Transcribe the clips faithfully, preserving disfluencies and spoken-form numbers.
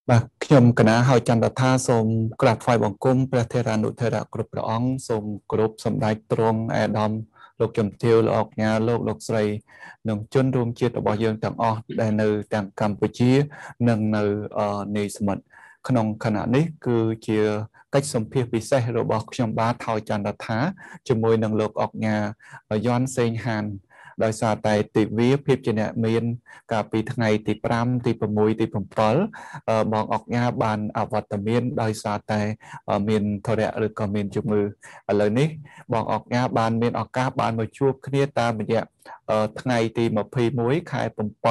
បាទខ្ញុំកណាហើយចន្ទថាសូមក្រាបថ្វាយបង្គំព្រះថេរានុថេរៈគ្រប់ព្រះអង្គសូមគោរពសម្ដេចទ្រង់អាដាមលោកជំទាវលោកអគ្គលោកលោកស្រីនិងជនរួមជាតិរបស់យើងទាំងអស់ដែលនៅទាំងកម្ពុជានិងនៅនៃសមុទ្រក្នុងខណៈនេះគឺជាកិច្ចសម្ភាសពិសេសរបស់ខ្ញុំបាទថោចន្ទថាជាមួយនឹងលោកអគ្គយន់សេងហានដោយសារតែទិវាភាពជាអ្នកមានកាលពីថ្ងៃទី5ទី6ទី7បងអុកញ៉ាបានអវត្តមានដោយសារតែមានធរៈឬក៏មានជំងឺឥឡូវនេះបងអុកញ៉ាបានមានឱកាសបានមកជួបគ្នាតាមរយៈថ្ងៃទី21ខែ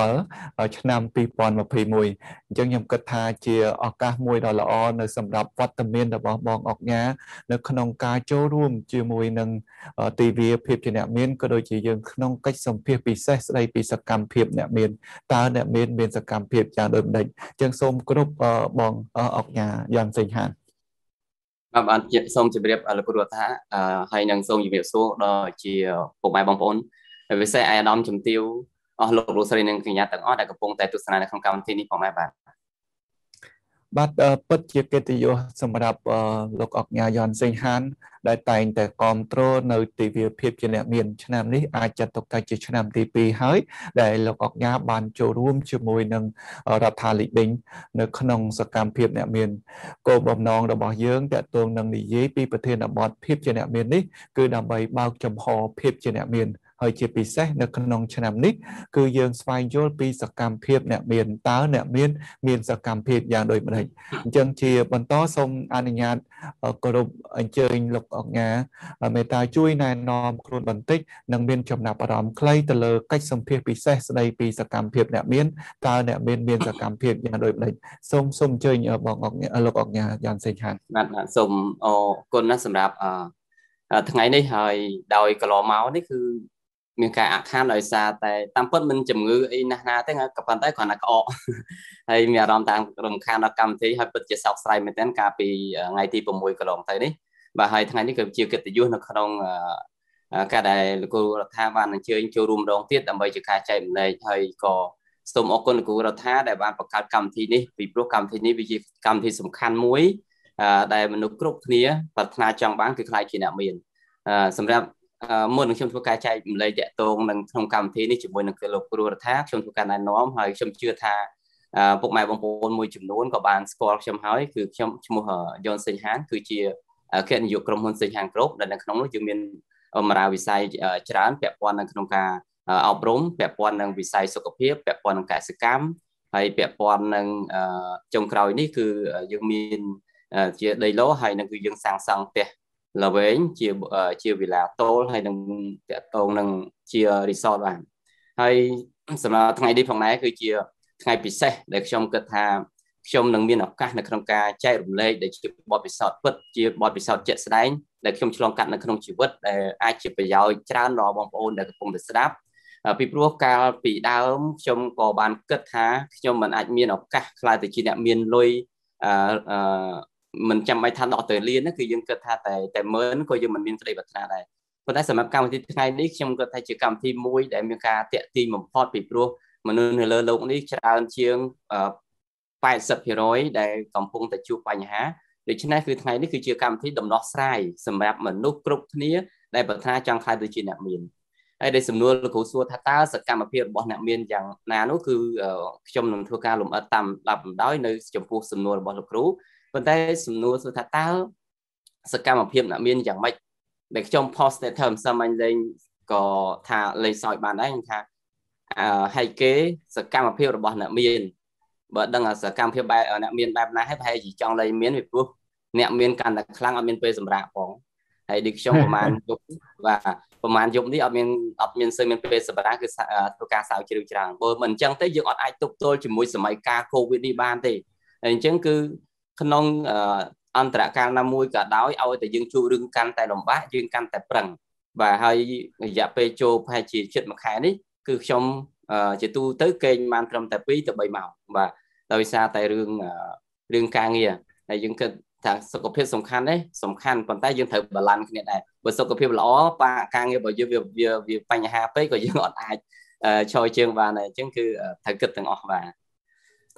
7ឆ្នាំ2021អញ្ចឹងខ្ញុំគិតថាជាឱកាសមួយដ៏ល្អនៅសម្រាប់វត្តមានរបស់បងអុកញ៉ានៅក្នុងការចូលរួមជាមួយនឹងទិវាភាពជាអ្នកមានក៏ដូចជាយើងក្នុងកិច្ចសម្ភាសពិសេសស្ដីពីសកម្មភាពអ្នកមានតើអ្នកមានមានសកម្មភាពយ៉ាងដូចម្ដេចអញ្ចឹងសូមគ្រប់បងអុកញ៉ាយ៉ាងសេងហានបាទបាទសូមជម្រាបលោកគ្រូរដ្ឋាហើយនឹងសូមជម្រាបសួរដល់ជាពុកម៉ែបងប្អូនពិសេសអាយដាមជំទាវអស់លោកលោកស្រីនិងកញ្ញាទាំងអស់ដែលកំពុងតែទស្សនានៅក្នុងកម្មវិធីនេះផងដែរបាទបាទពិតជាកិត្តិយសសម្រាប់លោកអុកញ៉ាយន់សេងហានដែលតែងតែគ្រប់គ្រងនៅទិវាភាពជាអ្នកមានឆ្នាំនេះអាចចាត់ទុកថាជាឆ្នាំទី2ហើយដែលលោកអុកញ៉ាបានចូលរួមជាមួយនឹងរដ្ឋាភិបាលនៅក្នុងសកម្មភាពអ្នកមានគោលបំណងរបស់យើងតកតងនឹងនិយាយពីប្រធានបទភាពជាអ្នកមាននេះគឺដើម្បីបើកចំហភាពជាអ្នកមានហើយជាពិសេសនៅក្នុងឆ្នាំនេះគឺយើងស្វែងយល់ពីសកម្មភាពអ្នកមានតើអ្នកមានមានសកម្មភាពយ៉ាងដូចម្តេចអញ្ចឹងជាបន្តសូមអនុញ្ញាតគោរពអញ្ជើញលោកអុកញ៉ាមេត្តាជួយណែនាំខ្លួនបន្តិចនិងមានចំណាប់អារម្មណ៍ខ្លីទៅលើកិច្ចសម្ភាសពិសេសស្ដីពីសកម្មភាពអ្នកមានតើអ្នកមានមានសកម្មភាពយ៉ាងដូចម្តេចសូមសូមអញ្ជើញបងអុកញ៉ាលោកអុកញ៉ាយ៉ាងសេងហានបាទបាទសូមអរគុណណាស់សម្រាប់ថ្ងៃនេះហើយដោយកន្លងមកនេះគឺមានការអាក់ខានដោយសារតែតាមពិតមិនជំងឺអីណាស់ណាទេក៏ប៉ុន្តែគ្រាន់តែក្អកហើយមានអារម្មណ៍តាមរំខានដល់កម្មវិធីហើយពិតជាសោកស្ដាយមែនទែនកាលពីថ្ងៃទី6កន្លងទៅនេះបាទហើយថ្ងៃនេះគឺជាកិត្តិយសនៅក្នុងការដែលលោកគ្រូរដ្ឋាបានអញ្ជើញចូលរួមម្ដងទៀតដើម្បីជាការចែករំលែកហើយក៏សូមអរគុណលោកគ្រូរដ្ឋាដែលបានបង្កើតកម្មវិធីនេះពីព្រោះកម្មវិធីនេះវាជាកម្មវិធីសំខាន់មួយដែលមនុស្សគ្រប់គ្នាប្រាថ្នាចង់បានគឺខ្លាចជាអ្នកមានសម្រាប់មុននឹងខ្ញុំធ្វើការចែករំលែកតាក់ទងនឹងក្នុងកម្មវិធីនេះជាមួយនឹងលោកគ្រូរដ្ឋាខ្ញុំធ្វើការណែនាំហើយខ្ញុំជឿថាពុកម៉ែបងប្អូនមួយចំនួនក៏បានស្គាល់ខ្ញុំហើយគឺខ្ញុំឈ្មោះយន់សេងហានគឺជាអគ្គនាយកក្រុមហ៊ុនសេងហានគ្រប់ដែលនៅក្នុងនោះយើងមានអមរាវិស័យច្រើនពាក់ព័ន្ធនៅក្នុងការអប់រំពាក់ព័ន្ធនឹងវិស័យសុខភាពពាក់ព័ន្ធនឹងកសិកម្មហើយពាក់ព័ន្ធនឹងចុងក្រោយនេះគឺយើងមានជាដីឡូហើយនឹងគឺយើងសាងសង់ផ្ទះល្វែងជាជាវិឡាតូលហើយនឹងតកតងនឹងជា resort បានហើយសម្រាប់ថ្ងៃនេះផងដែរគឺជាថ្ងៃពិសេសដែលខ្ញុំគិតថាខ្ញុំនឹងមានឱកាសនៅក្នុងការចែករំលែកដែលជាបទពិសោធន៍ពិតជាបទពិសោធន៍ជាក់ស្ដែងដែលខ្ញុំឆ្លងកាត់នៅក្នុងជីវិតដែលអាចជាប្រយោជន៍ច្រើនដល់បងប្អូនដែលកំពុងតែស្ដាប់ពីព្រោះកាលពីដើមខ្ញុំក៏បានគិតថាខ្ញុំមិនអាចមានឱកាសខ្លាចទៅជាអ្នកមានលុយអឺមិនចាំបាច់ថាដកទៅលៀនណាគឺយើងគិតថាតែតែមើលក៏យើងមិនមានក្តីប្រាថ្នាដែរប៉ុន្តែសម្រាប់កម្មវិធីថ្ងៃនេះខ្ញុំគិតថាជាកម្មវិធីមួយដែលមានការតាក់ទាញបំផុតពីព្រោះមនុស្សនៅលើโลกនេះច្រើនជាងแปดสิบភាគរយដែលកំពុងតែជួបបញ្ហាដូច្នេះគឺថ្ងៃនេះគឺជាកម្មវិធីដំណោះស្រាយសម្រាប់មនុស្សគ្រប់គ្នាដែលប្រាថ្នាចង់ខ្លាចទៅជាអ្នកមានហើយដែលសំណួរលោកគ្រូសួរថាតើសកម្មភាពរបស់អ្នកមានយ៉ាងណានោះគឺខ្ញុំនឹងធ្វើការលម្អិតតាមលំដាប់ដោយនៅចំពោះសំណួររបស់លោកគ្រូប៉ុន្តែសំណួរសួរថាតើសកម្មភាពអ្នកមានយ៉ាងម៉េចដែលខ្ញុំ post តែធ្វើមិនសមលេងក៏ថាលេងសើចបានដែរថាអឺហើយគេសកម្មភាពរបស់អ្នកមានបើដឹងសកម្មភាពបែបអ្នកមានបែបណាហើយប្រហែលជាចង់លេងមានពីព្រោះអ្នកមានកាន់តែខ្លាំងអត់មានពេលសម្រាប់ផងហើយដូចខ្ញុំប្រហែលយប់បាទប្រហែលយប់នេះអត់មានអត់មានសូវមានពេលសម្រាប់គឺធ្វើការសើចជ្រាវច្រើនបើមិនអញ្ចឹងទេយើងអត់អាចទប់ទល់ជាមួយសម័យកាល COVID នេះបានទេហើយអញ្ចឹងគឺក្នុងអន្តរកាលណាមួយក៏ដោយឲ្យតែយើងជួបរឿងកាន់តែលំបាកយើងកាន់តែប្រឹងបាទហើយរយៈពេលចូលប្រហែលជាជិតមួយខែនេះគឺខ្ញុំជាទូទៅគេងបានត្រឹមតែពីរទៅបីម៉ោងបាទដោយសារតែរឿងរឿងការងារហើយយើងគិតថាសុខភាពសំខាន់ទេសំខាន់ប៉ុន្តែយើងត្រូវបាឡាន់គ្នាដែរបើសុខភាពល្អប៉ាការងាររបស់យើងវាវាបញ្ហាពេកក៏យើងអត់អាចឈរជើងបានដែរអញ្ចឹងគឺត្រូវគិតទាំងអស់បាទ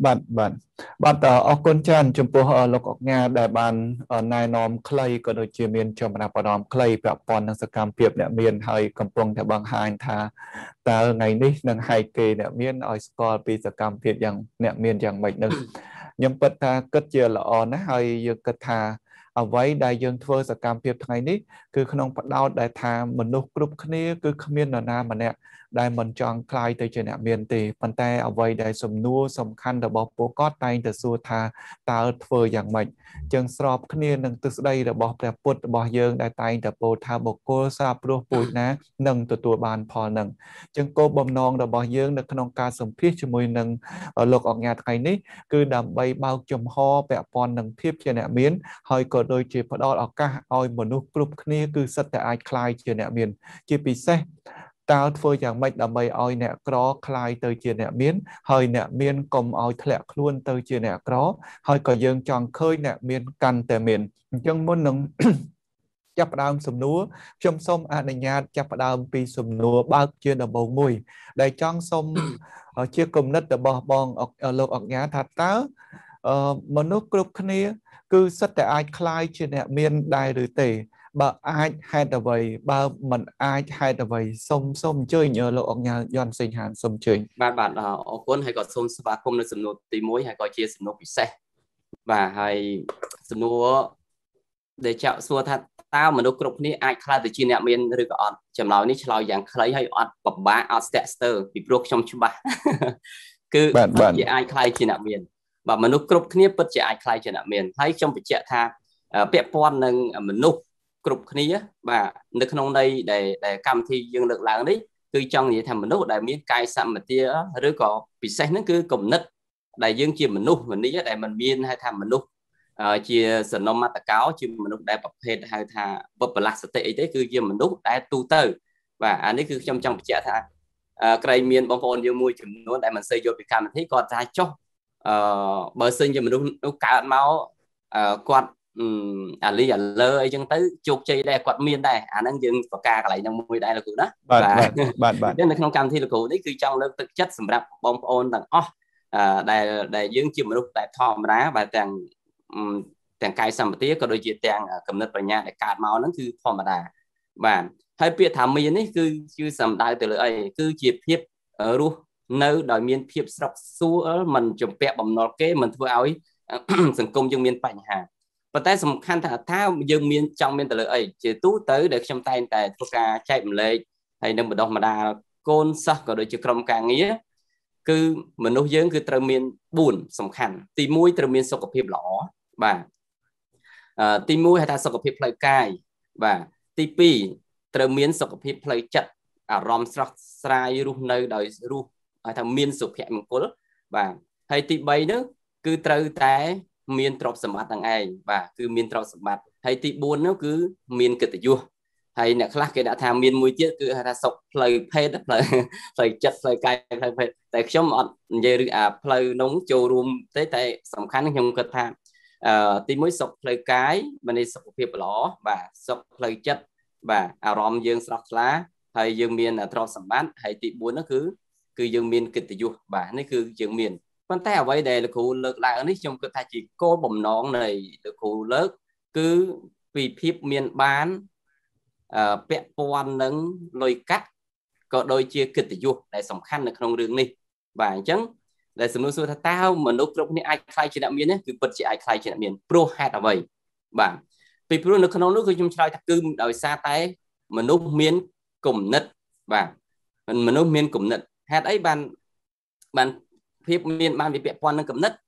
bạn bạn bạn tờ ở con chan chấm po ở lộc Nga đại bàn ở nai nòm clay có đôi chia miền cho mình bảo nòm clayแบบปอนนังสกรรมเปรียบเนี่ยเมียนให้กำปองแต่บางหายทาแต่ไงนี่นังไฮเกเนี่ยเมียนออยสกอร์ปีสกรรมเปรียบอย่างเนี่ยเมียนอย่างไม่นึงยังปัตตาก็เจอละออนนะให้ยังกระทาเอาไว้ได้ยังเทอสกรรมเปรียบไงนี้คือขนมปัดดาวได้ทามนุษย์กรุ๊ปนี้คือขมิ้นนามันเนี่ยได้มันจองคลายตัวเจเนี่ยเมียนตีปันแต่เอาไว้ได้สมนัวสำคัญแต่บอกโปก็ตายแต่สู้ทาตาเทออย่างไม่จึงสอบขณีหนึ่งตึกได้แต่บอกแต่ปุดบอกเยิงได้ตายแต่โปทาบอกโกซาปลัวปุยนะหนึ่งตัวตัวบานพอหนึ่งจึงโกบอมนองแต่บอกเยิงในขนมการสมพิชมวยหนึ่งโลกออกงานไทยนี้คือดำใบเบาจมหอแปะปอนหนึ่งเทียบเจเนี่ยเมียนหอยก็โดยเฉพาะดอออกกะออยมนุษย์กลุ่มนี้คือสัตว์แต่อายคลายเจเนี่ยเมียนจีปีเซตาเฟออย่างไม่ดำใบออยเนี่ยกรอคลายเตยเจเนี่ยเมียนหอยเนี่ยเมียนกลมออยแถลกล้วนเตยเจเนี่ยกรอหอยก็ยังจองเคยเนี่ยเมียนกันแต่เมียนจังมุนหนึ่งจับดาวสมนัวชมส้มอนุญาตจับดาวปีสมนัวบ้าเชื่อดับบงมวยได้จ้องส้มเชื่อกลมนัดดับบอบองออกโลกออกงานถัดเต้ามนุษย์กลุ่มนี้คือสัตว์แต่อายคลายเชื่อเนี่ยเมียนได้หรือเตะบ่อายให้แต่ไว้บ่มันอายให้แต่ไว้ส้มส้มเจยเยอะโลกออกงานย้อนสิงหานส้มเจยบ้านบ้านเอ่อคนให้ก็ส้มสปาคมในสำนวนตีมวยให้ก็เชียร์สำนวนพิเศษvà hayสำนวนเดี๋ยวจะสัวทัดตามนุษย์กลุ่มนี้อายคลายแต่จีเนียเมียนหรือก็อดจำเรานี่ชะลออย่างใครให้อดปะบ้าอดสเตสเตอร์ปีโปรกชมชุบะคือจะอายคลายจีเนียเมียนแบบมนุษย์กลุ่มนี้ปัจจัยอายคลายจีเนียเมียนให้ชมปัจจัยท่าเปียปอนหนึ่งมนุษย์กลุ่มนี้vàนึกน้องในในในกรรมที่ยังเลือกหลังนี้คือจังนี้ทำมนุษย์ได้มีกายสัมผัสเตี้ยหรือก็พิเศษนั่นคือกลุ่มนึกได้ยังเชื่อมนุษย์วันนี้ได้มันมีให้ทำมนุษย์เชื่อสนมมาตะเก้าเชื่อมนุษย์ได้ประเภทให้ทำวัปลักษณ์สติได้คือเชื่อมนุษย์ได้ตูเตอร์vàอันนี้คือจำจำพิจารณาใครมีบางคนยังมวยจำนวนได้มันเสียโยบิการมันที่ก่อนใจจ๊อกเบอร์ซึ่งเชื่อมนุษย์นุการเมาส์กอดอ่าลีอ่ะเลยจังtới chụp chơi đây quạt miên đây à năng dừng và ca lại năng môi đây là cụ đó và bạn bạn nên là không cầm thi là cụ đấyคือtrong lớp thực chấtสำหรับบองโอนต่างอ๋อได้ได้ยื่นจิ้มมนุษย์แต่ทอมร้าvà แต่งแต่งกายสัมปติก็โดยจีแต่งกำเนิดปัญญาแต่การเมานั้นคือธรรมดาvàให้เปรียบถามมีนี่คือคือสำได้แต่เลยคือจีบเพียบรู้เนื้อโดยมีเพียบสับสู้มันจมแปะบ่มนอเก้มันทั่วเอาสังคมยังมีปัญหาปัจจัยสำคัญถ้าถ้ายังมีจังมีแต่เลยไอ้เจ้าตู้เต๋อเด็กชมไทยแต่พวกการใช้มันเลยให้นำบดดอกมาดาโกนซักก็โดยจะกรมการงี้คือมนุษย์ยังคือตระมีนบุญสำคัญตีมุ้ยตระมีนสุขภาพหล่อบ่าตีมุ้ยให้ทางสุขภาพเพลย์กายบ่าตีปีตระมีนสุขภาพเพลย์จัดอารมณ์สักสายรูในโดยรูให้ทางมีนสุขภาพมันกุลบ่าให้ตีใบนึกคือตระแต่มีนตรอบสมบัติต่างไงบ่าคือมีนตรอบสมบัติให้ตีบุญนั่นคือมีนกิตยุให้เนี่ยคลาสเกดทำมีนมวยเจี๊ยคือให้ทางศพเพลย์เพศเพลย์เพลย์จัดเพลย์กายเพลย์เพศแต่ช่วงอ่อนเยอะอ่ะเพลย์น้องโจรวมแต่แต่สำคัญยังกระทำตีมวยศพเพลย์กายมันในศพเพียบหล่อบ่าศพเพลย์จัดบ่าอารมณ์ยังสักล้าให้ยังมีนตรอบสมบัติให้ตีบุญนั่นคือคือยังมีนกิตยุบ่านี่คือยังมีนมันแต่ไว้เดี๋ยวครูเลิกแล้วนี่ชมก็thay chỉ cô bầm nón này đượcครูเลิกcứ vì phép miền bánเปะปอนนั้นลอยกัดก็โดยเชี่ยกิจยุในสำคัญในขนมเรื่องนี้บ่ายจังในสมมติว่าถ้ามนุษย์กลุ่มนี้ไอ้ใครชนะเมียนเนี่ยคือปัจจัยไอ้ใครชนะเมียนโปรแฮดเอาไว้บ่ายปีโปรในขนมนู้คือชมชายตะกึมโดยซาไตมนุษย์เมียนกลุ่มนัดบ่ายมันมนุษย์เมียนกลุ่มนัดแฮดไอ้บันบันเพียบเมียนบ้านbị bẹp quan năng cầm nứt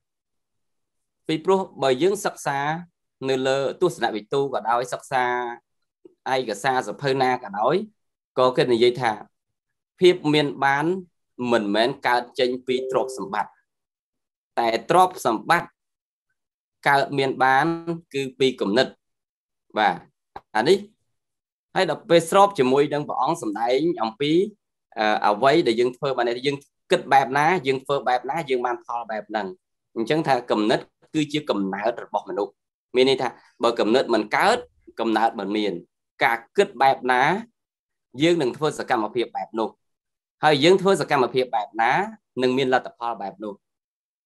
vì pro bởi những sắc xa nơi lơ tu sửa lại bị tu và đói sắc xa ai cả xa rồi phơi na cả đói có cái này dây thả พียบเมียนบ้านเหมือนเหมือนการเจนปีตรอกสมบัติแต่ตรอกสมบัติการเมียนบ้านคือปีกลมนึกว่าอันนี้ให้ดับไปสอบจมูกดังบ่องสมได้องปีเอาไว้để dừng phơi bài này dừng kịch bẹp ná dừng phơi bẹp ná dừng ban thò bẹp nằng chẳng thà cầm nứt cứ chưa cầm nát được bọc mình đủ miền này thà bờ cầm nứt mình cá cầm nát bờ miền cả kịch bẹp ná dừng đừng phơi sạc cầm ở phía bẹp nụ hay dừng phơi sạc cầm ở phía bẹp ná đừng miền là tập thò bẹp nụ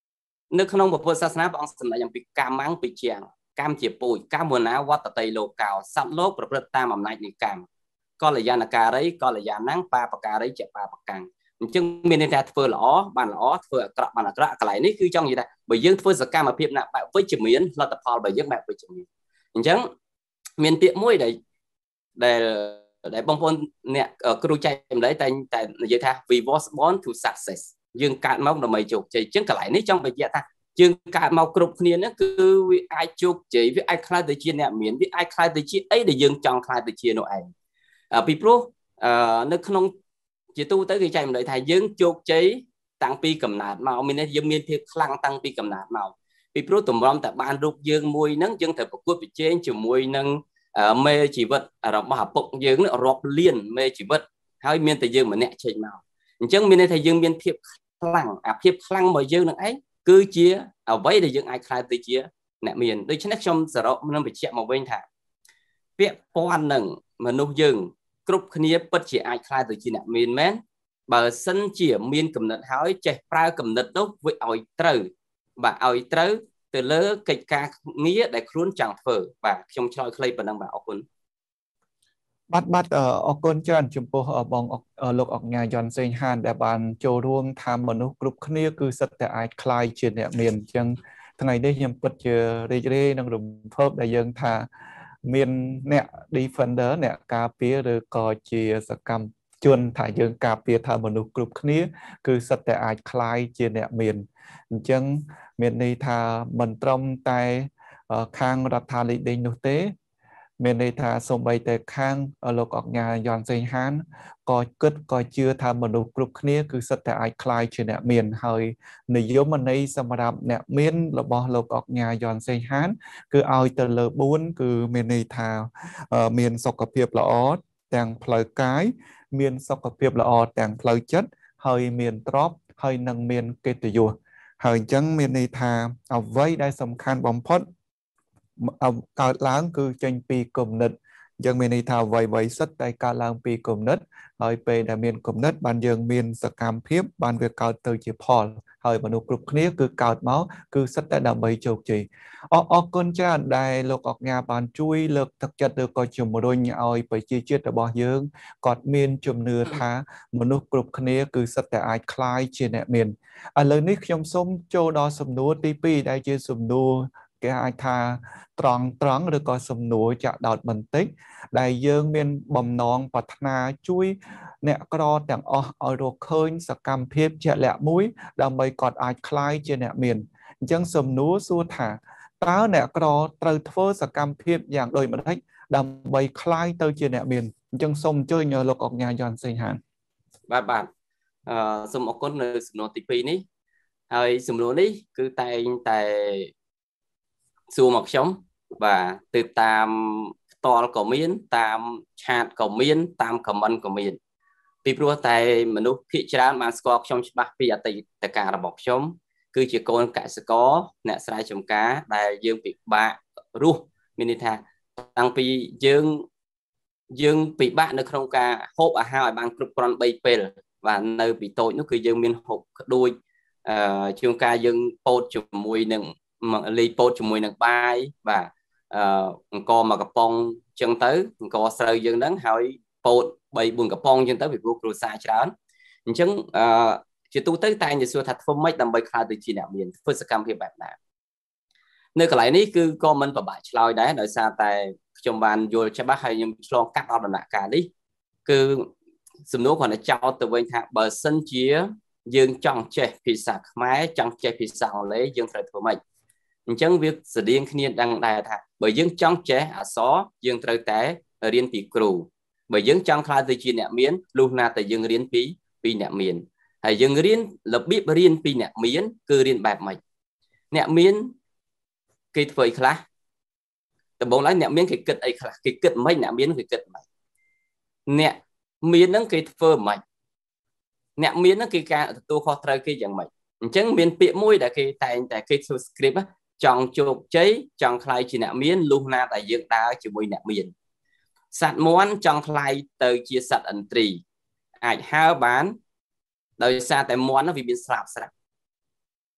នៅក្នុងពុទ្ធសាសនាព្រះអង្គសម្ដែងអំពីកម្មងពីជាងកម្មជាពូជកម្មណាវត្តតីលោកោសត្វលោកប្រព្រឹត្តតាមអំណាចនៃកម្មកល្យាណការីកល្យាណังបាបការីជាបាបកាំងអញ្ចឹងមានន័យថាធ្វើល្អបានល្អធ្វើអាក្រក់បានអាក្រក់កន្លែងនេះគឺចង់និយាយថាបើយើងធ្វើសកម្មភាពណាបែបវិជ្ជមានលទ្ធផលរបស់យើងបែបវិជ្ជមានអញ្ចឹងមានពាក្យមួយដែលដែលដែលបងប្អូនអ្នកគ្រូចែកម្លេះតែតែនិយាយថា we was born to success យើងកើតមកដើម្បីជោគជ័យអញ្ចឹងកន្លែងនេះចង់បញ្ជាក់ថាយើងកើតមកគ្រប់គ្នាហ្នឹងគឺវាអាចជោគជ័យវាអាចខ្លាយទៅជាអ្នកមានវាអាចខ្លាយទៅជាអីដែលយើងចង់ខ្លាយទៅជានោះឯងពីព្រោះនៅក្នុងជាទូទៅគេចែកម្លេះថាយើងជោគជ័យតាំងពីកំណើតមកមានន័យយើងមានភាពខ្លាំងតាំងពីកំណើតមកពីព្រោះតម្រាំតែបានរូបយើងមួយហ្នឹងយើងត្រូវប្រកួតប្រជែងជាមួយនឹងមេជីវិតរបស់ឪពុកយើងរាប់លានមេជីវិតហើយមានតែយើងម្នាក់ចេញមកអញ្ចឹងមានន័យថាយើងមានភាពខ្លាំងអាភាពខ្លាំងរបស់យើងនឹងឯងគឺជាអ្វីដែលយើងអាចខ្លាយទៅជាអ្នកមានដូច្នេះខ្ញុំសរុបនឹងបញ្ជាក់មកវិញថាពាក្យពាន់នឹងមនុស្សយើងគ្រប់គ្នាពិតជាអាចខ្លាយទៅជាអ្នកមានមែនបើសិនជាមានគំនិតហើយចេះប្រើគំនិតនោះវាឲ្យត្រូវបាទឲ្យត្រូវទៅលើកិច្ចការងារដែលខ្លួនចង់ធ្វើបាទខ្ញុំឆ្លើយខ្លីប៉ុណ្ណឹងបាទអរគុណបាទបាទអរគុណច្រើនចំពោះបងលោកអង្ញាយ៉នសេងហានដែលបានចូលរួមថាមនុស្សគ្រប់គ្នាគឺសិតតែអាចខ្លាយជាអ្នកមានអញ្ចឹងថ្ងៃនេះខ្ញុំពិតជារីករាយនឹងរំភើបដែលយើងថាមានអ្នក defender អ្នកការពារឬក៏ជាសកម្មជនថាយើងការពារថាមនុស្សគ្រប់គ្នាគឺសិតតែអាចខ្លាយជាអ្នកមានអញ្ចឹងមានន័យថាមិនត្រឹមតែខាងរដ្ឋាភិបាលនោះទេមានន័យថាសូម្បីតែខាងលោកអង្ញាយ៉នសេងហានក៏គិតក៏ជឿថាមនុស្សគ្រប់គ្នាគឺសិតតែអាចខ្លាយជាអ្នកមានហើយនិយមន័យសម្រាប់អ្នកមានរបស់លោកអង្ញាយ៉នសេងហានគឺឲ្យទៅលើបួនគឺមានន័យថាមានសុខភាពល្អទាំងផ្លូវកាយមានសុខភាពល្អទាំងផ្លូវចិត្តហើយមានទ្រព្យហើយនឹងមានកិត្តិយសហើយអញ្ចឹងមានន័យថាអ្វីដែលសំខាន់បំផុតកើតឡើងគឺចេញពីគំនិតអញ្ចឹងមានន័យថាអ្វីអ្វីសិតតែកើតឡើងពីគំនិតហើយពេលដែលមានគំនិតបានយើងមានសកម្មភាពបានវាកើតទៅជាផលហើយមនុស្សគ្រប់គ្នាគឺកើតមកគឺសិតតែដើម្បីជោគជ័យអរអរគុណច្រើនដែលលោកអង្ញាបានជួយលើកទឹកចិត្តឬក៏ជំរុញឲ្យប្រជាជាតិរបស់យើងគាត់មានជំនឿថាមនុស្សគ្រប់គ្នាគឺសិតតែអាចខ្លាយជាអ្នកមានឥឡូវនេះខ្ញុំសូមចូលដល់សំណួរទីពីរដែលជាសំណួរគេអាចថាត្រង់ត្រង់ឬក៏សំណួរចាក់ដោតបន្តិចដែលយើងមានបំណងប្រាថ្នាជួយអ្នកក្រទាំងអស់ឲ្យរកឃើញសកម្មភាពជាក់លាក់មួយដើម្បីគាត់អាចក្លាយជាអ្នកមានអញ្ចឹងសំណួរសួរថាតើអ្នកក្រត្រូវធ្វើសកម្មភាពយ៉ាងដូចម្តេចដើម្បីក្លាយទៅជាអ្នកមានអញ្ចឹងសូមអញ្ជើញលោកអង្ញាយ៉នសេងហានបាទបាទអឺសូមអរគុណនៅសំណួរទីពីរនេះហើយសំណួរនេះគឺតែងតែសួរមកខ្ញុំបាទទៅតាមផ្ទាល់ក៏មានតាមឆាតក៏មានតាមខមមិនក៏មានពីព្រោះតែមនុស្សភាគច្រើនបានស្គាល់ខ្ញុំច្បាស់ពីអតីតកាលរបស់ខ្ញុំគឺជាកូនកសិករអ្នកស្រែចម្ការដែលយើងពិបាករស់មានន័យថាតាំងពីយើងយើងពិបាកនៅក្នុងការហូបអាហារឲ្យបានគ្រប់គ្រាន់បីពេលបាទនៅពីតូចនោះគឺយើងមានហូបក្ដួចអឺជួនកាលយើងពោតជាមួយនឹងលីពោតជាមួយនឹងបាយបាទអឺអង្គមកកំប៉ុងអញ្ចឹងទៅអង្គស្រូវយើងហ្នឹងហើយពោតបីបួនកំប៉ុងអញ្ចឹងទៅពីព្រោះគ្រួសារច្រើនអញ្ចឹងអឺជាទូទៅតែងតែសួរថាធ្វើម៉េចដើម្បីខ្លាចទៅជាអ្នកមានធ្វើសកម្មភាពបែបណានៅកន្លែងនេះគឺក៏មិនពិបាកឆ្លើយដែរដោយសារតែខ្ញុំបានយល់ច្បាស់ហើយខ្ញុំឆ្លងកាត់អដំណាក់កាលនេះគឺសំណួរគ្រាន់តែចោទទៅវិញថាបើសិនជាយើងចង់ចេះភាសាខ្មែរចង់ចេះភាសាអង់គ្លេសយើងត្រូវធ្វើម៉េចអញ្ចឹងវាស្តៀងគ្នាដឹងដែរថាបើយើងចង់ចេះអក្សរយើងត្រូវតែរៀនពីគ្រូបើយើងចង់ខ្លាចទៅជាអ្នកមានលុះណាតែយើងរៀនពីពីអ្នកមានហើយយើងរៀនរបៀបរៀនពីអ្នកមានគឺរៀនបែបម៉េចអ្នកមានគេធ្វើអីខ្លះដំបូងឡើយអ្នកមានគេគិតអីខ្លះគេគិតមិនអ្នកមានគេគិតមិនអ្នកមានហ្នឹងគេធ្វើមិនអ្នកមានហ្នឹងគេការទទួលខុសត្រូវគេយ៉ាងម៉េចអញ្ចឹងមានពាក្យមួយដែលគេតែងតែគេធ្វើ script ចង់ជោគជ័យចង់ខ្លាយជាអ្នកមានលុះណាតែយើងដើរជាមួយអ្នកមានសត្វមាន់ចង់ខ្លាយទៅជាសត្វឥន្ទ្រីអាចហើបានដោយសារតែមាន់វាមានស្រាប់ស្រាប់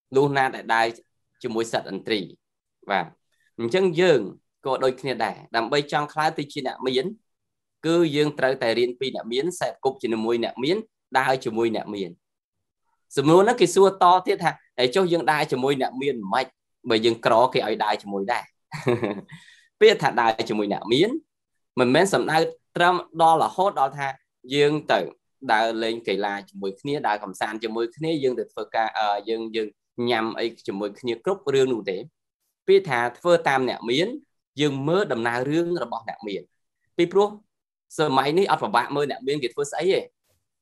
luôn na đại đai cho môi sạch ẩn trì và chân dương có đôi khi đẻ đầm bay trong khai từ chi nạ miến cứ dương trời tài riêng pi nạ miến sẽ cục chỉ mùi nạ miến đai cho mùi nạ miến sớm luôn nó cái xua to thiết ha để cho dương đai cho mùi nạ miến mạch bởi dương có cái ấy đai cho mùi đai biết thật đai cho mùi nạ miến mình men sầm đai trăm đo là hốt đo tha dương tử đai lên kỳ la cho mùi kia đai cầm san cho mùi kia dương được phơi ca ờ dương dương nhằm ấy cho mùi kia cướp riêng đủ thế biết thà phơi tam nạ miến dương mơ đầm nào riêng là bỏ nạ miến biết pro giờ máy ní ở vào bạn mơ nạ miến cái phơi sấy ấy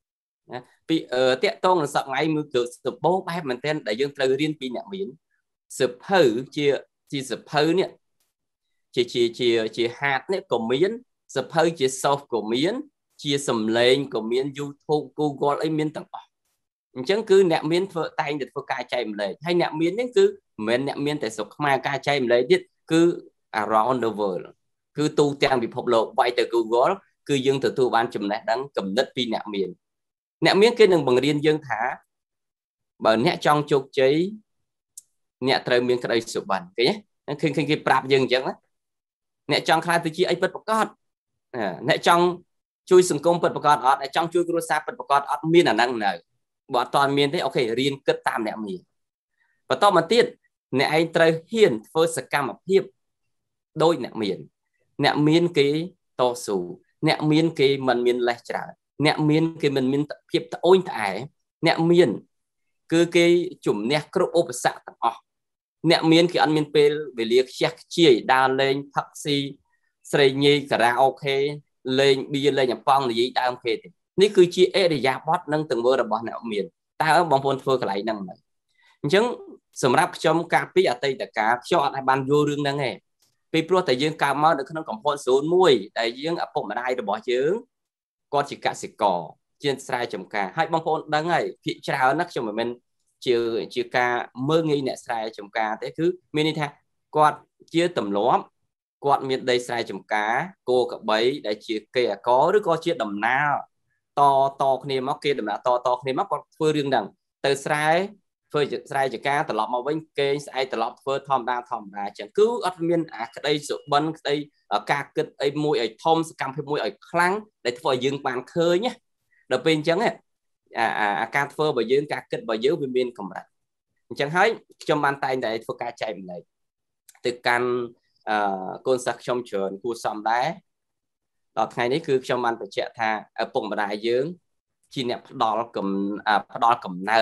bị ở tiện tông là sợ ngay mưa cực sụp bố bay mình tên để dương từ riêng pi nạ miến sụp hử chia chia sụp hử nè chỉ chỉ chỉ chỉ hạt nè của miến sụp hử chỉ sau của miến chia sầm lên của miến YouTube Google ấy miến tặng chẳng cứ nạ miến phơi tay được phơi cài chạy lên hay nạ miến nên cứ mình nạ miến tại sụp mai cài chạy lên biết cứ around the world cứ tu trang bị phục lộ bay từ Google cứ dương từ tu ban chùm này đang cầm đất pi nạ miến nạ miến cái đường bằng riêng dương thả bởi nạ trong chục cháy nạ trời miếng cái đây sụp bẩn cái nhé khi khi khi prap dương chẳng á nạ trong khai từ chi ấy bất bạc cọt nạ trong chui sừng công bất bạc cọt ở nạ trong chui cua sa bất bạc cọt ở miên là năng này bọn toàn miên thế ok riêng kết tam nạ miến và to mà tiết nạ anh trời hiền phơi sạc cam hiệp đôi nạ miến nạ miến cái to sù nạ miến cái mình miên lẻ trả nạ miên cái mình miên hiệp ôi tại nạ miên cứ cái chủng nè cướp ốp sạ tặng nè miên cái ăn miên pe về liệt check chia đa lên taxi sợi nhi karaoke lên bia lên nhập phong là gì ta ok thì ní cứ chia e để giả bót nâng từng bữa là bọn nè miên ta ở bọn phun phơi cái lại nâng này chứng sầm rap trong cà phê ở tây tất cả cho ai ban vô rương nâng nghe vì pro tại dương cà mau được không còn phun số muối tại dương ở bộ mà đây được bỏ chướng con chỉ cả xịt cỏ trên sai chấm cả hai bông phun đang ngày thị trào nắc cho mình chiều chiều ca mơ nghi nè sai chấm cá thế cứ mini tha quạt chia tầm lóm quạt miền đây sai chấm cá cô cặp bấy để chia kè có đứa có chia đầm nào to to kia móc kia đầm nào to to kia móc con phơi riêng đằng từ sai phơi sai chấm cá từ lọp màu bên kê sai từ lọp phơi thom đa thom đa chẳng cứ ở miền à cái đây sự bân cái đây ở ca kịch ấy môi ấy thom cam hay môi ấy khăng để phơi dương bàn khơi nhé đầu bên chẳng ấy à à ca phơ bởi dương ca kịch bởi dương viên biên cầm đặt chẳng thấy trong bàn tay này phơ ca chạy này từ căn côn sắc trong trường khu xóm đá đó ngày đấy cứ trong bàn phải chạy tha ở vùng đại dương chi nẹp đo cầm à đo cầm nợ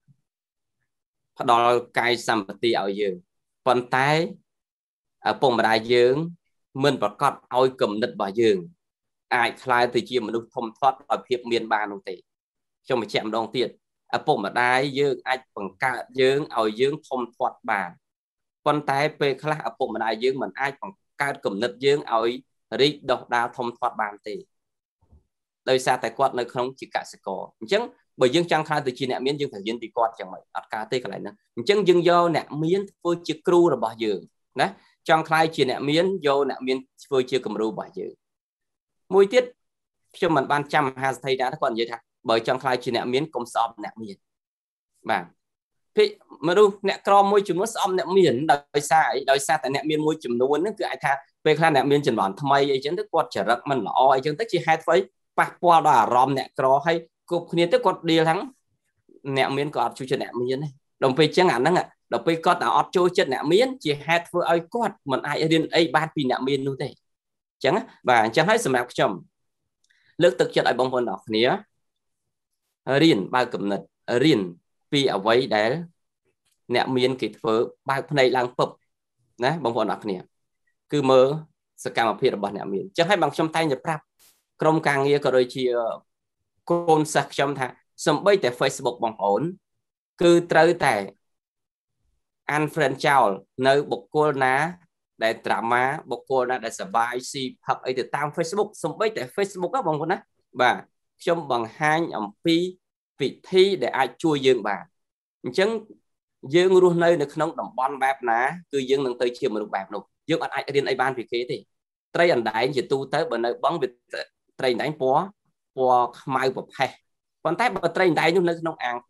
đo cài sầm tì ở dương bàn tay ở vùng đại dương mình phải cọt oi cầm nứt vào dương ai khai từ chi mình được thông thoát ở phía miền Bắc nông thị trong một chạm đồng tiền ở vùng ở đây dương ai bằng cả dương ở dương thông thoát bàn con tay về khác ở vùng ở đây dương mình ai bằng cả cầm nứt dương ở đi đọc đa thông thoát bàn thì đời xa tại quạt nơi không chỉ cả sẽ có chẳng bởi dương trang khai từ chi nẹ miến dương phải dương thì quạt chẳng mày ở cả tê cái này nữa chẳng dương do nẹ miến phơi chiếc cru là bỏ dương đấy trang khai chi nẹ miến do nẹ miến phơi chiếc cầm ru bỏ dương mùi tiết cho mình ban trăm hai thầy đã còn vậy thật bởi trong khai chỉ nẹ miến công xóm nẹ miến và thì mà đâu nẹ crom môi chùm nó xóm nẹ miến đời xa ấy đời xa tại nẹ miến môi chùm luôn nó cứ ai tha về khai nẹ miến chừng bản thầm ấy ấy chẳng thức quạt trở rắc mình là oi chẳng thức chỉ hai phấy bạc qua đó rom nẹ cro hay cục kia tức quạt đi thắng nẹ miến có chú cho nẹ miến này đồng phê chẳng hạn đó ạ đồng phê có nào chú cho nẹ miến chỉ hai phơi ơi quạt mình ai điên ấy ban vì nẹ miến luôn thế chẳng và chẳng thấy sự mạc chồng lực thực chất ở bông vân đọc nhé riêng bao cụm nịch riêng vì ở vậy để nẹ miên kịch phở bao này lang phập nè bông vân đọc nhé cứ mơ sự cảm ơn bằng nẹ miên chẳng hay bằng trong tay nhập rap trong càng nghe có đôi chia côn sạc trong thà xong bây tại Facebook bằng ổn cứ trơi tại anh friend chào nơi bột cô ná để drama bọc cô đã để survive si hoặc ấy từ tam Facebook xong bây tại Facebook các bằng con á và trong bằng hai ẩm phi vị thi để ai chui dương bà chẳng dương luôn nơi được không đồng bon bạp ná cứ dương nâng tới chiều mà được bạp đâu dương anh ai điên ai ban vì kế thì tây ảnh đại chỉ tu tới bởi nơi bóng việc tây đánh bó bó mai bọc hay còn tay bờ tây đại nhưng nơi nông ăn tất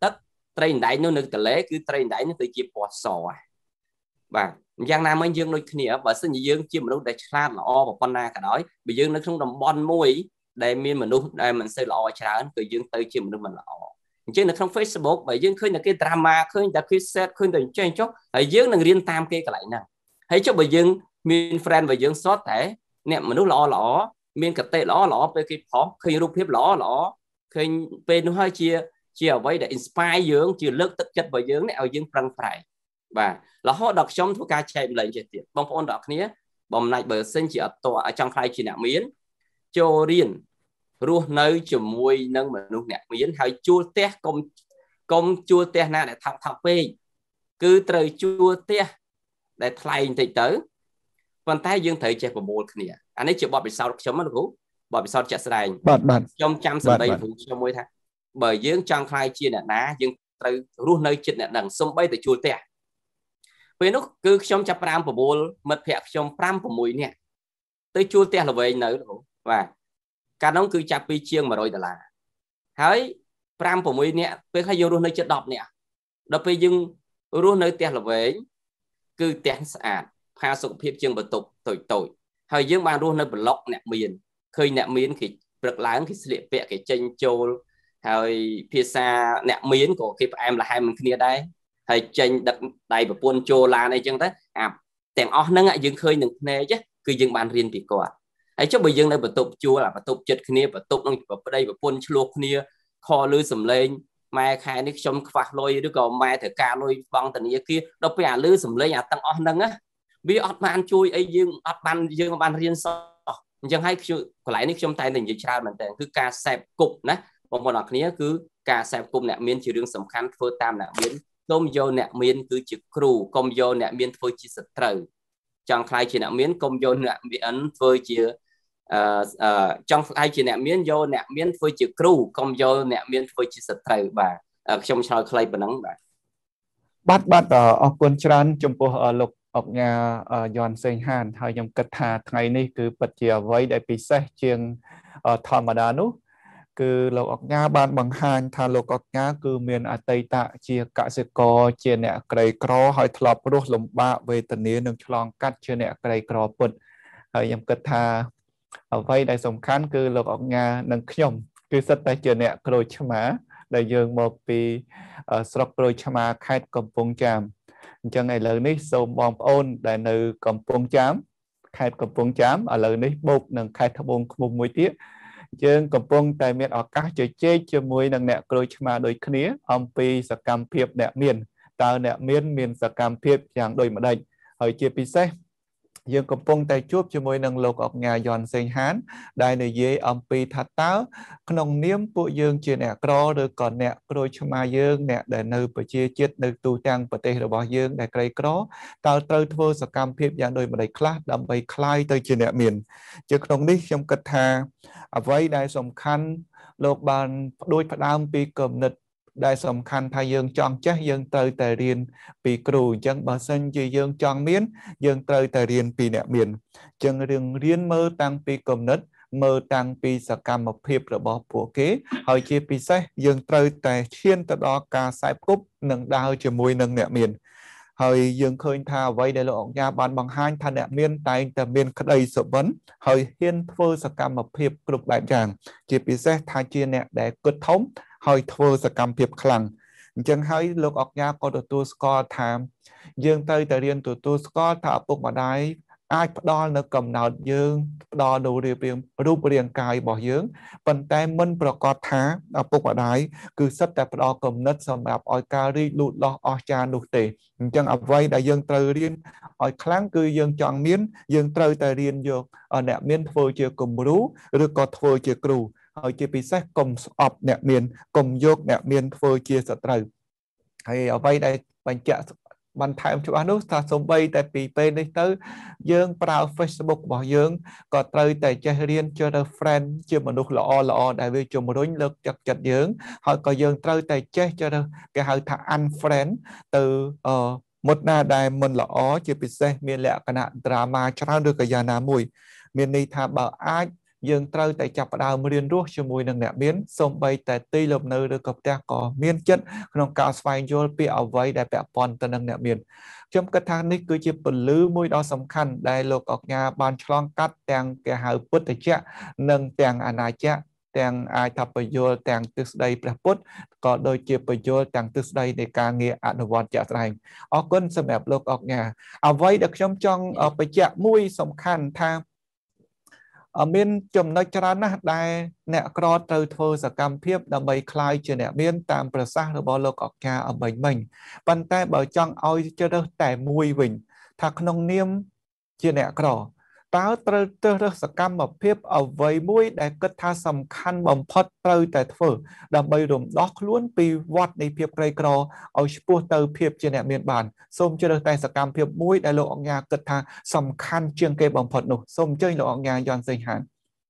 ត្រីដៃនោះនៅទន្លេគឺត្រីដៃនោះទៅជាពណ៌សបាទយ៉ាងណាមិញយើងដូចគ្នាបើសិនជាយើងជាមនុស្សដែលឆ្លាតល្អប៉ុណ្ណាក៏ដោយបើយើងនៅក្នុងតំបន់មួយដែលមានមនុស្សដែលមិនសូវល្អច្រើនគឺយើងទៅជាមនុស្សមិនល្អអញ្ចឹងនៅក្នុង Facebook បើយើងឃើញតែគេ drama ឃើញតែគេ set ឃើញតែចេះចុះហើយយើងនឹងរៀនតាមគេកន្លែងហ្នឹងហើយចុះបើយើងមាន friend បើយើងសតតែអ្នកមនុស្សល្អល្អមានកតិល្អល្អពេលគេផុសឃើញរូបភាពល្អល្អឃើញពេលនោះហើយជាជាអ្វីដែល inspire យើងជាលើកទឹកចិត្តរបស់យើងនេះឲ្យយើងប្រឹងប្រែងបាទរហូតដល់ខ្ញុំធ្វើការចែកម្លែងចេះទៀតបងប្អូនទាំងគ្នាបំណាច់បើសិនជាអត់តចង់ខ្លាយជាអ្នកមានចូលរៀនរស់នៅជាមួយនឹងមនុស្សអ្នកមានហើយជួលផ្ទះកុំកុំជួលផ្ទះណាដែលថោកថោកពេកគឺត្រូវជួលផ្ទះដែលថ្លៃបន្តិចទៅប៉ុន្តែយើងត្រូវចេះប្រមូលគ្នាអានេះជាបទពិសោធន៍ខ្ញុំណាលោកគ្រូបទពិសោធន៍ជាក់ស្ដែងបាទបាទខ្ញុំចាំសម្ដីគ្រូខ្ញុំមួយថាបើយើងចង់ខ្លាយជាអ្នកណាយើងត្រូវរស់នៅជិតអ្នកហ្នឹងសូម្បីតែជួលផ្ទះពេលនោះគឺខ្ញុំចាប់ផ្ដើមប្រមូលមិត្តភ័ក្តិខ្ញុំfive sixនាក់ទៅជួលផ្ទះល្វែងនៅបាទកាលនោះគឺចាប់ពីជាងone hundredដុល្លារហើយfive sixនាក់ពេលខ្លះយើងរស់នៅជិតtenនាក់ដល់ពេលយើងរស់នៅផ្ទះល្វែងគឺផ្ទះស្អាតផាសុខភាពជាងបន្ទប់តូចតូចហើយយើងបានរស់នៅប្លុកអ្នកមានឃើញអ្នកមានគេព្រឹកឡើងគេស្លៀកពាក់គេចេញចូលហើយភាសាអ្នកមានក៏គេផ្អែមល្ហែមមិនគ្នាដែរហើយចេញដឹកដៃប្រពន្ធចូលឡានអីចឹងទៅអាទាំងអស់ហ្នឹងយើងឃើញនឹងភ្នែកគឺយើងបានរៀនពីគាត់ហើយចុះបើយើងនៅបន្ទប់ជួលអាបន្ទប់ចិត្តគ្នាបន្ទប់នឹងប្តីប្រពន្ធឆ្លោះគ្នាខលឺសំឡេងម៉ែខែនេះខ្ញុំខ្វះលុយឬក៏ម៉ែត្រូវការលុយបង់ធនាគារដល់ពេលអាលឺសំឡេងអាទាំងអស់ហ្នឹងវាអត់បានជួយអីយើងអត់បានយើងបានរៀនសោះអញ្ចឹងហើយកន្លែងនេះខ្ញុំតែនិយាយច្រើនមែនតើគឺការសេពគប់ណាបងប្អូនអរគ្នាគឺការសេពគប់អ្នកមានជារឿងសំខាន់ធ្វើតាមអ្នកមានកុំយកអ្នកមានគឺជាគ្រូកុំយកអ្នកមានធ្វើជាសត្រូវចង់ខ្លាយជាអ្នកមានកុំយកអ្នកមានធ្វើជាអឺចង់ខ្លាយជាអ្នកមានយកអ្នកមានធ្វើជាគ្រូកុំយកអ្នកមានធ្វើជាសត្រូវបាទខ្ញុំឆ្លើយខ្លីប៉ុណ្ណឹងបាទបាទបាទអរគុណច្រើនចំពោះលោកអុកញ៉ាយន់សេងហានហើយខ្ញុំគិតថាថ្ងៃនេះគឺពិតជាអ្វីដែលពិសេសជាងធម្មតានោះគឺលោកអុកញ៉ាបានបង្ហាញថាលោកអុកញ៉ាគឺមានអតីតជាកសិករជាអ្នកក្រីក្រហើយធ្លាប់រស់លំបាកវេទនានិងឆ្លងកាត់ជាអ្នកក្រីក្រពិតហើយខ្ញុំគិតថាអ្វីដែលសំខាន់គឺលោកអុកញ៉ានិងខ្ញុំគឺសិតតែជាអ្នកក្រូចឆ្មាដែលយើងមកពីស្រុកក្រូចឆ្មាខេត្តកំពង់ចាមអញ្ចឹងឥឡូវនេះសូមបងប្អូនដែលនៅកំពង់ចាមខេត្តកំពង់ចាមឥឡូវនេះបូកនឹងខេត្តត្បូងឃ្មុំមួយទៀតយើងកំពុងតែមានឱកាសជជែកជាមួយនឹងអ្នកក្រូចឆ្មាដូចគ្នាអំពីសកម្មភាពអ្នកមានតើអ្នកមានមានសកម្មភាពយ៉ាងដូចម្ដេចហើយជាពិសេសយើងកំពុងតែជួបជាមួយនឹងលោកអុកញ៉ាយន់សេងហានដែលនិយាយអំពីថាតើក្នុងនាមពួកយើងជាអ្នកក្រឬក៏អ្នកក្រូចឆ្មាយើងអ្នកដែលនៅប្រជាជាតិនៅទូទាំងប្រទេសរបស់យើងដែលក្រីក្រតើត្រូវធ្វើសកម្មភាពយ៉ាងដូចម្ដេចខ្លះដើម្បីคล้ายទៅជាអ្នកមានជាក្នុងនេះខ្ញុំគិតថាអ្វីដែលសំខាន់លោកបានផ្ដួចផ្ដើមពីគំនិតដែលសំខាន់ថាយើងចង់ចេះយើងត្រូវតែរៀនពីគ្រូអញ្ចឹងបើសិនជាយើងចង់មានយើងត្រូវតែរៀនពីអ្នកមានអញ្ចឹងរឿងរៀនមើលតាំងពីគំនិតមើលតាំងពីសកម្មភាពរបស់ពួកគេហើយជាពិសេសយើងត្រូវតែឈានទៅដល់ការខ្សែគប់និងដើរជាមួយនឹងអ្នកមានហើយយើងឃើញថាអ្វីដែលលោកអុកញ៉ាបានបង្ហាញថាអ្នកមានតែងតែមានក្តីសុបិនហើយហ៊ានធ្វើសកម្មភាពគ្រប់បែបយ៉ាងជាពិសេសថាជាអ្នកដែលគិតធំហើយធ្វើសកម្មភាពខ្លាំងអញ្ចឹងហើយលោកអុកញ៉ាក៏ទទួលស្គាល់ថាយើងត្រូវតែរៀនទទួលស្គាល់ថាឪពុកម្ដាយអាចផ្ដល់នៅកំណើតយើងផ្ដល់នៅរូបរាងរូបរាងកាយរបស់យើងប៉ុន្តែមិនប្រកាសថាឪពុកម្ដាយគឺសិតតែផ្ដល់គំនិតសម្រាប់ឲ្យការរីកលូតលាស់អស្ចារ្យនោះទេអញ្ចឹងអ្វីដែលយើងត្រូវរៀនឲ្យខ្លាំងគឺយើងចង់មានយើងត្រូវតែរៀនយកអ្នកមានធ្វើជាគំរូឬក៏ធ្វើជាគ្រូហើយជាពិសេសកុំស្អប់អ្នកមានកុំយកអ្នកមានធ្វើជាសត្រូវហើយអ្វីដែលបញ្ជាក់បន្ថែមច្បាស់នោះថាសូម្បីតែពីពេលនេះទៅយើងប្រើ Facebook របស់យើងក៏ត្រូវតែចេះរៀនចូលទៅ friend ជាមនុស្សល្អល្អដែលវាជំរុញលើកទឹកចិត្តយើងហើយក៏យើងត្រូវតែចេះចូលទៅគេហៅថា unfriend ទៅអឺមុតណាដែលមិនល្អជាពិសេសមានលក្ខណៈ drama ច្រើនឬក៏យ៉ាងណាមួយមានន័យថាបើអាច dương trâu tại chập đào miền ruốc cho mùi nâng nẹ miến xông bay tại tì lộp nơi được cập ta có miên chấtក្នុងការស្វែងយល់ពីអ្វីដែលពាក់ព័ន្ធទៅនឹងអ្នកមានខ្ញុំគិតថានេះគឺជាពលឺមួយដ៏សំខាន់ដែលលោកអង្ញាបានឆ្លងកាត់ទាំងគេហៅពុទ្ធចក្រនិងទាំងអនាចក្រទាំងអាចថាពយល់ទាំងទិសដីព្រះពុទ្ធក៏ដូចជាពយល់ទាំងទិសដីនៃការងារអនុវត្តជាក់ស្ដែងអរគុណសម្រាប់លោកអង្ញាអ្វីដែលខ្ញុំចង់បញ្ជាក់មួយសំខាន់ថាមានចំណុចច្រើនណាស់ដែលអ្នកក្រត្រូវធ្វើសកម្មភាពដើម្បីคลายជាអ្នកមានតាមប្រសាសន៍របស់លោកអង្ញាអំបញ្ញមិញប៉ុន្តែបើចង់ឲ្យជ្រើសតែមួយវិញថាក្នុងនាមជាអ្នកក្រតើត្រូវជ្រើសរើសសកម្មភាពអ្វីមួយដែលគិតថាសំខាន់បំផុតត្រូវតែធ្វើដើម្បីរំដោះខ្លួនពីវដ្តនៃភាពក្រីក្រឲ្យឆ្ពោះទៅភាពជាអ្នកមានបានសូមជ្រើសតែសកម្មភាពមួយដែលលោកអង្ញាគិតថាសំខាន់ជាងគេបំផុតនោះសូមអញ្ជើញលោកអង្ញាយន់សេងហាន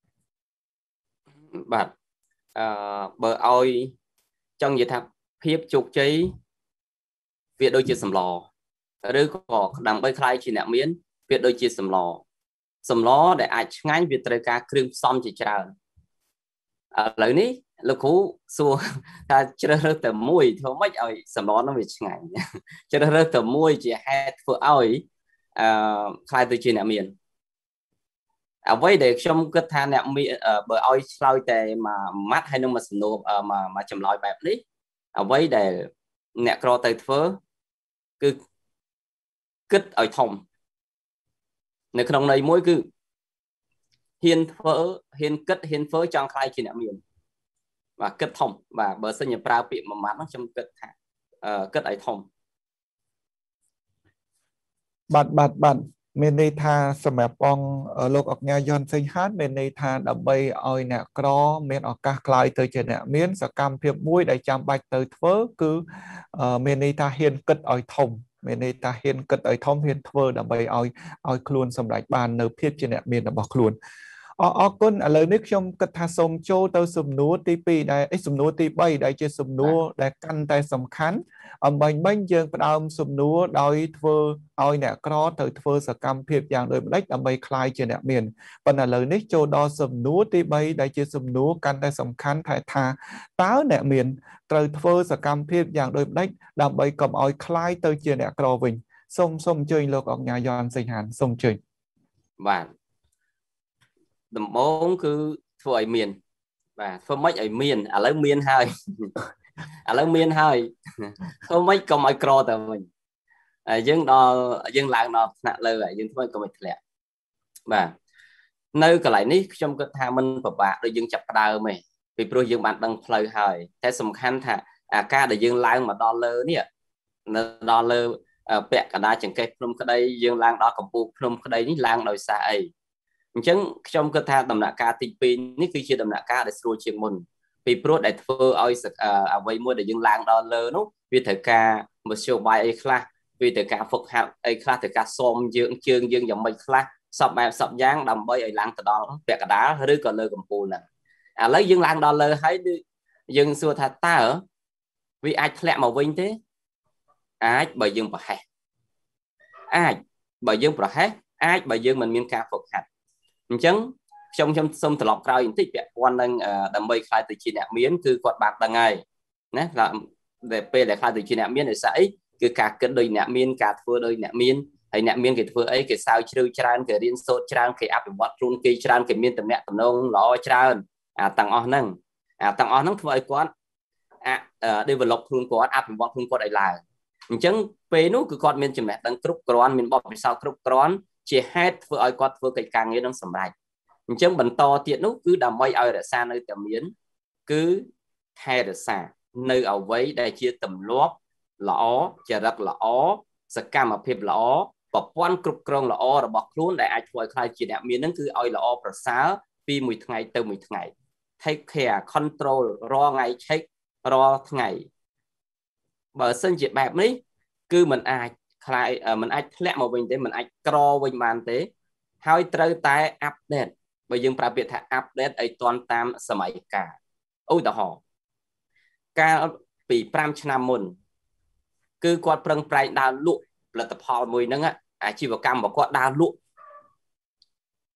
បាទអឺបើឲ្យចង់និយាយថាភាពជោគជ័យវាដូចជាសម្លឬក៏ដើម្បីคลายជាអ្នកមានវាដូចជាសម្លសម្លដែលអាចឆ្ងាញ់វាត្រូវការគ្រឿងផ្សំជាច្រើនឥឡូវនេះលោកគ្រូសួរថាជ្រើសរើសតែមួយធ្វើម៉េចឲ្យសម្លនោះវាឆ្ងាញ់ជ្រើសរើសតែមួយជាហេតុធ្វើឲ្យអឺคลายទៅជាអ្នកមានអ្វីដែលខ្ញុំគិតថាអ្នកមានបើឲ្យឆ្លើយតែមួយម៉ាត់ហើយនឹងមួយសំណួរមួយមួយចម្លើយបែបនេះអ្វីដែលអ្នកក្រទៅធ្វើគឺគិតឲ្យធំនៅក្នុងន័យមួយគឺហ៊ានធ្វើហ៊ានគិតហ៊ានធ្វើចង់ខ្លាយជាអ្នកមានបាទគិតធំបាទបើសិនជាប្រើពាក្យមួយម៉ាត់នោះខ្ញុំគិតថាគិតឲ្យធំបាទបាទបាទមានន័យថាសម្រាប់បងលោកអង្ញាយន់សេងហានមានន័យថាដើម្បីឲ្យអ្នកក្រមានឱកាសក្លាយទៅជាអ្នកមានសកម្មភាពមួយដែលចាំបាច់ទៅធ្វើគឺមានន័យថាហ៊ានគិតឲ្យធំមានន័យថាហ៊ានគិតឲ្យធំហ៊ានធ្វើដើម្បីឲ្យឲ្យខ្លួនសម្រេចបាននៅភាពជាអ្នកមានរបស់ខ្លួនអរអរគុណឥឡូវនេះខ្ញុំគិតថាសូមចូលទៅសំណួរទីពីរដែលអីសំណួរទីបីដែលជាសំណួរដែលកាន់តែសំខាន់អំបញ្ញមិញយើងផ្ដើមសំណួរដោយធ្វើឲ្យអ្នកក្រទៅធ្វើសកម្មភាពយ៉ាងដូចម្ដេចដើម្បីคลายជាអ្នកមានប៉ុន្តែឥឡូវនេះចូលដល់សំណួរទីបីដែលជាសំណួរកាន់តែសំខាន់ថាថាតើអ្នកមានត្រូវធ្វើសកម្មភាពយ៉ាងដូចម្ដេចដើម្បីកុំឲ្យคลายទៅជាអ្នកក្រវិញសូមសូមអញ្ជើញលោកអង្ញាយន់សេងហានសូមអញ្ជើញបាទដំបូងគឺធ្វើឲ្យមានបាទធ្វើម៉េចឲ្យមានឥឡូវមានហើយឥឡូវមានហើយធ្វើម៉េចកុំឲ្យក្រទៅវិញយើងដល់យើងឡើងដល់ថ្នាក់លើហើយយើងធ្វើកុំឲ្យធ្លាក់បាទនៅកន្លែងនេះខ្ញុំគិតថាมันពិបាកដូចយើងចាប់ផ្ដើមទេពីព្រោះយើងបានដឹងផ្លូវហើយតែសំខាន់ថាអាការដែលយើងឡើងមកដល់លើនេះនៅដល់លើពាក់កណ្ដាលចង្កេះភ្នំក្តីយើងឡើងដល់កំពូលភ្នំក្តីនេះឡើងដោយសារអីអញ្ចឹងខ្ញុំគិតថាដំណាក់កាលទីពីរនេះគឺជាដំណាក់កាលដែលស្រួលជាងមុនពីព្រោះដែលធ្វើឲ្យអ្វីមួយដែលយើងឡើងដល់លើនោះវាត្រូវការមធ្យោបាយអីខ្លះវាត្រូវការហ្វឹកហាត់អីខ្លះត្រូវការសូមយើងជើងយើងយ៉ាងម៉េចខ្លះសពបែបសពយ៉ាងដើម្បីឲ្យឡើងទៅដល់ពាក់កណ្ដាលឬក៏លើកំពូលហ្នឹងឥឡូវយើងឡើងដល់លើហើយយើងសួរថាតើវាអាចធ្លាក់មកវិញទេអាចបើយើងប្រហែសអាចបើយើងប្រហែសអាចបើយើងមិនមានការហ្វឹកហាត់អញ្ចឹងខ្ញុំខ្ញុំសូមត្រឡប់ក្រោយបន្តិចពាក់ព័ន្ធនឹងដើម្បីខ្លាយទៅជាអ្នកមានគឺគាត់បានដឹងហើយណាដែលពេលដែលខ្លាយទៅជាអ្នកមានដោយសារអីគឺការគិតដោយអ្នកមានការធ្វើដោយអ្នកមានហើយអ្នកមានគេធ្វើអីគេសើជ្រៅច្រើនគេរៀនសូត្រច្រើនគេអភិវឌ្ឍខ្លួនគេច្រើនគេមានតំណែងតំណងល្អច្រើនអាទាំងអស់ហ្នឹងអាទាំងអស់ហ្នឹងធ្វើឲ្យគាត់អា develop ខ្លួនគាត់អភិវឌ្ឍខ្លួនគាត់ឲ្យឡើងអញ្ចឹងពេលនោះគឺគាត់មានចំណេះដឹងគ្រប់គ្រាន់មានបទពិសោធន៍គ្រប់គ្រាន់ជាហេតុធ្វើឲ្យគាត់ធ្វើកិច្ចការងារនឹងសម្រេចអញ្ចឹងបន្តទៀតនោះគឺដើម្បីឲ្យរក្សានៅតែមានគឺថែរក្សានៅអ្វីដែលជាទម្លាប់ល្អចរិតល្អសកម្មភាពល្អប្រព័ន្ធគ្រប់គ្រងល្អរបស់ខ្លួនដែលអាចធ្វើឲ្យខ្លាយជាអ្នកមាននឹងគឺឲ្យល្អប្រសើរពីមួយថ្ងៃទៅមួយថ្ងៃ take care control រាល់ថ្ងៃ check រាល់ថ្ងៃបើសិនជាបែបនេះគឺมันអាចខ្លាយมันអាចធ្លាក់មកវិញទេมันអាចក្រវិញបានទេហើយត្រូវតែ update បើយើងប្រើពាក្យថា update ឲ្យទាន់តាមសម័យកាលឧទាហរណ៍កាលពីប្រាំឆ្នាំមុនគឺគាត់ប្រឹងប្រែងដើរលក់ផលិតផលមួយហ្នឹងអាជីវកម្មរបស់គាត់ដើរលក់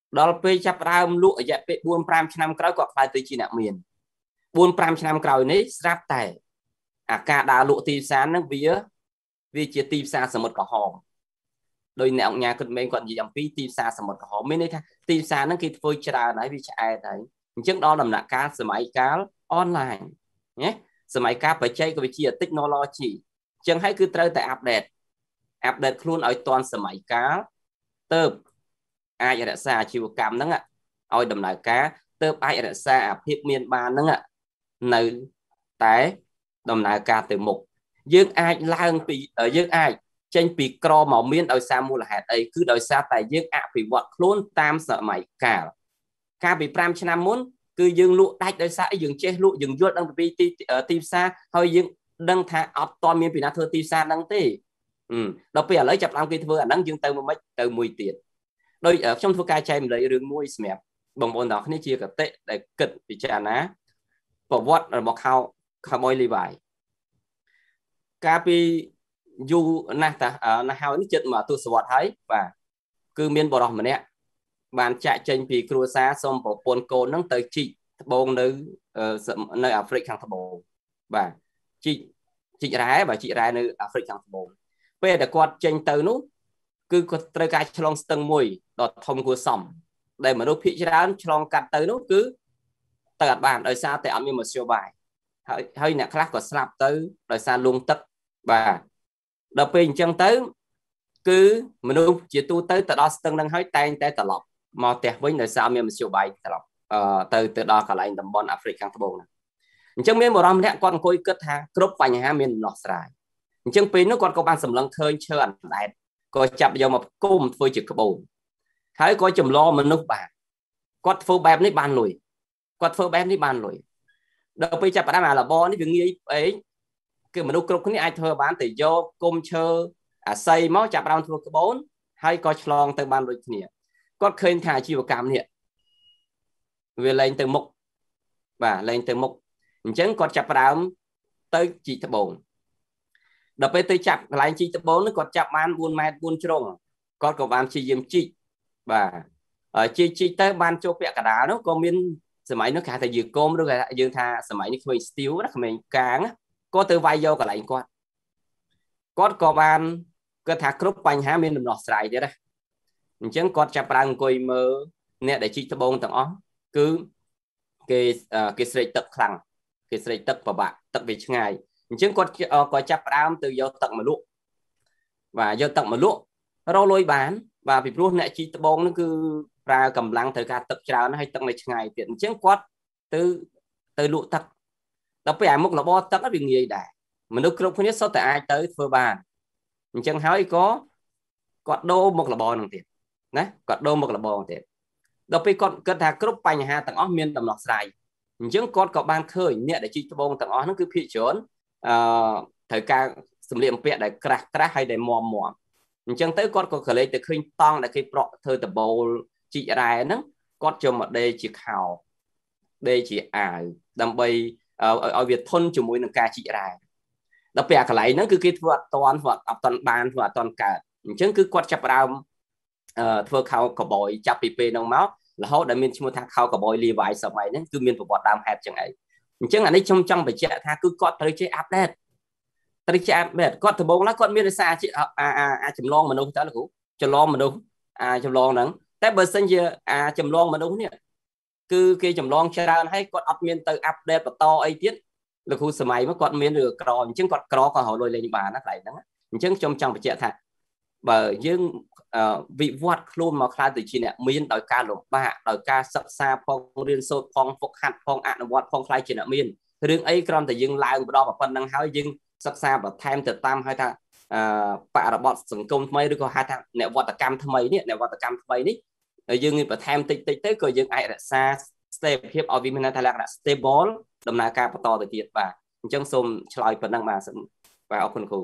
ដល់ពេលចាប់ដើមលក់រយៈពេលbốn nămឆ្នាំក្រោយគាត់ខ្លាយទៅជាអ្នកមានbốn nămឆ្នាំក្រោយនេះស្រាប់តែអាការដើរលក់ទីផ្សារហ្នឹងវាវាជាទីផ្សារសមុទ្រក្រហមដោយអ្នកអង្គការគិតមែនគាត់និយាយអំពីទីផ្សារសមុទ្រក្រហមមានន័យថាទីផ្សារហ្នឹងគេធ្វើច្រើនហើយវាឆ្អែតហើយអញ្ចឹងដល់ដំណាក់កាលសម័យកាលអនឡាញណាសម័យកាលបច្ចេកវិទ្យា technology អញ្ចឹងហើយគឺត្រូវតែអាប់ដេតអាប់ដេតខ្លួនឲ្យទាន់សម័យកាលទៅអាចរក្សាអាជីវកម្មហ្នឹងឲ្យដំណើរការទៅអាចរក្សាអាភាពមានបានហ្នឹងនៅតែដំណើរការទៅមុខយើងអាចឡើងពីយើងអាចចេញពីក្រមកមានដោយសារមូលហេតុអីគឺដោយសារតែយើងអភិវឌ្ឍខ្លួនតាមសម័យកាលកាលពីfiveឆ្នាំមុនគឺយើងលក់ដាច់ដោយសារយើងចេះលក់យើងយល់ដឹងពីទីទីផ្សារហើយយើងដឹងថាអត់តមានពីណាធ្វើទីផ្សារហ្នឹងទេដល់ពេលឥឡូវចាប់ឡើងគេធ្វើអាហ្នឹងយើងទៅមួយមិនទៅមួយទៀតដោយខ្ញុំធ្វើការចែកម្លែករឿងមួយសម្រាប់បងប្អូនទាំងគ្នាជាកតិដែលគិតពិចារណាប្រវត្តិរបស់ខោCowboy Leviកាលពីយូរណាស់តាណាស់ហើយនេះចិត្តមកទស្សវត្សហើយបាទគឺមានបរិសម្នាក់បានចាក់ចេញពីគ្រួសារសុំប្រពន្ធកូនហ្នឹងទៅជីកត្បូងនៅនៅអាហ្វ្រិកខាងត្បូងបាទជីកជីករ៉ែបាទជីករ៉ែនៅអាហ្វ្រិកខាងត្បូងពេលដែលគាត់ចេញទៅនោះគឺគាត់ត្រូវការឆ្លងស្ទឹងមួយដ៏ធំគួរសមដែលមនុស្សភាគច្រើនឆ្លងកាត់ទៅនោះគឺទៅអត់បានដោយសារតែអត់មានមធ្យោបាយហើយហើយអ្នកខ្លះក៏ស្លាប់ទៅដោយសារលង់ទឹកបាទដល់ពេលអញ្ចឹងទៅគឺមនុស្សជាទូទៅទៅដល់ស្ទឹងនឹងហើយតែងតែត្រឡប់មកផ្ទះវិញដោយសារមានមធ្យោបាយត្រឡប់ទៅទៅដល់កន្លែងតំបន់អាហ្វ្រិកខាងត្បូងហ្នឹងអញ្ចឹងមានបរិសម្នាក់គាត់អង្គុយគិតថាគ្រប់បញ្ហាមានដំណោះស្រាយអញ្ចឹងពេលនោះគាត់ក៏បានសម្លឹងឃើញឈើអណ្ដែតក៏ចាប់យកមកគុំធ្វើជាក្បូនហើយក៏ចម្លងមនុស្សបានគាត់ធ្វើបែបនេះបានលុយគាត់ធ្វើបែបនេះបានលុយដល់ពេលចាប់ផ្ដើមអារបរនេះវាងាយអីគឺមនុស្សគ្រប់គ្នាអាចធ្វើបានតែយកគុំឈើអាស័យមកចាប់ផ្ដើមធ្វើក្បូនហើយក៏ឆ្លងទៅបានដូចគ្នាគាត់ឃើញថាអាជីវកម្មនេះវាលែងទៅមុខបាទលែងទៅមុខអញ្ចឹងគាត់ចាប់ផ្ដើមទៅជីកត្បូងដល់ពេលទៅចាប់កន្លែងជីកត្បូងនោះគាត់ចាប់បានfourម៉ែត្រfourជ្រុងគាត់ក៏បានព្យាយាមជីកបាទជីកជីកទៅបានចូលពាក់កណ្ដាលនោះក៏មានសម័យនោះគេហៅថាយើងកុំឬគេយើងថាសម័យនេះក្មេងស្ទីវណាក្មេងកាងក៏ទៅវាយយកកន្លែងគាត់គាត់ក៏បានគាត់ថាគ្រប់បញ្ហាមានដំណោះស្រាយទៀតណាអញ្ចឹងគាត់ចាប់ផ្ដើមអង្គុយមើលអ្នកដែលជីកត្បូងទាំងអស់គឺគេគេស្រេកទឹកខ្លាំងគេស្រេកទឹកពិបាកទឹកវាឆ្ងាយអញ្ចឹងគាត់ក៏ចាប់ផ្ដើមទៅយកទឹកមកលក់បាទយកទឹកមកលក់រកលុយបានបាទពីព្រោះអ្នកជីកត្បូងហ្នឹងគឺប្រើកម្លាំងត្រូវការទឹកច្រើនហើយទឹកនៅឆ្ងាយទៀតអញ្ចឹងគាត់ទៅទៅលក់ទឹកដល់ពេលអាមុខរបរទឹកវាងាយដែរមនុស្សគ្រប់គ្នាសុទ្ធតែអាចទៅធ្វើបានអញ្ចឹងហើយក៏គាត់ដូរមុខរបរហ្នឹងទៀតណាគាត់ដូរមុខរបរទៀតដល់ពេលគាត់គិតថាគ្រប់បញ្ហាទាំងអស់មានដំណោះស្រាយអញ្ចឹងគាត់ក៏បានឃើញអ្នកដែលជីកត្បូងទាំងអស់ហ្នឹងគឺភាគច្រើនអឺត្រូវការសម្លៀកបំពាក់ដែលក្រាស់ក្រាស់ហើយដែលមាំមាំអញ្ចឹងទៅគាត់ក៏ក្រឡេកទៅឃើញតង់ដែលគេប្រក់ធ្វើដបូលជីករ៉ែហ្នឹងគាត់យកមកដេរជាខោដេរជាអាវដើម្បីឲ្យវាធន់ជាមួយនឹងការជីករ៉ែដល់ពេលអាកន្លែងហ្នឹងគឺគេធ្វើអត់តាន់ធ្វើអត់តាន់បានធ្វើអត់តាន់កើតអញ្ចឹងគឺគាត់ចាប់ផ្ដើមធ្វើខោកបយចាប់ពីពេលហ្នឹងមករហូតដល់មានឈ្មោះថាខោកបយ Levi សម័យហ្នឹងគឺមានប្រវត្តិដើមហេតុចឹងឯងអញ្ចឹងអានេះខ្ញុំចង់បញ្ជាក់ថាគឺគាត់ត្រូវចេះអាប់ដេតត្រូវចេះអាប់ដេតគាត់ដំបូងឡើយគាត់មានរសារអាចម្លងមនុស្សតើលោកគ្រូចម្លងមនុស្សអាចម្លងហ្នឹងតែបើសិនជាអាចម្លងមនុស្សនេះគឺគេចម្លងច្រើនហើយគាត់អត់មានទៅអាប់ដេតបន្តអីទៀតលោកគ្រូសម័យមកគាត់មានរឿងក្រអញ្ចឹងគាត់ក្រក៏រលួយលេងបានណាកន្លែងហ្នឹងអញ្ចឹងខ្ញុំចង់បញ្ជាក់ថាបើយើងវិវត្តខ្លួនមកខ្លាចទៅជាអ្នកមានដោយការលំបាកដោយការសិក្សាផងរៀនសូត្រផងហ្វឹកហាត់ផងអនុវត្តផងខ្លាចជាអ្នកមានរឿងអីគ្រាន់តែយើងឡើងបដបប៉ុណ្្នឹងហើយយើងសិក្សាបន្ថែមទៅតាមហើយថាបរិបទសង្គមថ្មីឬក៏ហៅថានវត្តកម្មថ្មីនេះនវត្តកម្មថ្មីនេះយើងនឹងបន្ថែមតិចតិចទៅក៏យើងអាចរក្សា stable ភាពឲ្យវាមានថាលក្ខណៈ stable ដំណើរការបន្តទៅទៀតបាទអញ្ចឹងសូមឆ្លើយប៉ុណ្ណឹងបាទបាទអរគុណគ្រូ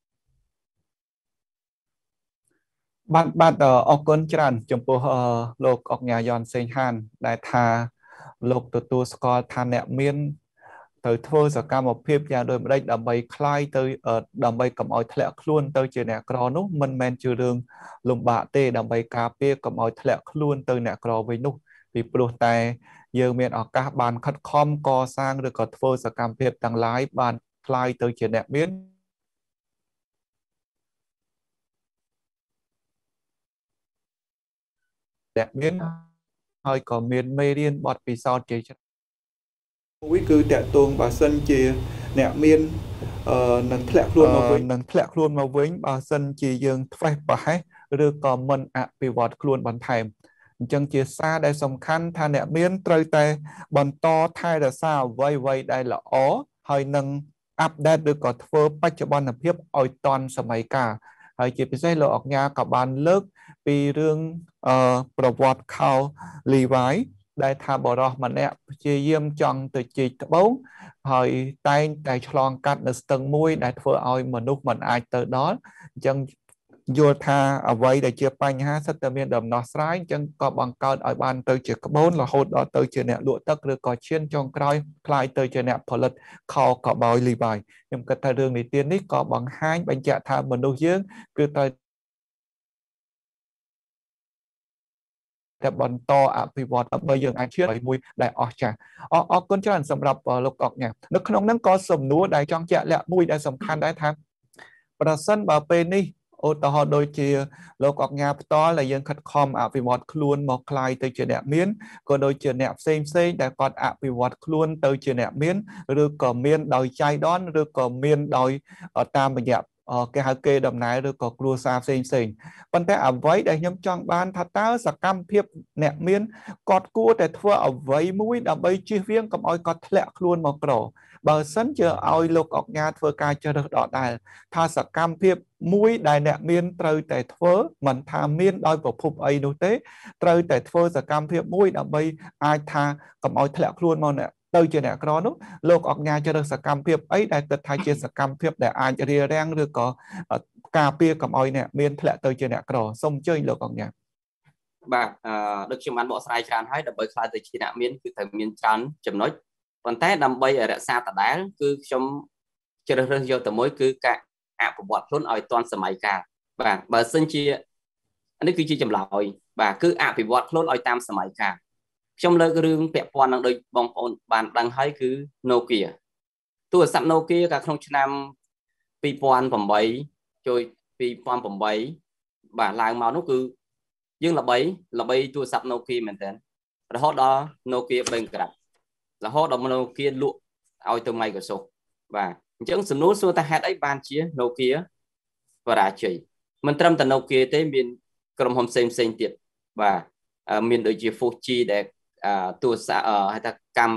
បាទបាទអរគុណច្រើនចំពោះលោកអុកញ៉ាយ៉នសេងហានដែលថាលោកទទួលស្គាល់ថាអ្នកមាន từ thưa sở cam một phim nhà đôi đây đầm bay khai tới đầm bay cầm ỏi thẹn luôn tới chuyện nè cro nút mình men chưa đường lùng bạ tê đầm bay cà phê cầm ỏi thẹn luôn tới nè cro với nút vì pro tài giờ miền ở các bàn khát com co sang được có thưa sở cam phim tăng lái bàn khai tới chuyện nè biến đẹp biến hơi có miền mê điên bọt vì sao chỉ quý cứ tẹt tuồng bà sân chia nè miên nâng thẹn luôn mà với nâng thẹn luôn mà với bà sân chỉ dừng phải phải được còn mình ạ vì vọt luôn bàn thèm chân chia xa đây sòng khăn tha nè miên trời tê bàn to thay là sao vây vây đây là ó hơi nâng update được có thơ bách cho bàn là phiếp oi toàn sầm mấy cả hơi chỉ bị dây lộ ở nhà cả bàn lớp vì rươngประวัติเขาลีไว้ได้ทำบรอมันเนี่ยเยี่ยมจังตัวจีตบ้งหอยไตแต่ฉลองกัดในสตึงมุ้ยได้เพื่อเอามนุษย์มันอายตัวđóจังโยธาเอาไว้ได้เชื่อปัญหาสัตว์เมียนดำนอสไรจังก็บังเกิดเอาบานตัวเชื่อกบ้งเราโหดเอาตัวเชื่อเนี่ยลวดตักหรือก่อเชี่ยนจงกลายคลายตัวเชื่อเนี่ยผลิตเขาก็บอยลีไว้ยังกระทำเรื่องในเตียนนี้ก็บังหายบัญญัติทำมนุษย์เยอะคือตัวแต่บอลต่ออภิวัตเมื่อยังอาเชียนมวยได้ออกจากออกออกก้นจานสำหรับลูกออกเนี่ยนึกขนมนั้นก็สมนัวได้จองแจและมวยได้สำคัญได้ทั้งประสันบาเปนี่โอตหอโดยเชียลูกออกงานต่อเลยยังขัดคอมอภิวัตคล้วนมอกคลายเตยเจเนเมียนก็โดยเจเนเซมเซแต่ก่อนอภิวัตคล้วนเตยเจเนเมียนหรือก่อเมียนโดยใจด้อนหรือก่อเมียนโดยตามแบบcái hạt kê đầm nái được có cua sa xinh xinh, còn tại ở vậy để nhóm chọn ban thật táo sạc cam phiệp nẹt miên, cọt cua để thua ở vậy mũi đầm bay chi viên cầm oi cọt lẹ luôn một cỏ, bờ sân chờ oi lục ở nhà thua ca chờ được đỏ đài, tha sạc cam phiệp mũi đài nẹt miên trời tại thua mình tha miên đôi vào phục ấy nô tế, trời tại thua sạc cam phiệp mũi đầm bay ai tha cầm oi lẹ luôn mà nè. Tôi chưa nè có nó lục ở nhà cho được sạc cam phiệp ấy đại tật thay chia sạc cam phiệp để ai cho ria rang được có cà phê cầm oi nè miên lẹ tôi chưa nè có xong chơi lục ở nhà bạn được chụp ảnh bộ sai tràn hay đập bởi khai từ chỉ nè miên cứ thời miên tràn chấm nói còn té đâm bay ở đã xa tạt đá cứ trong cho được rất nhiều từ mỗi cứ cả ạ của bọn luôn oi toàn sầm mày cả và bờ sân chia anh ấy cứ chia chấm lòi và cứ ạ bị bọn luôn oi tam sầm mày cả trong lời cái rương vẹn quan đang đôi bong ôn bàn đang thấy cứ Nokia tôi sắm Nokia cả không năm pi quan phẩm bảy chơi pi quan phẩm bảy và lại màu nó cứ nhưng là bảy là bảy tôi sắm Nokia mình tên là hot đó Nokia bên cả là hot đó Nokia lụa ao từ mày của số và chẳng sớm nốt xưa ta hết ấy bàn chia Nokia và đã chỉ mình trâm từ Nokia tới miền cầm hòm xem xem tiệt và miền đôi chia four G đểตัวสะให้ta cam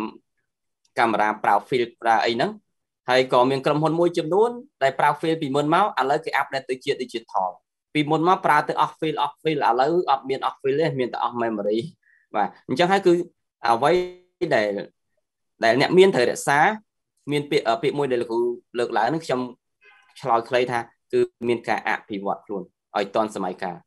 camera ปรา ฟิล ปราไอ้นั้นให้ก็มีกลุ่มคนมวยจำนวนได้ปรา ฟิล ปีมนเมาอะไรก็อัพได้ตัวเจียดิจิทัลปีมนเมาปราตัวออฟฟิลออฟฟิลอะไรอัพมีออฟฟิลเลยมีแต่ออฟเมมโมรีว่าจังให้คือเอาไว้để đểเนี่ยมีthời đại xáมีปีởปีมวยđể làคือเลิกแล้วนึกจำชลอยเคยท่าคือมีการอัพพิวัตรluôn ở toànสมัยกา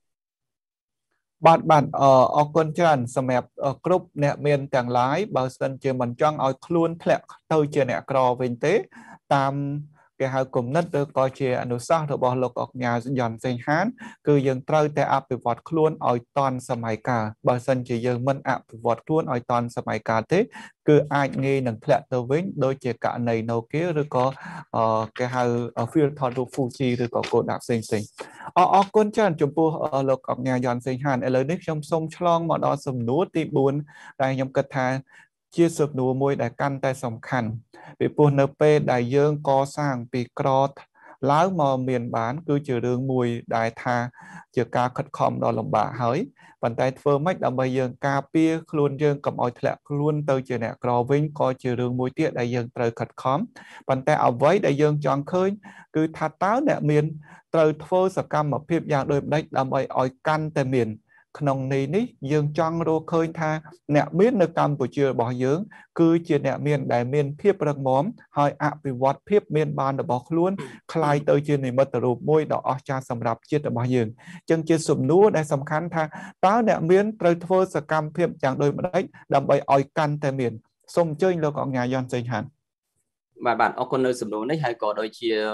bạn bạn ở ở con chân sầm mẹp ở group nè miền càng lái bao sân chơi mình chọn ở luôn thẹn tôi chơi nè cò về tế tam cái hai cùng nứt được coi chơi anh được sao được bỏ lộc ở nhà dọn dành hán cứ dừng trôi tại áp bị vọt luôn ở toàn sầm mày cả bao sân chơi dừng mình áp vọt luôn ở toàn sầm mày cả thế cứ ai nghe nâng thẹn tôi với đôi chơi cả này nấu kia rồi có cái hai ở phía thọ đồ Fuji rồi có cô đạp xinh xinh ở ở con chân chụp bu ở lộc ở nhà dọn dành hán ở nơi trong sông chlong mà đó sầm núi tìm buồn đại nhom cật thà chia sụp núi môi đại căn tại sòng khăn bị buồn np đại dương co sang bị cọt lái mò miền bán cứ trừ đường mùi đại thà trừ ca khất khom đó lòng bả hới bàn tay phơ mách đã bây giờ ca pia luôn dương cầm oi thẹn luôn từ trừ nè cò vinh coi trừ đường mùi tiết đại dương trời khất khóm bàn tay ở với đại dương chọn khơi cứ thà táo nè miền trời phơ sạc cam mà phim dạng đôi đấy đã bây oi căn tại miền nông này ní dương chọn rô khơi tha nè biết nơi Campuchia bỏ dưỡng cứ chia nè miền đại miền phiếp răng móm hơi ạ vì vọt phiếp miền ban đã bỏ luôn khai tới chia này mất trụ môi đỏ cha sầm rạp chia đã bỏ dưỡng chân chia sụm núa đây sầm khăn tha táo nè miền trời phơ sạc cam phiếp chẳng đôi đấy đầm bay oi căn tại miền sông chơi lo có nhà dân sinh hẳn và bạn ở con nơi sầm đốn đấy hay có đôi chia